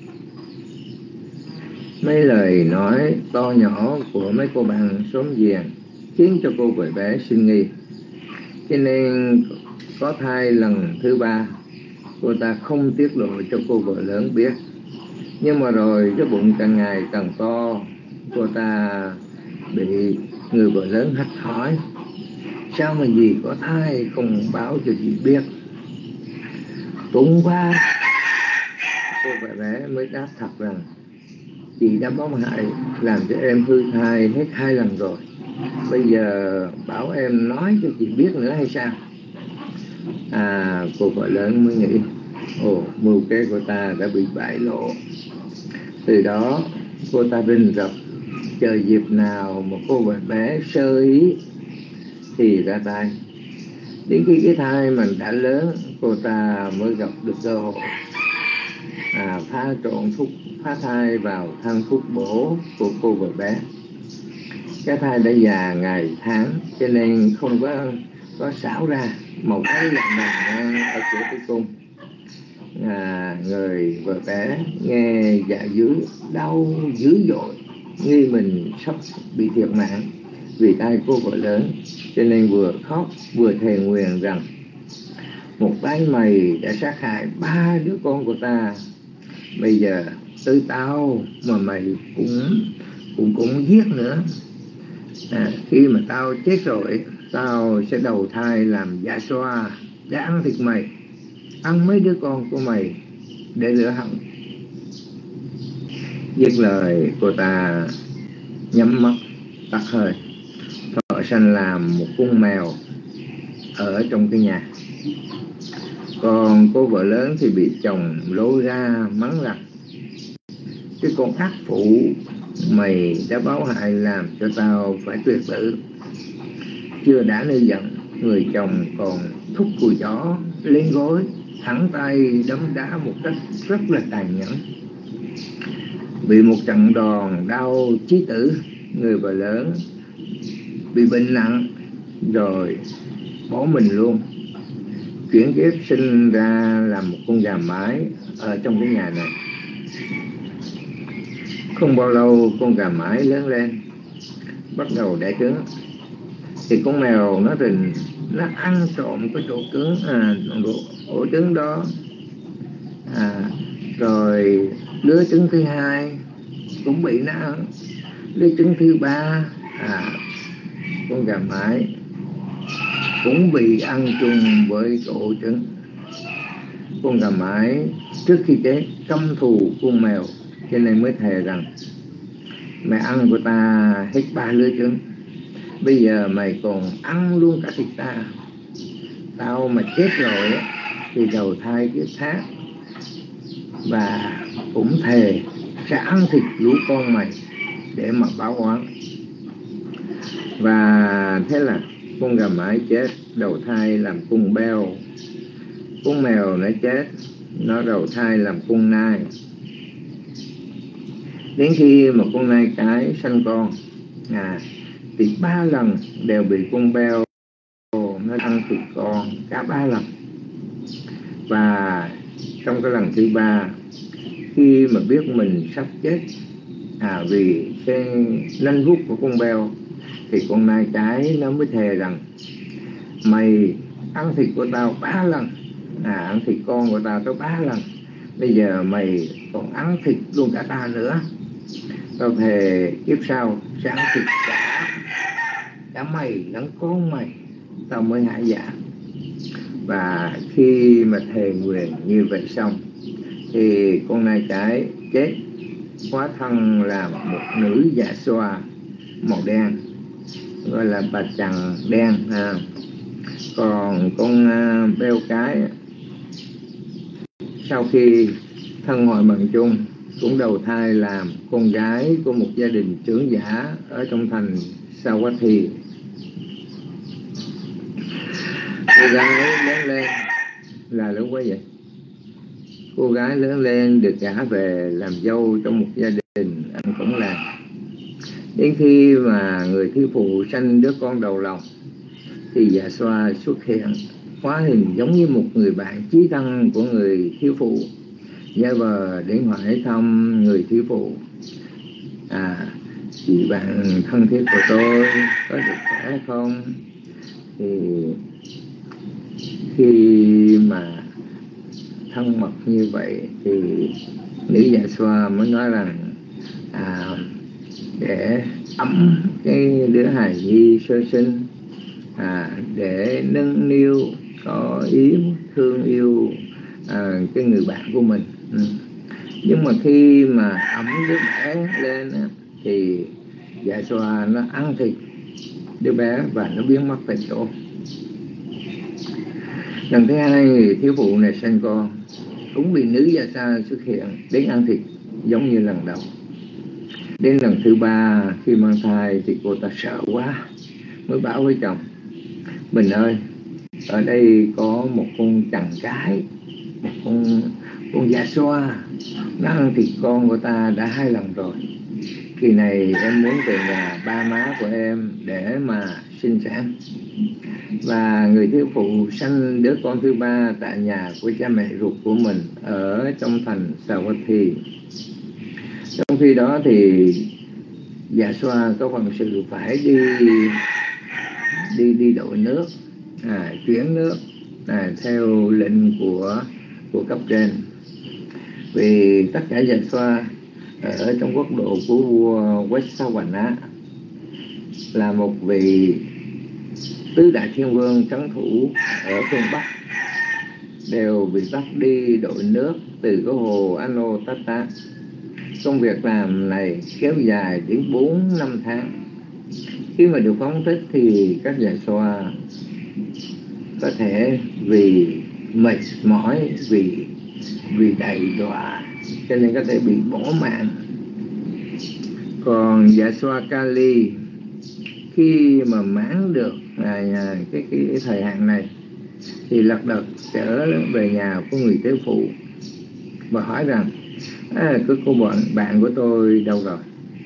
Mấy lời nói to nhỏ của mấy cô bạn xóm giềng khiến cho cô vợ bé sinh nghi, cho nên có thai lần thứ 3 cô ta không tiết lộ cho cô vợ lớn biết. Nhưng mà rồi cái bụng càng ngày càng to, cô ta bị người vợ lớn hạch hỏi: sao mà dì có thai không báo cho chị biết? Cũng qua cô vợ bé mới đáp thật rằng chị đã báo hại làm cho em hư thai hết 2 lần rồi, bây giờ bảo em nói cho chị biết nữa hay sao? Cô vợ lớn mới nghĩ mưu kế của ta đã bị bại lộ. Từ đó cô ta rình rập, chờ dịp nào mà cô vợ bé sơ ý thì ra tay. Đến khi cái thai mình đã lớn, cô ta mới gặp được cơ hội pha trộn thuốc phá thai vào thân thuốc bổ của cô vợ bé. Cái thai đã già ngày tháng cho nên không có xảo ra một cái lạnh nằm ở cửa tử cung. Người vợ bé nghe dạ dữ đau dữ dội, nghi mình sắp bị thiệt mạng vì tay cô vợ lớn, cho nên vừa khóc vừa thề nguyền rằng một tay mày đã sát hại 3 đứa con của ta, bây giờ tới tao mà mày cũng giết nữa. Khi mà tao chết rồi, tao sẽ đầu thai làm dạ xoa để ăn thịt mày, ăn mấy đứa con của mày để rửa hận. Dứt lời, cô ta nhắm mắt tắt hơi, thọ sanh làm một con mèo ở trong cái nhà. Còn cô vợ lớn thì bị chồng lôi ra mắng rằng cái con ác phụ, mày đã báo hại làm cho tao phải tuyệt tử. Chưa đã nổi giận, người chồng còn thúc cùi chó lên gối, thẳng tay đấm đá một cách rất là tàn nhẫn. Bị một trận đòn đau chí tử, người vợ lớn bị bệnh nặng rồi bỏ mình luôn, chuyển kiếp sinh ra làm một con gà mái ở trong cái nhà này. Không bao lâu con gà mái lớn lên, bắt đầu đẻ trứng, thì con mèo nó rình, nó ăn trộm cái chỗ cứng, ổ trứng đó. Rồi đứa trứng thứ 2 cũng bị nó ăn, đứa trứng thứ 3 con gà mái cũng bị ăn chung với ổ trứng. Con gà mái trước khi chết căm thù con mèo, cho nên mới thề rằng mày ăn của ta hết 3 lứa trứng, bây giờ mày còn ăn luôn cả thịt ta. Tao mà chết rồi thì đầu thai kiếp khác, và cũng thề sẽ ăn thịt lũ con mày để mà báo oán. Và thế là con gà mái chết, đầu thai làm con beo. Con mèo nó chết, nó đầu thai làm con nai. Đến khi mà con nai cái sanh con thì 3 lần đều bị con beo nó ăn thịt con, cả 3 lần. Và trong cái lần thứ 3, khi mà biết mình sắp chết vì cái nanh vuốt của con beo, thì con nai cái nó mới thề rằng mày ăn thịt của tao 3 lần, ăn thịt con của tao tới 3 lần, bây giờ mày còn ăn thịt luôn cả ta nữa. Tao thề kiếp sau sẽ ăn thịt cả mày lẫn con mày, tao mới hạ dạ. Và khi mà thề nguyền như vậy xong thì con nai cái chết, hóa thân làm một nữ dạ xoa màu đen, gọi là bà chằn đen. Còn con beo cái sau khi thân hội bằng chung cũng đầu thai làm con gái của một gia đình trưởng giả ở trong thành Sawathi. Cô gái lớn lên là lớn quá vậy. Cô gái lớn lên được gả về làm dâu trong một gia đình ăn cổng làng. Đến khi mà người thiếu phụ sanh đứa con đầu lòng thì dạ xoa xuất hiện, hóa hình giống như một người bạn chí thân của người thiếu phụ, giả vờ để hỏi thăm người thiếu phụ: chị bạn thân thiết của tôi có được khỏe không? Thì khi mà thân mật như vậy thì nữ dạ xoa mới nói rằng để ấm cái đứa hài nhi sơ sinh, để nâng niu có ý thương yêu cái người bạn của mình. Nhưng mà khi mà ẩm đứa bé lên thì dạ xoa nó ăn thịt đứa bé và nó biến mất tại chỗ. Lần thứ hai thiếu phụ này sinh con cũng bị nữ dạ xoa xuất hiện đến ăn thịt giống như lần đầu. Đến lần thứ ba khi mang thai thì cô ta sợ quá, mới bảo với chồng: mình ơi, ở đây có một con chằn cái, một con dạ xoa, nó ăn thịt con của ta đã 2 lần rồi. Kỳ này em muốn về nhà ba má của em để mà sinh sản. Và người thiếu phụ sanh đứa con thứ ba tại nhà của cha mẹ ruột của mình ở trong thành Savatthi. Trong khi đó thì dạ xoa có phần sự phải đi đổi nước, chuyển nước theo lệnh của cấp trên. Vì tất cả dạ xoa ở trong quốc độ của vua Vatsavana là một vị tứ đại thiên vương trấn thủ ở phương Bắc đều bị bắt đi đội nước từ cái hồ Anotata. Công việc làm này kéo dài đến 4-5 tháng. Khi mà được phóng thích thì các dạ xoa có thể vì mệt mỏi, vì đầy đọa cho nên có thể bị bỏ mạng. Còn dạ xoa Kali khi mà mãn được cái thời hạn này thì lật đật trở về nhà của người thiếu phụ và hỏi rằng: cái cô bạn của tôi đâu rồi?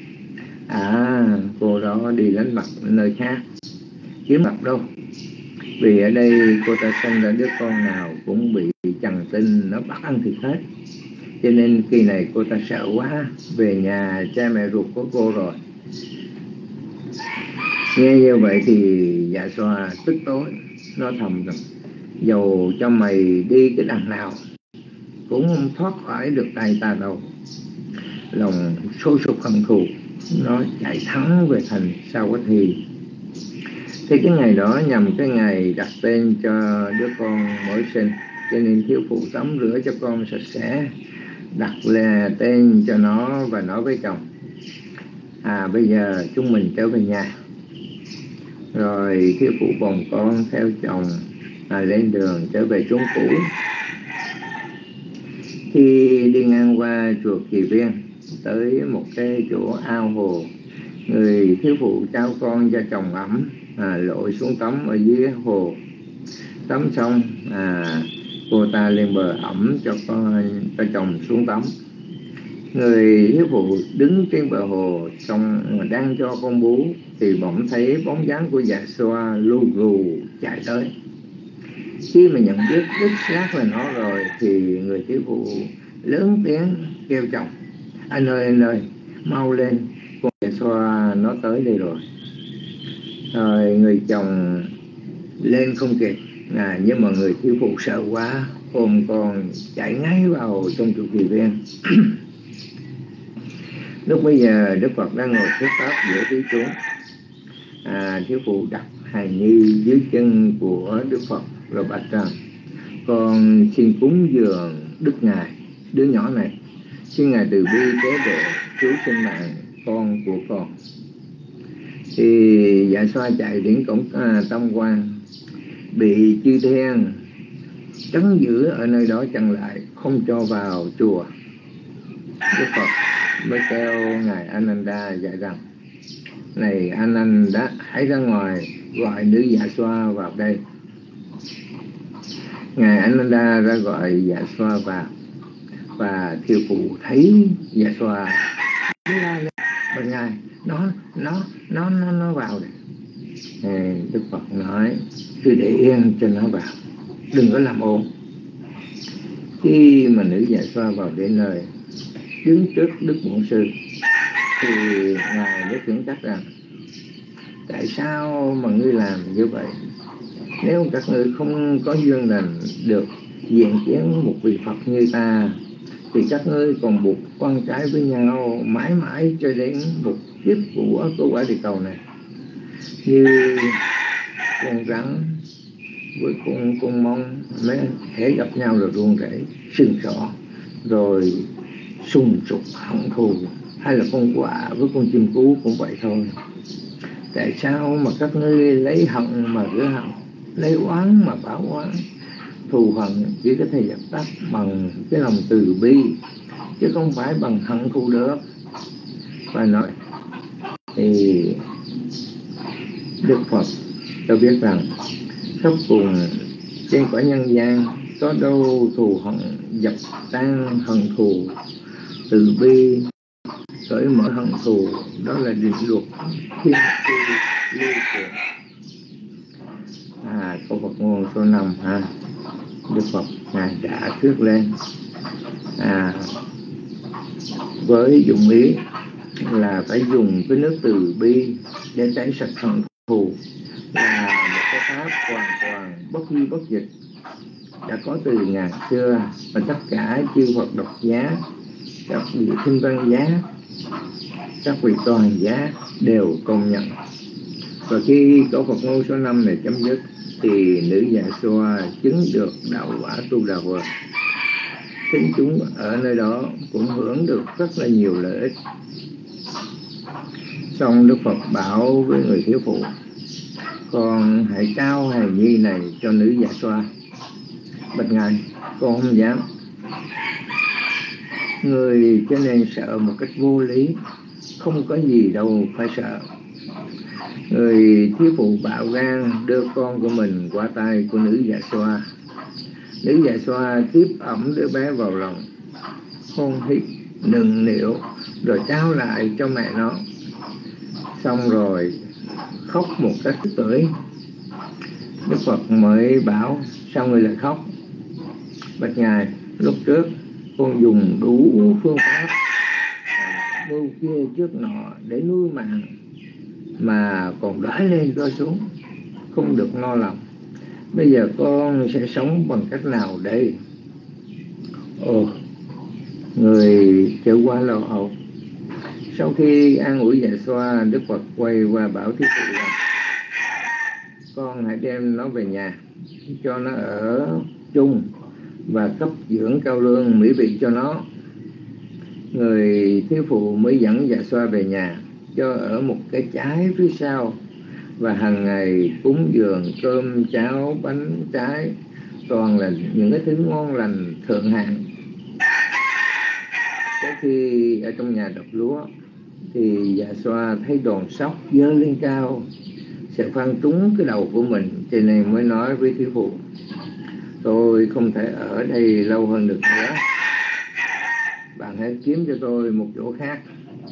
Cô đó đi đánh mật nơi khác. Kiếm mật đâu? Vì ở đây cô ta sinh ra đứa con nào cũng bị chằn tinh nó bắt ăn thịt hết. Cho nên kỳ này cô ta sợ quá, về nhà cha mẹ ruột của cô rồi. Nghe như vậy thì dạ xoa tức tối, nó thầm rằng: dầu cho mày đi cái đằng nào cũng không thoát khỏi được tay ta đâu. Lòng sôi sục hận thù, nó chạy thẳng về thành Savatthi. Thì cái ngày đó nhằm cái ngày đặt tên cho đứa con mới sinh, cho nên thiếu phụ tắm rửa cho con sạch sẽ, đặt tên cho nó và nói với chồng: bây giờ chúng mình trở về nhà. Rồi thiếu phụ bồng con theo chồng lên đường trở về chốn cũ. Khi đi ngang qua chùa Kỳ Viên, tới một cái chỗ ao hồ, người thiếu phụ trao con cho chồng ẩm, lội xuống tắm ở dưới hồ. Tắm xong, cô ta lên bờ ẩm cho chồng xuống tắm. Người thiếu phụ đứng trên bờ hồ xong đang cho con bú thì bỗng thấy bóng dáng của dạ xoa lù gù chạy tới. Khi mà nhận biết đích xác là nó rồi thì người thiếu phụ lớn tiếng kêu chồng: anh ơi, mau lên, con dạ xoa nó tới đây rồi. Rồi người chồng lên không kịp, nhưng mà người thiếu phụ sợ quá, ôm con chạy ngay vào trong chùa Kỳ Viên. Lúc bây giờ Đức Phật đang ngồi thuyết pháp giữa thí chúng. Thiếu phụ đặt hài nhi dưới chân của Đức Phật rồi bạch rằng: con xin cúng dường Đức Ngài đứa nhỏ này, xin Ngài từ bi tế độ cứu sinh mạng con của con. Thì dạ xoa chạy đến cổng Tam Quan, bị chư thiên trấn giữ ở nơi đó chặn lại, không cho vào chùa. Đức Phật mới kêu ngài Ananda dạy rằng: này Ananda, hãy ra ngoài gọi nữ dạ xoa vào đây. Ngài Ananda ra gọi dạ xoa vào, và thiếu phụ thấy dạ xoa la lên bên ngài: nó vào đây. Đức Phật nói: cứ để yên cho nó vào, đừng có làm ồn. Khi mà nữ dạ xoa vào đến nơi, đứng trước Đức Bổn Sư, thì ngài mới khiển trách rằng: tại sao mà ngươi làm như vậy? Nếu các ngươi không có duyên lành được diện kiến một vị Phật như ta, thì các ngươi còn buộc quan trái với nhau mãi mãi cho đến một kiếp của quả địa cầu này. Như con rắn với con mong mới thể gặp nhau rồi ruồng rẫy sừng sọ, rồi sùng sục hận thù, hay là con quạ với con chim cú cũng vậy thôi. Tại sao mà các ngươi lấy hận mà rửa hận, lấy oán mà báo oán? Thù hận chỉ có thể dập tắt bằng cái lòng từ bi, chứ không phải bằng hận thù được. Và nói thì Đức Phật cho biết rằng khắp cùng trên cõi nhân gian có đâu thù hận dập tan hận thù, từ bi cởi mở hận thù, đó là định luật thiên quy lưu truyền. Câu Phật ngôn số 5 ha. Đức Phật ngài đã thuyết lên với dụng ý là phải dùng cái nước từ bi để tẩy sạch hận thù, là một cái pháp hoàn toàn bất di bất dịch, đã có từ ngàn xưa, và tất cả chư Phật độc giá, các vị thiên văn giá, các vị toàn giá đều công nhận. Và khi câu Phật ngôn số 5 này chấm dứt thì nữ Dạ Xoa chứng được đạo quả Tu Đà Vợ. Thính chúng ở nơi đó cũng hưởng được rất là nhiều lợi ích. Xong Đức Phật bảo với người thiếu phụ: con hãy trao hài nhi này cho nữ Dạ Xoa. Bạch ngài, con không dám. Người cho nên sợ một cách vô lý, không có gì đâu phải sợ. Người thiếu phụ bạo gan đưa con của mình qua tay của nữ Dạ Xoa. Nữ Dạ Xoa tiếp ẩm đứa bé vào lòng, hôn hít nựng nịu, rồi trao lại cho mẹ nó. Xong rồi khóc một cách tưởi. Đức Phật mới bảo: sao người lại khóc? Bạch ngài, lúc trước con dùng đủ phương pháp mưu kia trước nọ để nuôi mạng, mà còn đói lên đói xuống, không được no lòng. Bây giờ con sẽ sống bằng cách nào đây? Người trở qua lầu hậu. Sau khi an ủi Dạ Xoa, Đức Phật quay qua bảo thiếu phụ rằng: con hãy đem nó về nhà, cho nó ở chung và cấp dưỡng cao lương mỹ vị cho nó. Người thiếu phụ mới dẫn Dạ Xoa về nhà, cho ở một cái trái phía sau, và hàng ngày cúng dường cơm cháo bánh trái, toàn là những cái thứ ngon lành thượng hạng. Tới khi ở trong nhà đập lúa thì Dạ Xoa thấy đòn sóc dơ lên cao, sẽ phang trúng cái đầu của mình, cho nên mới nói với thiếu phụ: tôi không thể ở đây lâu hơn được nữa, bạn hãy kiếm cho tôi một chỗ khác.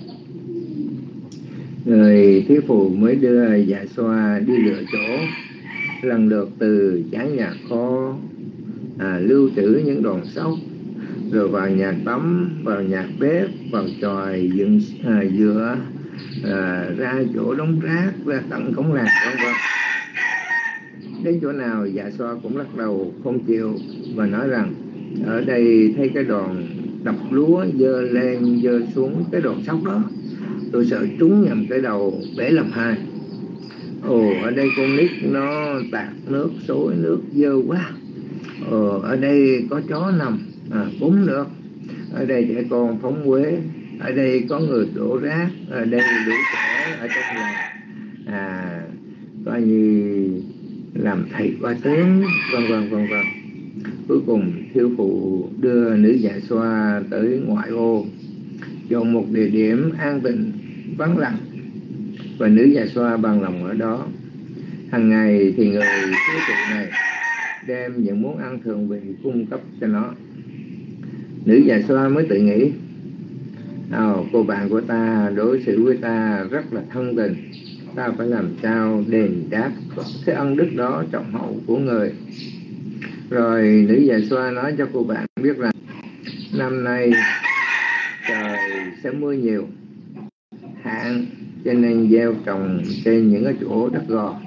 Người thiếu phụ mới đưa Dạ Xoa đi lựa chỗ, lần lượt từ chán nhà kho lưu trữ những đòn sóc, rồi vào nhà tắm, vào nhà bếp, vào chòi dựng dựa, ra chỗ đống rác, ra tận cổng làng, vân vân. Đến chỗ nào Dạ Xoa cũng lắc đầu không chịu, và nói rằng: ở đây thấy cái đòn đập lúa dơ lên dơ xuống, cái đòn sóc đó tôi sợ trúng nhầm cái đầu, bể làm hai. Ở đây con nít nó tạt nước, xối nước dơ quá. Ở đây có chó nằm cũng được. Ở đây trẻ con phóng uế. Ở đây có người đổ rác. Ở đây đủ trẻ ở trong làng, coi như làm thầy qua tướng, vân vân vân vân. Cuối cùng thiếu phụ đưa nữ Dạ Xoa tới ngoại ô, chọn một địa điểm an tịnh vắng lặng, và nữ Dạ Xoa bằng lòng ở đó. Hàng ngày thì người thiếu phụ này đem những món ăn thường vị cung cấp cho nó. Nữ Dạ Xoa mới tự nghĩ: cô bạn của ta đối xử với ta rất là thân tình, ta phải làm sao đền đáp cái ân đức đó trọng hậu của người. Rồi nữ Dạ Xoa nói cho cô bạn biết rằng năm nay trời sẽ mưa nhiều, hạn, cho nên gieo trồng trên những cái chỗ đất gò.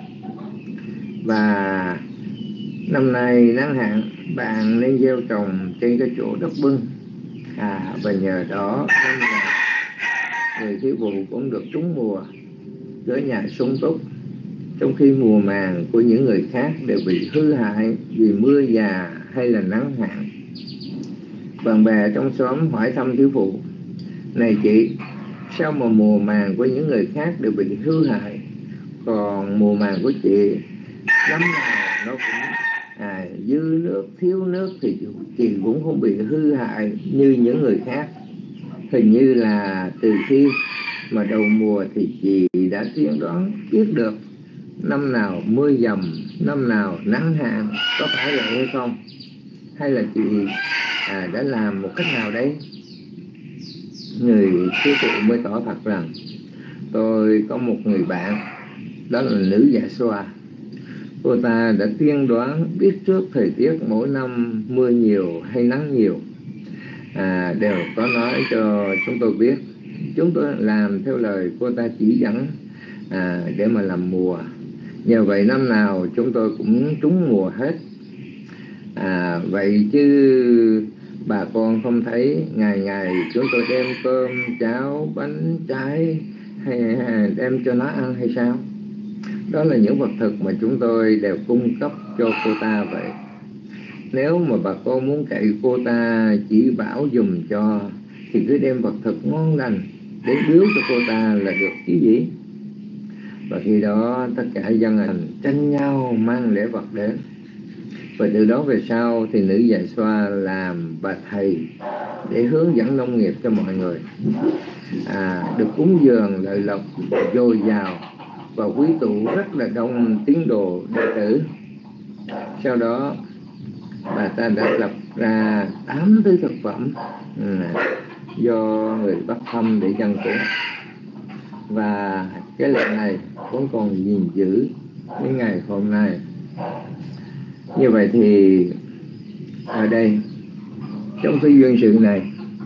Và năm nay nắng hạn, bạn nên gieo trồng trên cái chỗ đất bưng. Và nhờ đó năm nào người thiếu vụ cũng được trúng mùa, cửa nhà sung túc, trong khi mùa màng của những người khác đều bị hư hại vì mưa già hay là nắng hạn. Bạn bè trong xóm hỏi thăm thiếu phụ: này chị, sao mà mùa màng của những người khác đều bị hư hại, còn mùa màng của chị năm nào nó cũng dư nước, thiếu nước thì chị cũng không bị hư hại như những người khác. Hình như là từ khi mà đầu mùa thì chị đã tiên đoán biết được năm nào mưa dầm, năm nào nắng hạn, có phải là hay không? Hay là chị đã làm một cách nào đấy? Người thiếu phụ mới tỏ thật rằng: tôi có một người bạn, đó là nữ Dạ Xoa. Cô ta đã tiên đoán biết trước thời tiết mỗi năm mưa nhiều hay nắng nhiều, đều có nói cho chúng tôi biết. Chúng tôi làm theo lời cô ta chỉ dẫn để mà làm mùa. Nhờ vậy năm nào chúng tôi cũng trúng mùa hết. Vậy chứ bà con không thấy ngày ngày chúng tôi đem cơm, cháo, bánh, trái hay đem cho nó ăn hay sao? Đó là những vật thực mà chúng tôi đều cung cấp cho cô ta vậy. Nếu mà bà con muốn cậy cô ta chỉ bảo dùm cho thì cứ đem vật thực ngon lành để biếu cho cô ta là được chứ gì. Và khi đó tất cả dân lành tranh nhau mang lễ vật đến. Và từ đó về sau thì nữ Dạ Xoa làm bà thầy để hướng dẫn nông nghiệp cho mọi người, được cúng dường lợi lộc dồi dào và quý tụ rất là đông tín đồ đệ tử. Sau đó bà ta đã lập ra 8 thứ thực phẩm do người Bắc Thâm để dân cúng, và cái lệ này vẫn còn gìn giữ đến ngày hôm nay. Như vậy thì ở đây trong cái duyên sự này,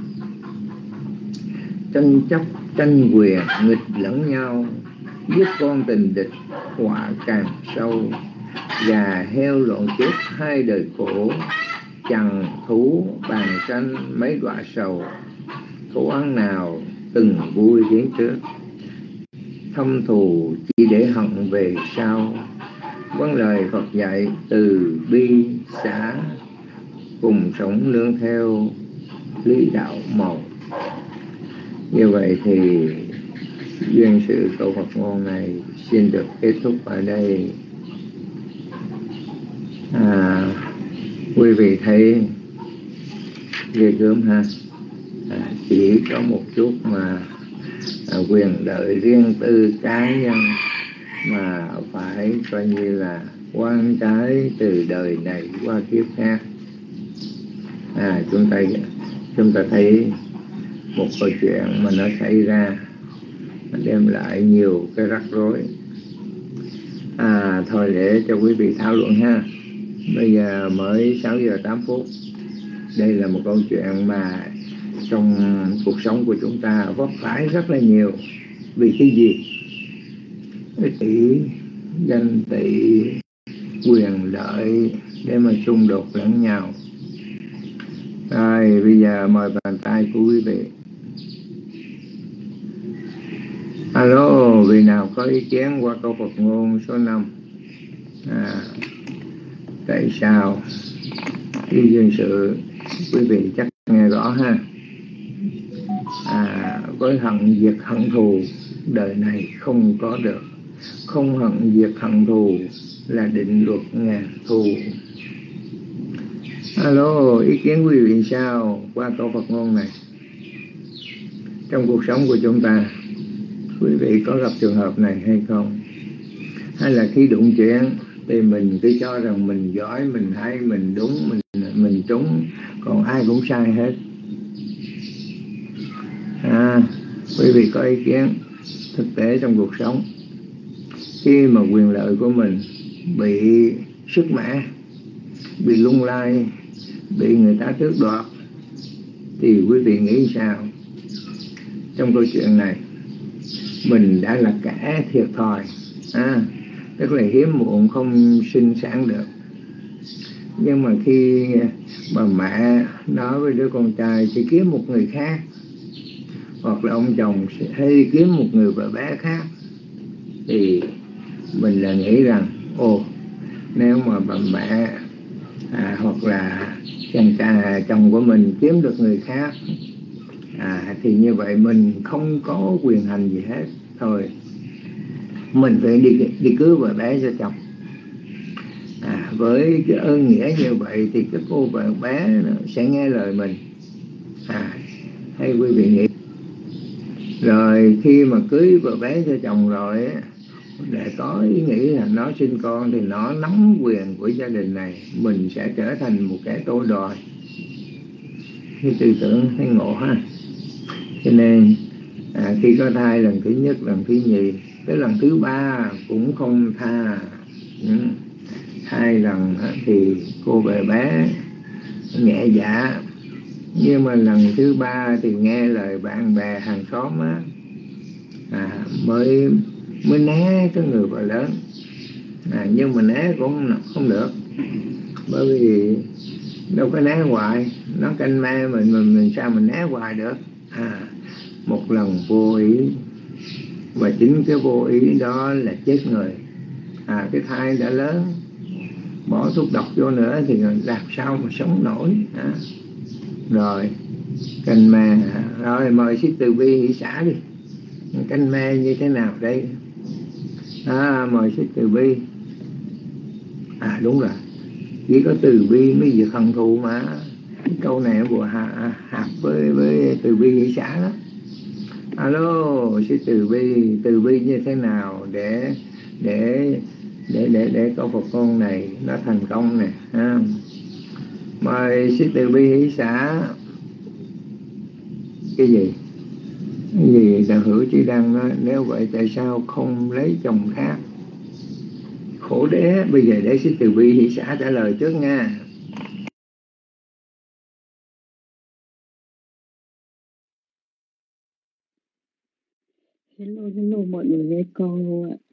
tranh chấp, tranh quyền, nghịch lẫn nhau, giết con tình địch, họa càng sâu. Gà heo lộn chết hai đời khổ, chằn thú bàn tranh mấy đọa sầu. Cố ăn nào từng vui đến trước, thâm thù chỉ để hận về sau. Vâng lời Phật dạy từ bi xã, cùng sống nương theo lý đạo màu. Như vậy thì duyên sự câu Phật ngôn này xin được kết thúc ở đây. Quý vị thấy ghê gớm ha. Chỉ có một chút mà quyền lợi riêng tư cá nhân mà phải coi như là quan trái từ đời này qua kiếp khác. Chúng ta thấy một câu chuyện mà nó xảy ra, nó đem lại nhiều cái rắc rối. Thôi để cho quý vị thảo luận ha. Bây giờ mới 6 giờ 8 phút. Đây là một câu chuyện mà trong cuộc sống của chúng ta vấp phải rất là nhiều. Vì cái gì? Ích kỷ, danh tị, quyền lợi để mà xung đột lẫn nhau. Rồi bây giờ mời bàn tay của quý vị. Alo, vị nào có ý kiến qua câu Phật ngôn số 5? Tại sao cái duyên sự quý vị chắc nghe rõ ha. Với hận diệt hận thù đời này không có được. Không hận diệt hận thù là định luật ngàn thù. Alo, ý kiến quý vị sao qua câu Phật ngôn này? Trong cuộc sống của chúng ta, quý vị có gặp trường hợp này hay không? Hay là khi đụng chuyện thì mình cứ cho rằng mình giỏi, mình hay, mình đúng, mình trúng, còn ai cũng sai hết? Quý vị có ý kiến thực tế trong cuộc sống, khi mà quyền lợi của mình bị sứt mẻ, bị lung lay, bị người ta tước đoạt, thì quý vị nghĩ sao? Trong câu chuyện này mình đã là kẻ thiệt thòi, tức là hiếm muộn không sinh sản được. Nhưng mà khi bà mẹ nói với đứa con trai chỉ kiếm một người khác, hoặc là ông chồng hay kiếm một người vợ bé khác, thì mình là nghĩ rằng nếu mà bà mẹ hoặc là chồng của mình kiếm được người khác, thì như vậy mình không có quyền hành gì hết, thôi mình phải đi cứu vợ bé cho chồng. Với cái ơn nghĩa như vậy thì cái cô vợ bé sẽ nghe lời mình. Hay quý vị nghĩ. Rồi khi mà cưới vợ bé cho chồng rồi, để có ý nghĩ là nó sinh con thì nó nắm quyền của gia đình này, mình sẽ trở thành một kẻ tô đòi. Cái tư tưởng thấy ngộ ha. Cho nên khi có thai lần thứ nhất, lần thứ nhì, tới lần thứ ba cũng không tha. 2 lần thì cô vợ bé nhẹ dạ, nhưng mà lần thứ 3 thì nghe lời bạn bè hàng xóm mới né cái người vợ lớn. Nhưng mà né cũng không được, bởi vì đâu có né hoài, nó canh me mình sao mình né hoài được. Một lần vô ý, và chính cái vô ý đó là chết người. Cái thai đã lớn, bỏ thuốc độc vô nữa thì làm sao mà sống nổi. Rồi canh me, rồi mời sư Từ Bi hỷ xã đi. Canh me như thế nào đây? Mời sư Từ Bi. Đúng rồi, chỉ có từ bi mới diệt hận thù mà. Câu này vừa hợp với từ bi hỷ xã đó. Alo sư từ bi như thế nào để câu Phật con này nó thành công nè. Mời sư từ bi hỷ xã. Cái gì đạo hữu chỉ đang nói, nếu vậy tại sao không lấy chồng khác? Khổ đế. Bây giờ để sư từ bi hỷ xã trả lời trước nha. Hello mọi người nghe con luôn ạ.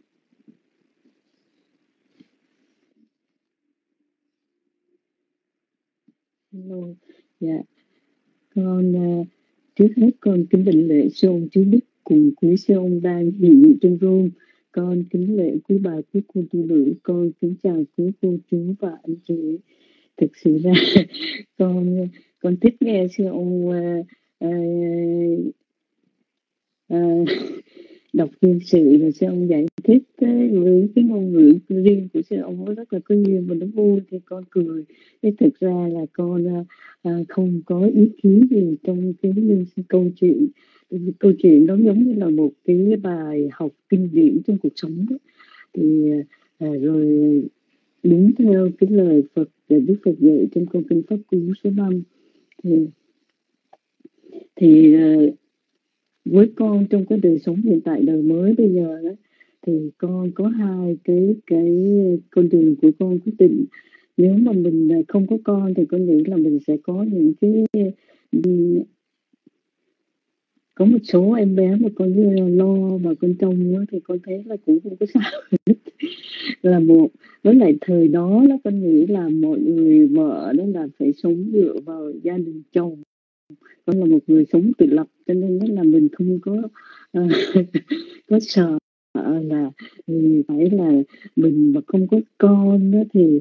Hello. Dạ. Con trước hết con kính đảnh lễ sư ông Trí Đức cùng quý sư ông đang hiện diện trong room. Con kính lễ quý bà, quý cô tu nữ. Con kính chào quý cô chú và anh chị. Thực sự ra con thích nghe sư ông đọc chuyên sự rồi sư ông giải thích với cái ngôn ngữ riêng của sư ông nó rất là có duyên và nó vui thì con cười. Thế thực ra là con không có ý kiến gì trong cái câu chuyện. Câu chuyện đó giống như là một cái bài học kinh điển trong cuộc sống đó. Thì rồi đúng theo cái lời Phật Đức Phật dạy trong câu kinh Pháp Cú số 5 thì với con trong cái đời sống hiện tại đời mới bây giờ đó, thì con có 2 cái con đường của con quyết định. Nếu mà mình không có con thì con nghĩ là mình sẽ có những cái có một số em bé mà con như là lo mà con trông thì con thấy là cũng không có sao. Là một, với lại thời đó là con nghĩ là mọi người vợ đó là phải sống dựa vào gia đình chồng. Con là một người sống tự lập cho nên là mình không có có sợ là phải là mình mà không có con đó thì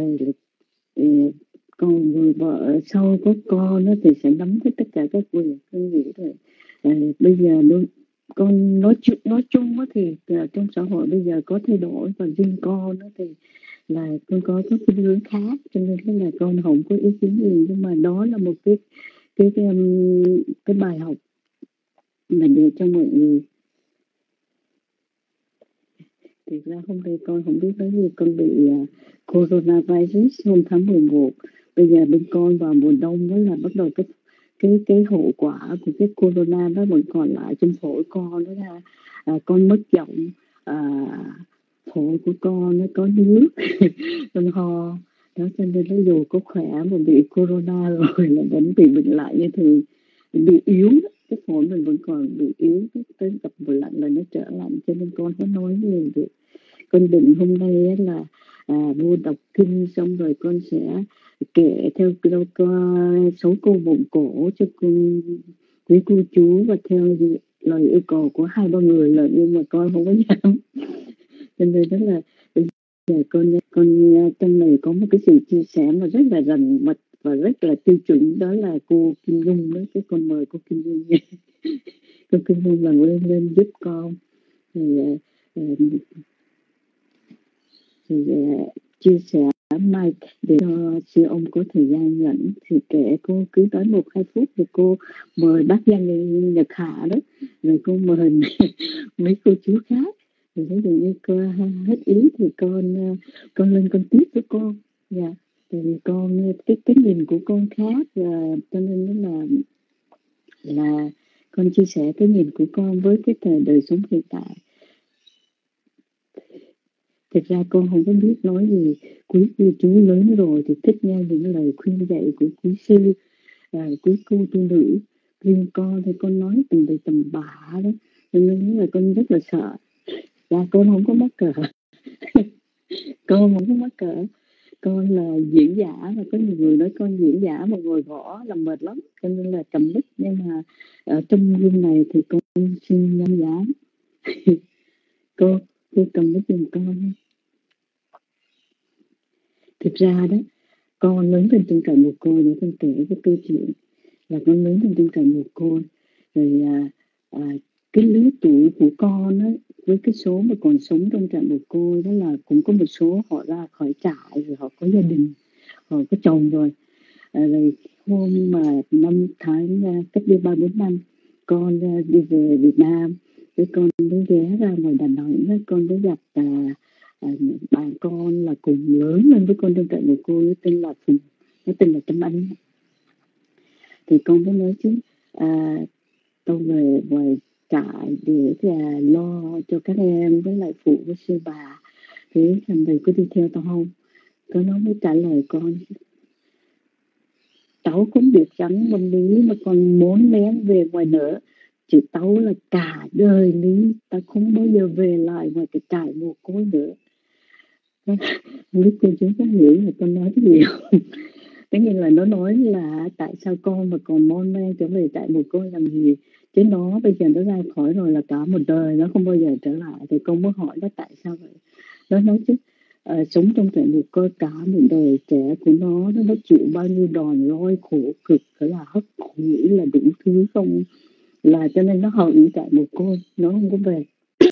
còn người vợ sau có con đó thì sẽ nắm hết tất cả các quyền. Con nghĩ là bây giờ con nói chung đó thì trong xã hội bây giờ có thay đổi, và riêng con đó thì là con có cái hướng khác, cho nên là con không có ý kiến gì. Nhưng mà đó là một cái bài học mà để cho mọi người. Thực ra hôm nay con không biết nói gì, con bị coronavirus hôm tháng 11. Bây giờ bên con vào mùa đông đó là bắt đầu cái hậu quả của cái corona nó vẫn còn lại trong phổi con đó ra. Con mất giọng, phổi của con nó có nước, con ho đó, cho nên nó dù có khỏe mà bị corona rồi là vẫn bị bệnh lại như thường, bị yếu đó. Cái phổi mình vẫn còn bị yếu, tới gặp mùa lạnh là nó trở lạnh, cho nên con có nói nhiều việc. Con định hôm nay là vô đọc kinh xong rồi con sẽ kể theo số câu vọng cổ cho quý cô chú và theo lời yêu cầu của 2-3 người là, nhưng mà con không có dám. Cho nên đó là bây giờ con trong này có một cái sự chia sẻ mà rất là rành mạch và rất là tiêu chuẩn, đó là cô Kim Nhung đó. Cái con mời cô Kim Nhung nha. Cô Kim Nhung là lên giúp con thì chia sẻ mic để cho sư ông có thời gian rảnh, thì kể cô cứ tới 1-2 phút thì cô mời bác Giang Nhật Hạ đó, rồi cô mời mấy cô chú khác, rồi ví dụ như cô hết ý thì con lên con tiếp với cô. Dạ, tại vì con cái nhìn của con khác, và cho nên nó là con chia sẻ cái nhìn của con với cái thời đời sống hiện tại. Thực ra con không có biết nói gì. Quý cô chú lớn rồi thì thích nghe những lời khuyên dạy của quý sư, quý cô tu nữ. Riêng con thì con nói từng bề tầm bạ đó, cho nên là con rất là sợ. Và con không có mắc cỡ. Con không có mắc cỡ. Con là diễn giả, và có nhiều người nói con diễn giả mà ngồi gõ là mệt lắm, cho nên là cầm mic. Nhưng mà ở trong room này thì con xin nhân giá. cô cầm mic giùm con. Thực ra đó, con lớn lên trong trại mồ côi, để con kể cái câu chuyện là con lớn lên trong trại mồ côi. Rồi cái lứa tuổi của con á, với cái số mà còn sống trong trại mồ côi đó, là cũng có một số họ ra khỏi trại rồi, họ có gia đình, họ có chồng rồi. Rồi hôm mà năm tháng cách đây 3-4 năm con đi về Việt Nam, với con mới ghé ra ngoài Đà Nẵng đó, con mới gặp bạn con là cùng lớn lên với con trong trại mồ côi, nó tên là Phùng, nó tên là Trâm Anh. Thì con mới nói chứ tôi về ngoài trại để lo cho các em với lại phụ với sư bà, thế thằng thầy có đi theo tao không? Nó mới trả lời con: cháu không biết rằng một lý mà còn muốn lén về ngoài nữa, chứ tao là cả đời lý tao không bao giờ về lại ngoài cái trại mồ côi nữa. Không biết cô chú có hiểu là con nói cái gì không? Tất nhiên là nó nói là tại sao con mà còn mon men trở về trại mồ côi làm gì, chứ nó bây giờ nó ra khỏi rồi là cả một đời nó không bao giờ trở lại. Thì con mới hỏi nó tại sao vậy. Nó nói chứ sống trong trại mồ côi cả một đời trẻ của nó chịu bao nhiêu đòn roi khổ cực, là hất hủi, là đủ thứ, không là cho nên nó hận trại mồ côi, nó không có về.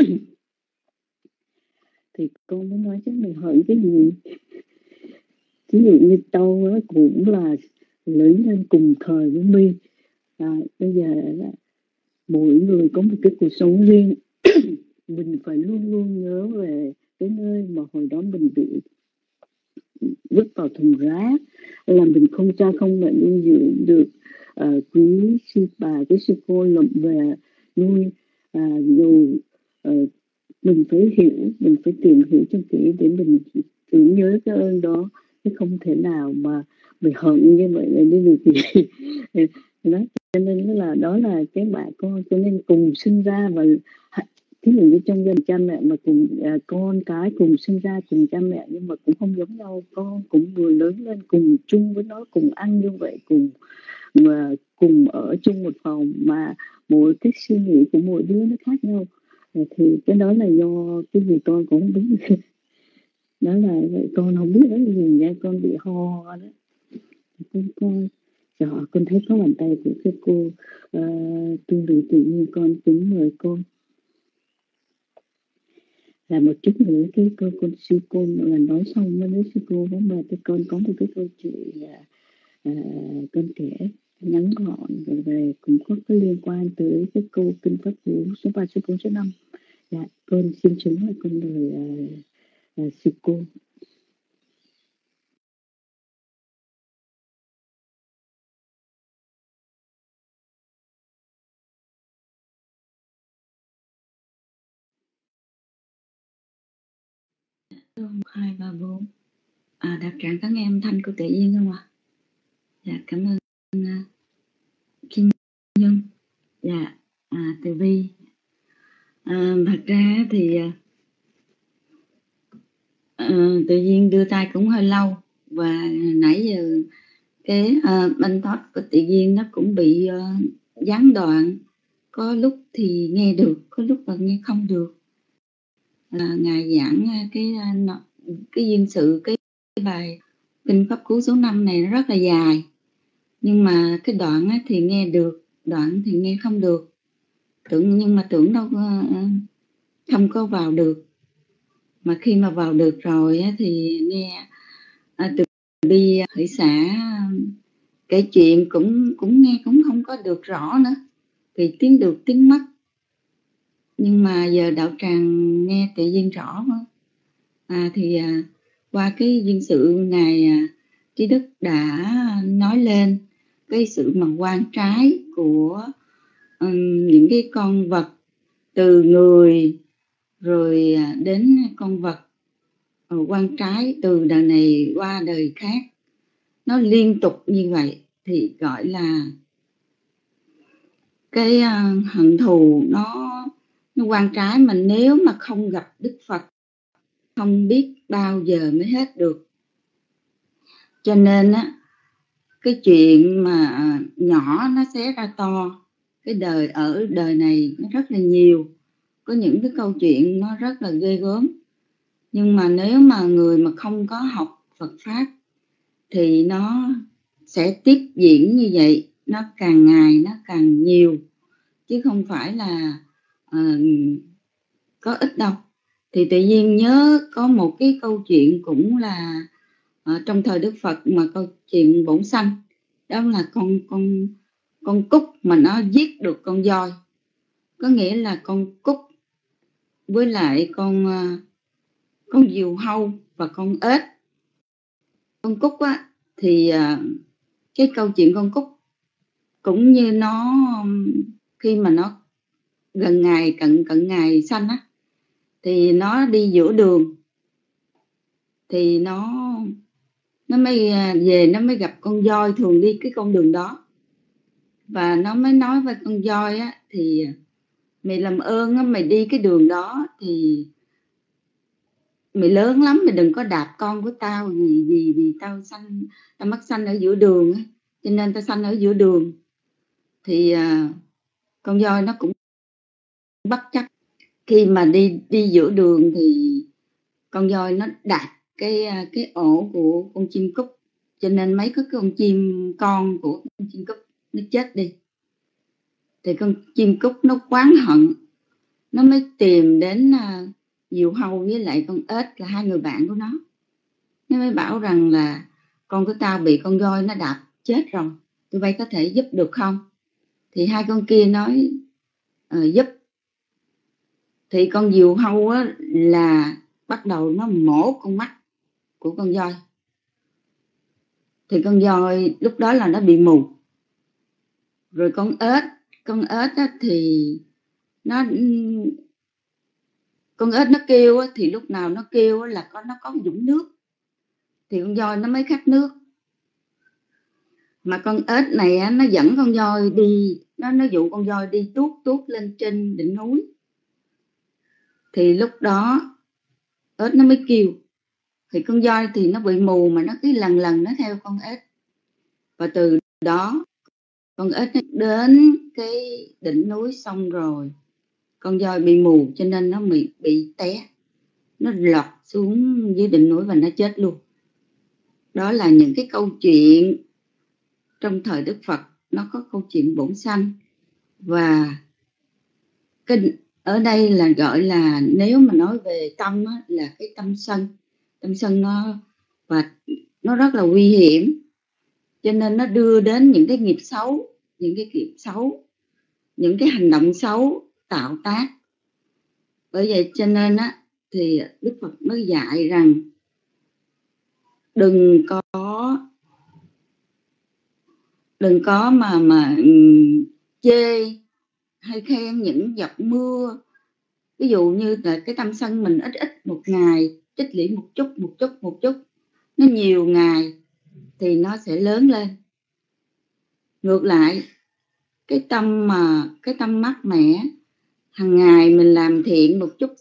Thì con mới nói chứ mày hận cái gì? Ví dụ như tao cũng là lớn lên cùng thời với My, bây giờ mỗi người có một cái cuộc sống riêng. Mình phải luôn luôn nhớ về cái nơi mà hồi đó mình bị vứt vào thùng rác, là mình không cha không mẹ nuôi dưỡng được quý sư bà, quý sư cô lụm về nuôi. Dù mình phải hiểu, mình phải tìm hiểu cho kỹ để mình tưởng nhớ cái ơn đó, chứ không thể nào mà mình hận như vậy là đi được gì. Đó, cho nên là đó là cái bạn con, cho nên cùng sinh ra, và ví dụ như trong gia đình cha mẹ mà cùng con cái cùng sinh ra cùng cha mẹ nhưng mà cũng không giống nhau. Con cũng vừa lớn lên cùng chung với nó, cùng ăn như vậy, cùng ở chung một phòng, mà mỗi cái suy nghĩ của mỗi đứa nó khác nhau. Thì cái đó là do cái gì con cũng không biết. Đó là con không biết cái gì nha, con bị ho đó. Con thấy có bàn tay của cái cô tu nữ tự nhiên, con kính mời cô. Là một chút nữa cái con sư cô là nói xong mới nói sư cô có mời cái con có một cái câu chuyện con kể ngắn gọn về cũng có cái liên quan tới cái câu kinh pháp cú số 3, số 4, số 5. Dạ, con xin chứng là con mời sư cô. Một, 2, 3, 4. Đọc trạng các nghe âm thanh của tự nhiên không ạ? Dạ, cảm ơn Kim Nhân. Dạ, Từ Vi. Thật ra thì tự nhiên đưa tay cũng hơi lâu, và nãy giờ cái banh thoát của tự nhiên nó cũng bị gián đoạn, có lúc thì nghe được, có lúc là nghe không được. Ngài giảng cái duyên sự cái bài kinh pháp cú số 5 này nó rất là dài, nhưng mà cái đoạn á, thì nghe được, đoạn thì nghe không được. Nhưng mà tưởng đâu không có vào được. Mà khi mà vào được rồi á, thì nghe từ bi hỷ xã kể chuyện cũng nghe cũng không có được rõ nữa, vì tiếng được tiếng mất. Nhưng mà giờ đạo tràng nghe tự nhiên rõ hơn. Thì qua cái duyên sự ngài Trí Đức đã nói lên cái sự mà quan trái của những cái con vật, từ người rồi đến con vật quan trái từ đời này qua đời khác, nó liên tục như vậy, thì gọi là cái hận thù nó quan trái. Mà nếu mà không gặp Đức Phật, không biết bao giờ mới hết được. Cho nên á, cái chuyện mà nhỏ nó xé ra to. Cái đời ở đời này nó rất là nhiều, có những cái câu chuyện nó rất là ghê gớm. Nhưng mà nếu mà người mà không có học Phật Pháp thì nó sẽ tiếp diễn như vậy, nó càng ngày nó càng nhiều, chứ không phải là có ít đâu. Thì tự nhiên nhớ có một cái câu chuyện cũng là trong thời Đức Phật, mà câu chuyện bổn sanh. Đó là con cúc mà nó giết được con voi. Có nghĩa là con cúc với lại con diều hâu và con ếch. Con cúc á thì cái câu chuyện con cúc cũng như nó khi mà nó gần ngày cận ngày sanh á, thì nó đi giữa đường, thì nó mới về, nó mới gặp con voi thường đi cái con đường đó, và nó mới nói với con voi á, thì mày làm ơn á, mày đi cái đường đó thì mày lớn lắm, mày đừng có đạp con của tao, vì tao mắc sanh ở giữa đường á, cho nên tao sanh ở giữa đường. Thì con voi nó cũng bất chấp. Khi mà đi giữa đường thì con voi nó đạp cái ổ của con chim cút, cho nên mấy cái con chim con của con chim cút nó chết đi. Thì con chim cút nó oán hận, nó mới tìm đến diều hâu với lại con ếch là hai người bạn của nó. Nó mới bảo rằng là con của tao bị con voi nó đạp chết rồi, tụi bay có thể giúp được không? Thì hai con kia nói giúp. Thì con diều hâu á, là bắt đầu nó mổ con mắt của con voi. Thì con voi lúc đó là nó bị mù. Rồi con ếch á, thì con ếch nó kêu á, thì lúc nào nó kêu á, là nó có dũng nước, thì con voi nó mới khát nước. Mà con ếch này á, nó dẫn con voi đi, nó dụ con voi đi tuốt lên trên đỉnh núi. Thì lúc đó ếch nó mới kêu. Thì con voi thì nó bị mù, mà nó cứ lần nó theo con ếch. Và từ đó con ếch nó đến cái đỉnh núi xong rồi, con voi bị mù cho nên nó bị té, nó lọt xuống dưới đỉnh núi và nó chết luôn. Đó là những cái câu chuyện trong thời Đức Phật, nó có câu chuyện bổn sanh. Và cái ở đây là gọi là, nếu mà nói về tâm á, là cái tâm sân nó rất là nguy hiểm, cho nên nó đưa đến những cái nghiệp xấu, những cái hành động xấu tạo tác. Bởi vậy cho nên á, thì Đức Phật mới dạy rằng đừng có mà chê hay khen những giọt mưa. Ví dụ như là cái tâm sân mình ít một ngày tích lũy một chút, nó nhiều ngày thì nó sẽ lớn lên. Ngược lại, cái tâm mát mẻ, hàng ngày mình làm thiện một chút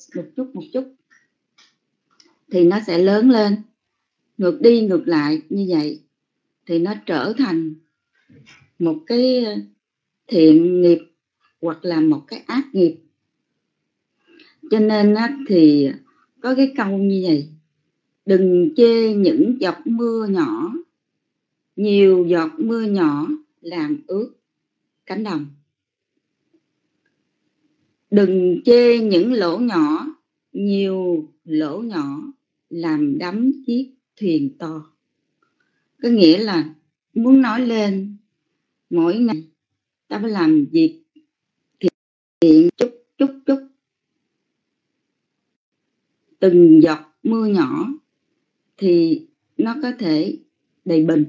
thì nó sẽ lớn lên. Ngược đi ngược lại như vậy thì nó trở thành một cái thiện nghiệp hoặc là một cái ác nghiệp. Cho nên thì có cái câu như vậy: Đừng chê những giọt mưa nhỏ, nhiều giọt mưa nhỏ làm ướt cánh đồng. Đừng chê những lỗ nhỏ, nhiều lỗ nhỏ làm đắm chiếc thuyền to. Có nghĩa là muốn nói lên mỗi ngày ta phải làm việc thiện chút. Từng giọt mưa nhỏ thì nó có thể đầy bình.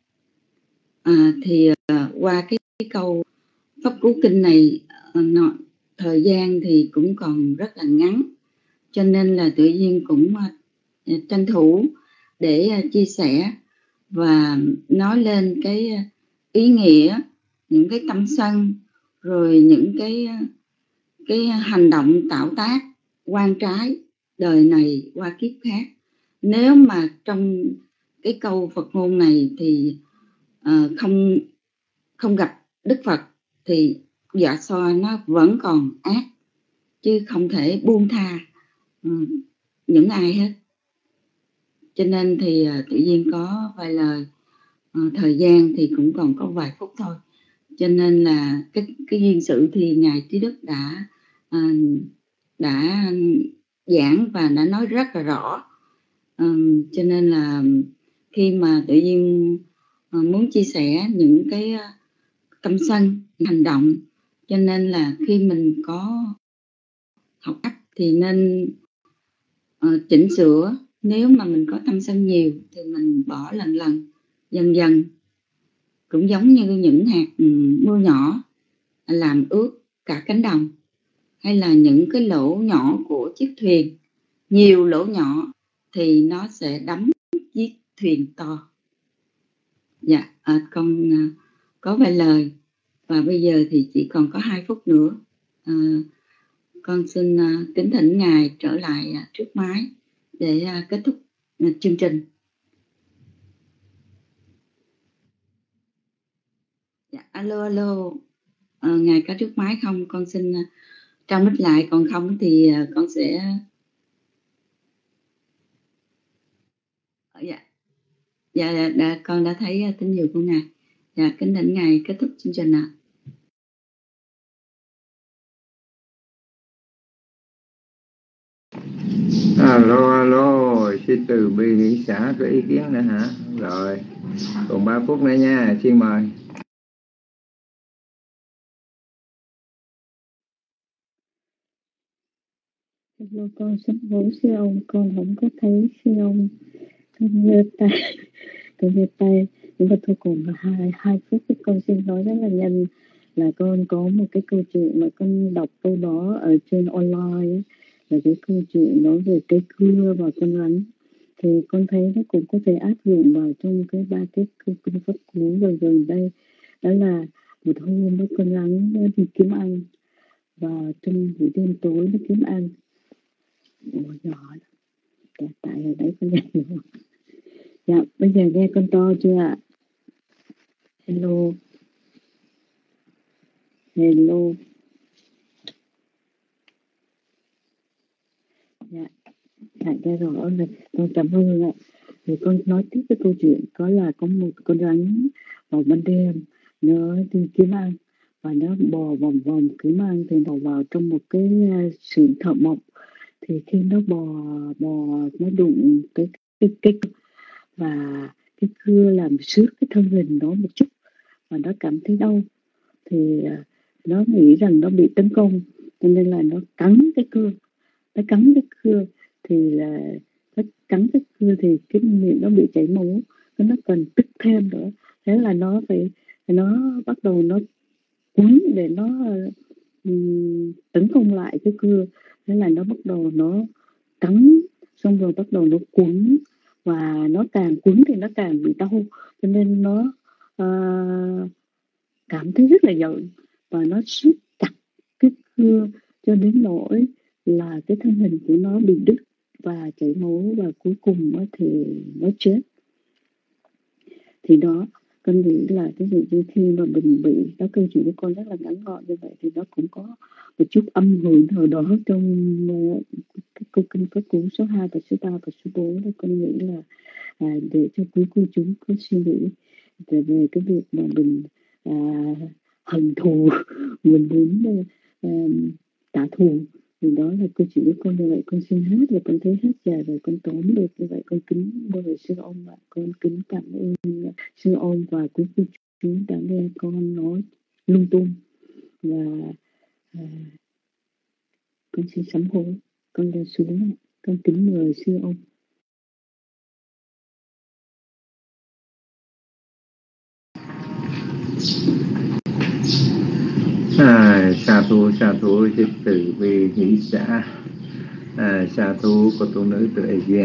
Qua cái câu Pháp Cú Kinh này, thời gian thì cũng còn rất là ngắn, cho nên là tự nhiên cũng tranh thủ để chia sẻ và nói lên cái ý nghĩa, những cái tâm sân, rồi những cái hành động tạo tác oan trái đời này qua kiếp khác. Nếu mà trong cái câu Phật ngôn này thì không gặp Đức Phật thì dạ xoa nó vẫn còn ác, chứ không thể buông tha những ai hết. Cho nên thì tự nhiên có vài lời, thời gian thì cũng còn có vài phút thôi, cho nên là cái duyên sự thì Ngài Trí Đức đã giảng và đã nói rất là rõ. Cho nên là khi mà tự nhiên muốn chia sẻ những cái tâm sân hành động, cho nên là khi mình có học cách thì nên chỉnh sửa. Nếu mà mình có tâm sân nhiều thì mình bỏ lần dần, cũng giống như những hạt mưa nhỏ làm ướt cả cánh đồng, hay là những cái lỗ nhỏ của chiếc thuyền. Nhiều lỗ nhỏ thì nó sẽ đắm chiếc thuyền to. Dạ, con có vài lời và bây giờ thì chỉ còn có 2 phút nữa. Con xin kính thỉnh Ngài trở lại trước máy để kết thúc chương trình. Dạ, alo, Ngài có trước máy không? Con xin trao mic lại, còn không thì con sẽ... Dạ, con đã thấy tín hiệu của Ngài. Dạ, kính thỉnh Ngài kết thúc chương trình ạ. Alo, xin từ bi hỷ xã có ý kiến nữa hả? Rồi, còn 3 phút nữa nha, xin mời. Hello, con xin lỗi sư ông, con không có thấy sư ông. Con nghe tay, nhưng mà thôi còn 2 phút thì con xin nói rất là nhanh. Là con có một cái câu chuyện mà con đọc câu đó ở trên online ấy, là cái câu chuyện nói về cây cưa và con rắn. Thì con thấy nó cũng có thể áp dụng vào trong cái 3 cái kinh Pháp Cú gần đây. Đó là một hôm nó con rắn nó đi kiếm ăn, và trong buổi đêm tối nó kiếm ăn. Ủa nhỏ tại ở đấy con nghe hiểu không? Dạ, bây giờ nghe con to chưa ạ? Hello. Dạ, nghe rõ rồi. Con cảm ơn ạ. Thì con nói tiếp cái câu chuyện. Có là có một con rắn vào ban đêm, nó đi kiếm ăn, và nó bò vòng kiếm ăn, thì nó vào trong một cái xưởng thợ mộc. Thì khi nó bò nó đụng cái và cái cưa làm xước cái thân hình nó một chút, và nó cảm thấy đau. Thì nó nghĩ rằng nó bị tấn công, cho nên là nó cắn cái cưa. Thì là nó cắn cái cưa thì cái miệng nó bị chảy máu, nó còn tức thêm nữa. Thế là nó bắt đầu nó quấn để nó tấn công lại cái cưa. Thế là nó bắt đầu nó cắn, xong rồi bắt đầu nó quấn, và nó càng quấn thì nó càng bị đau, cho nên nó cảm thấy rất là giận, và nó siết chặt cái cưa cho đến nỗi là cái thân hình của nó bị đứt và chảy máu, và cuối cùng thì nó chết. Thì đó, Con nghĩ là cái vị như khi mà mình bị đó, câu chuyện của con rất là ngắn gọn như vậy thì nó cũng có một chút âm hưởng nào đó trong cái câu kinh pháp cú số 2 và số 3 và số 4 đó. Con nghĩ là để cho quý cô chúng có suy nghĩ về cái việc mà mình hận thù, mình muốn trả thù. Thì đó là câu chuyện của con như vậy. Con xin hết và con thấy hết giờ rồi, con tóm được như vậy. Con kính mời sư ông ạ. Con kính cảm ơn sư ông và quý cô chú đã nghe con nói lung tung, và con xin sám hối. Con đã xuống. Con kính mời sư ông. Sa thú dịch tử vi hỷ xã. Sa thú của tu nữ Tuệ Duyên.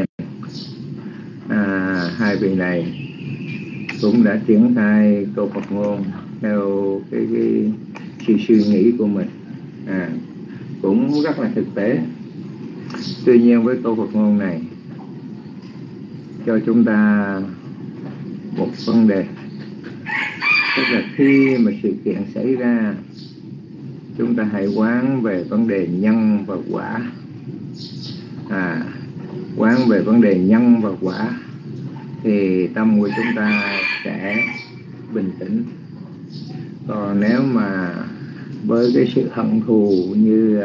Hai vị này cũng đã triển khai câu Phật ngôn theo cái suy nghĩ của mình, cũng rất là thực tế. Tuy nhiên với câu Phật ngôn này cho chúng ta một vấn đề, tức là khi mà sự kiện xảy ra, chúng ta hãy quán về vấn đề nhân và quả. Quán về vấn đề nhân và quả thì tâm của chúng ta sẽ bình tĩnh. Còn nếu mà với cái sự hận thù như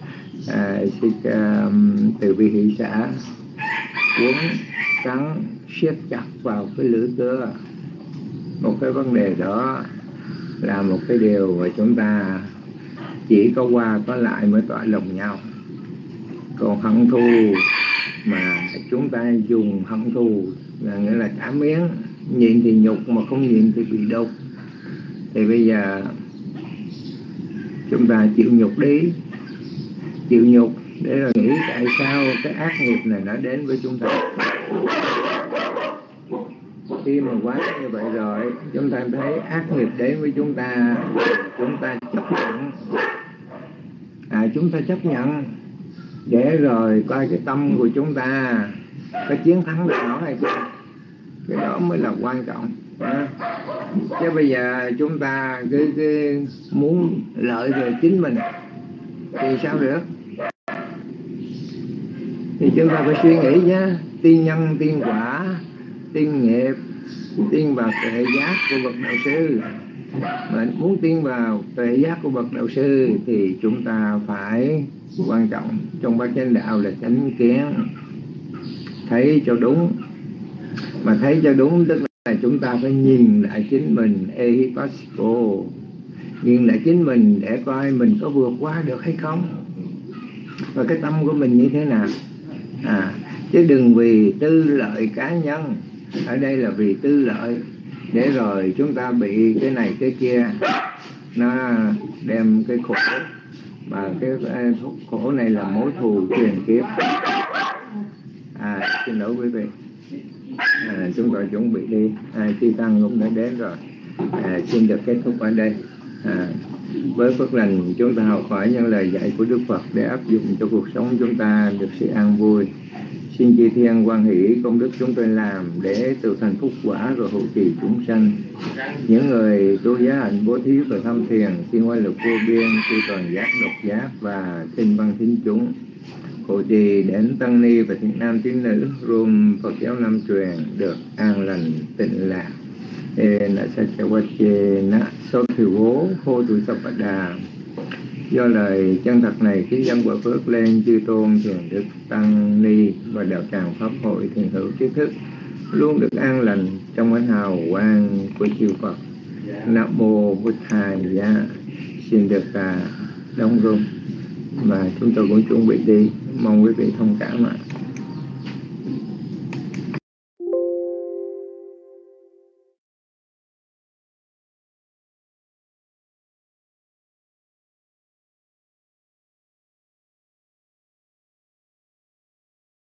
từ bi hỷ xã cuốn cắn siết chặt vào cái lưỡi cưa, một cái vấn đề đó là một cái điều mà chúng ta chỉ có qua có lại mới tỏa lòng nhau. Còn hận thù mà chúng ta dùng hận thù là nghĩa là trả miếng, nhịn thì nhục mà không nhịn thì bị độc. Thì bây giờ chúng ta chịu nhục đi, chịu nhục để rồi nghĩ tại sao cái ác nghiệp này nó đến với chúng ta. Khi mà quá như vậy rồi, chúng ta thấy ác nghiệp đến với chúng ta chấp nhận. Chúng ta chấp nhận để rồi coi cái tâm của chúng ta có chiến thắng được nó hay không. Cái đó mới là quan trọng. Chứ bây giờ chúng ta cứ muốn lợi về chính mình thì sao được. Thì chúng ta phải suy nghĩ nhé. Tiên nhân, tiên quả, tiên nghiệp, tiên vào tuệ giác của bậc đạo sư. Mà muốn tiên vào tuệ giác của bậc đạo sư thì chúng ta phải quan trọng trong bát chánh đạo là chánh kiến, thấy cho đúng. Mà thấy cho đúng tức là chúng ta phải nhìn lại chính mình, ehipassiko, nhìn lại chính mình để coi mình có vượt qua được hay không, và cái tâm của mình như thế nào. Chứ đừng vì tư lợi cá nhân, ở đây là vì tư lợi, để rồi chúng ta bị cái này cái kia nó đem cái khổ, mà cái khổ này là mối thù truyền kiếp. Xin lỗi quý vị, chúng tôi chuẩn bị đi. Chư tăng cũng đã đến rồi. Xin được kết thúc ở đây. Với phước lành chúng ta học hỏi những lời dạy của Đức Phật để áp dụng cho cuộc sống chúng ta được sự an vui. Xin chư thiên hoan hỷ công đức chúng tôi làm để tự thành phúc quả rồi hộ trì chúng sanh. Những người tu giá hạnh bố thí và tham thiền xin oai lực vô biên, tu toàn giác độc giác và xin văn thính chúng. Hộ trì đến tăng ni và thiện nam tín nữ gồm Phật giáo Nam truyền được an lành tịnh lạc. Na sa cha wa che na so thiểu bố hô tu sa đà. Do lời chân thật này khiến dân quả phước lên chư tôn thiền đức tăng ni và đạo tràng pháp hội thiền hữu trí thức luôn được an lành trong ánh hào quang của chư Phật. Nam mô Bụt Thầy. Xin được đông rung và chúng tôi cũng chuẩn bị đi, mong quý vị thông cảm ạ.